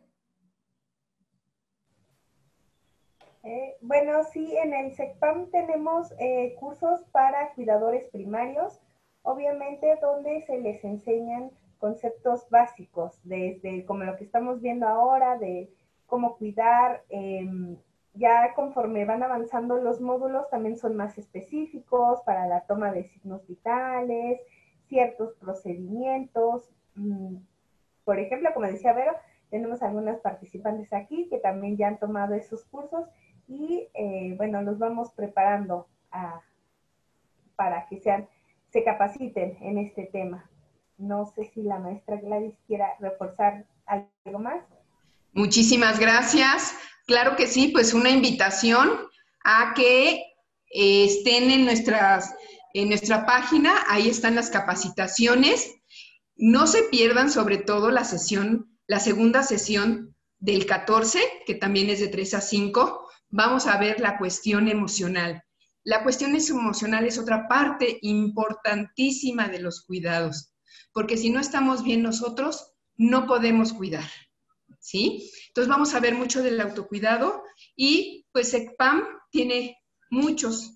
Bueno, sí, en el SECPAM tenemos cursos para cuidadores primarios, obviamente donde se les enseñan conceptos básicos, desde como lo que estamos viendo ahora, de cómo cuidar. Ya conforme van avanzando los módulos, también son más específicos para la toma de signos vitales, ciertos procedimientos. Por ejemplo, como decía Vero, tenemos algunas participantes aquí que también ya han tomado esos cursos y bueno, los vamos preparando para que se capaciten en este tema. No sé si la maestra Gladys quiera reforzar algo más. Muchísimas gracias. Claro que sí, pues una invitación a que estén en nuestra página, ahí están las capacitaciones. No se pierdan sobre todo la segunda sesión del 14, que también es de 3 a 5. Vamos a ver la cuestión emocional. La cuestión emocional es otra parte importantísima de los cuidados, porque si no estamos bien nosotros, no podemos cuidar, ¿sí? Entonces vamos a ver mucho del autocuidado y pues SECPAM tiene muchos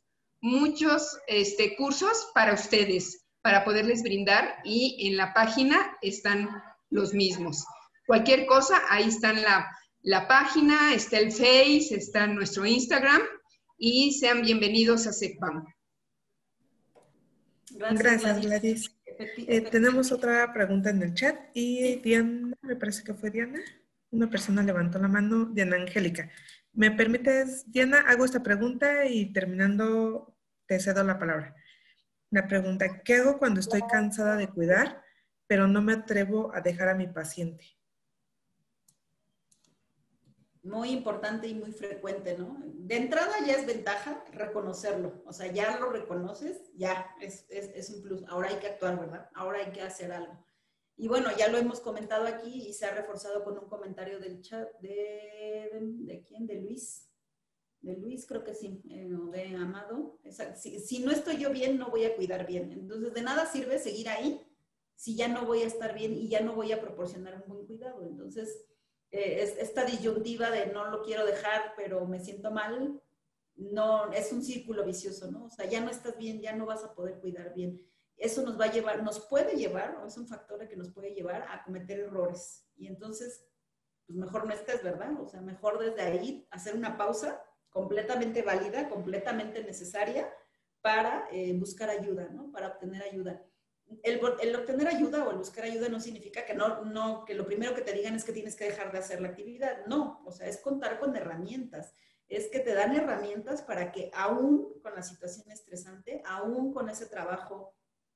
cursos para ustedes, para poderles brindar y en la página están los mismos. Cualquier cosa, ahí está la página, está el Face, está nuestro Instagram y sean bienvenidos a SECPAM. Gracias, Gladys. Tenemos otra pregunta en el chat y Diana, me parece que fue Diana. Una persona levantó la mano, Diana Angélica. ¿Me permites, Diana? Hago esta pregunta y terminando te cedo la palabra. La pregunta, ¿qué hago cuando estoy cansada de cuidar, pero no me atrevo a dejar a mi paciente? Muy importante y muy frecuente, ¿no? De entrada ya es ventaja reconocerlo, o sea, ya lo reconoces, ya es un plus. Ahora hay que actuar, ¿verdad? Ahora hay que hacer algo. Y bueno, ya lo hemos comentado aquí y se ha reforzado con un comentario del chat ¿de quién? De Luis. De Luis, creo que sí, de Amado. Si no estoy yo bien, no voy a cuidar bien. Entonces, de nada sirve seguir ahí si ya no voy a estar bien y ya no voy a proporcionar un buen cuidado. Entonces, esta disyuntiva de no lo quiero dejar, pero me siento mal, no, es un círculo vicioso, ¿no? O sea, ya no estás bien, ya no vas a poder cuidar bien. Eso nos va a llevar, nos puede llevar, o es un factor que nos puede llevar a cometer errores. Y entonces, pues mejor no estés, ¿verdad? O sea, mejor desde ahí hacer una pausa completamente válida, completamente necesaria para buscar ayuda, ¿no? Para obtener ayuda. El obtener ayuda o el buscar ayuda no significa que que lo primero que te digan es que tienes que dejar de hacer la actividad. No, o sea, es contar con herramientas. Es que te dan herramientas para que aún con la situación estresante, aún con ese trabajo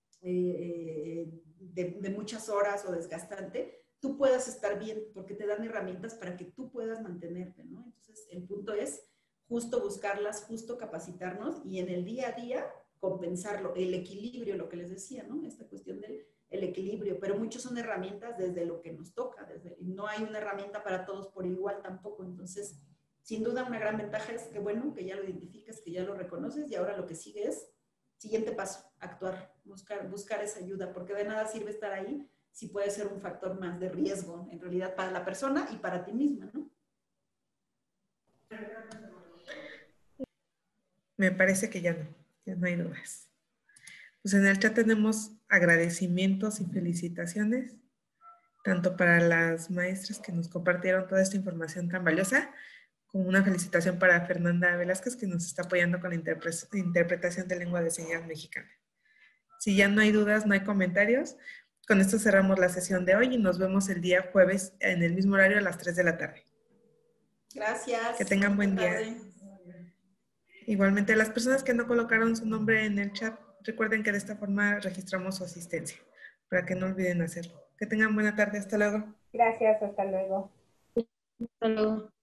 de muchas horas o desgastante, tú puedas estar bien porque te dan herramientas para que tú puedas mantenerte, ¿no? Entonces, el punto es justo buscarlas, justo capacitarnos y en el día a día compensarlo, el equilibrio, lo que les decía, ¿no? Esta cuestión del equilibrio, pero muchos son herramientas desde lo que nos toca, no hay una herramienta para todos por igual tampoco, entonces, sin duda una gran ventaja es que, bueno, que ya lo identificas, que ya lo reconoces y ahora lo que sigue es, siguiente paso, actuar, buscar esa ayuda, porque de nada sirve estar ahí si puede ser un factor más de riesgo, en realidad, para la persona y para ti misma, ¿no? Me parece que ya no hay dudas. Pues en el chat tenemos agradecimientos y felicitaciones, tanto para las maestras que nos compartieron toda esta información tan valiosa, como una felicitación para Fernanda Velázquez, que nos está apoyando con la interpretación de lengua de señas mexicana. Si ya no hay dudas, no hay comentarios, con esto cerramos la sesión de hoy y nos vemos el día jueves en el mismo horario a las 3 de la tarde. Gracias. Que tengan buen día. Igualmente, las personas que no colocaron su nombre en el chat, recuerden que de esta forma registramos su asistencia, para que no olviden hacerlo. Que tengan buena tarde. Hasta luego. Gracias, hasta luego. Hasta luego.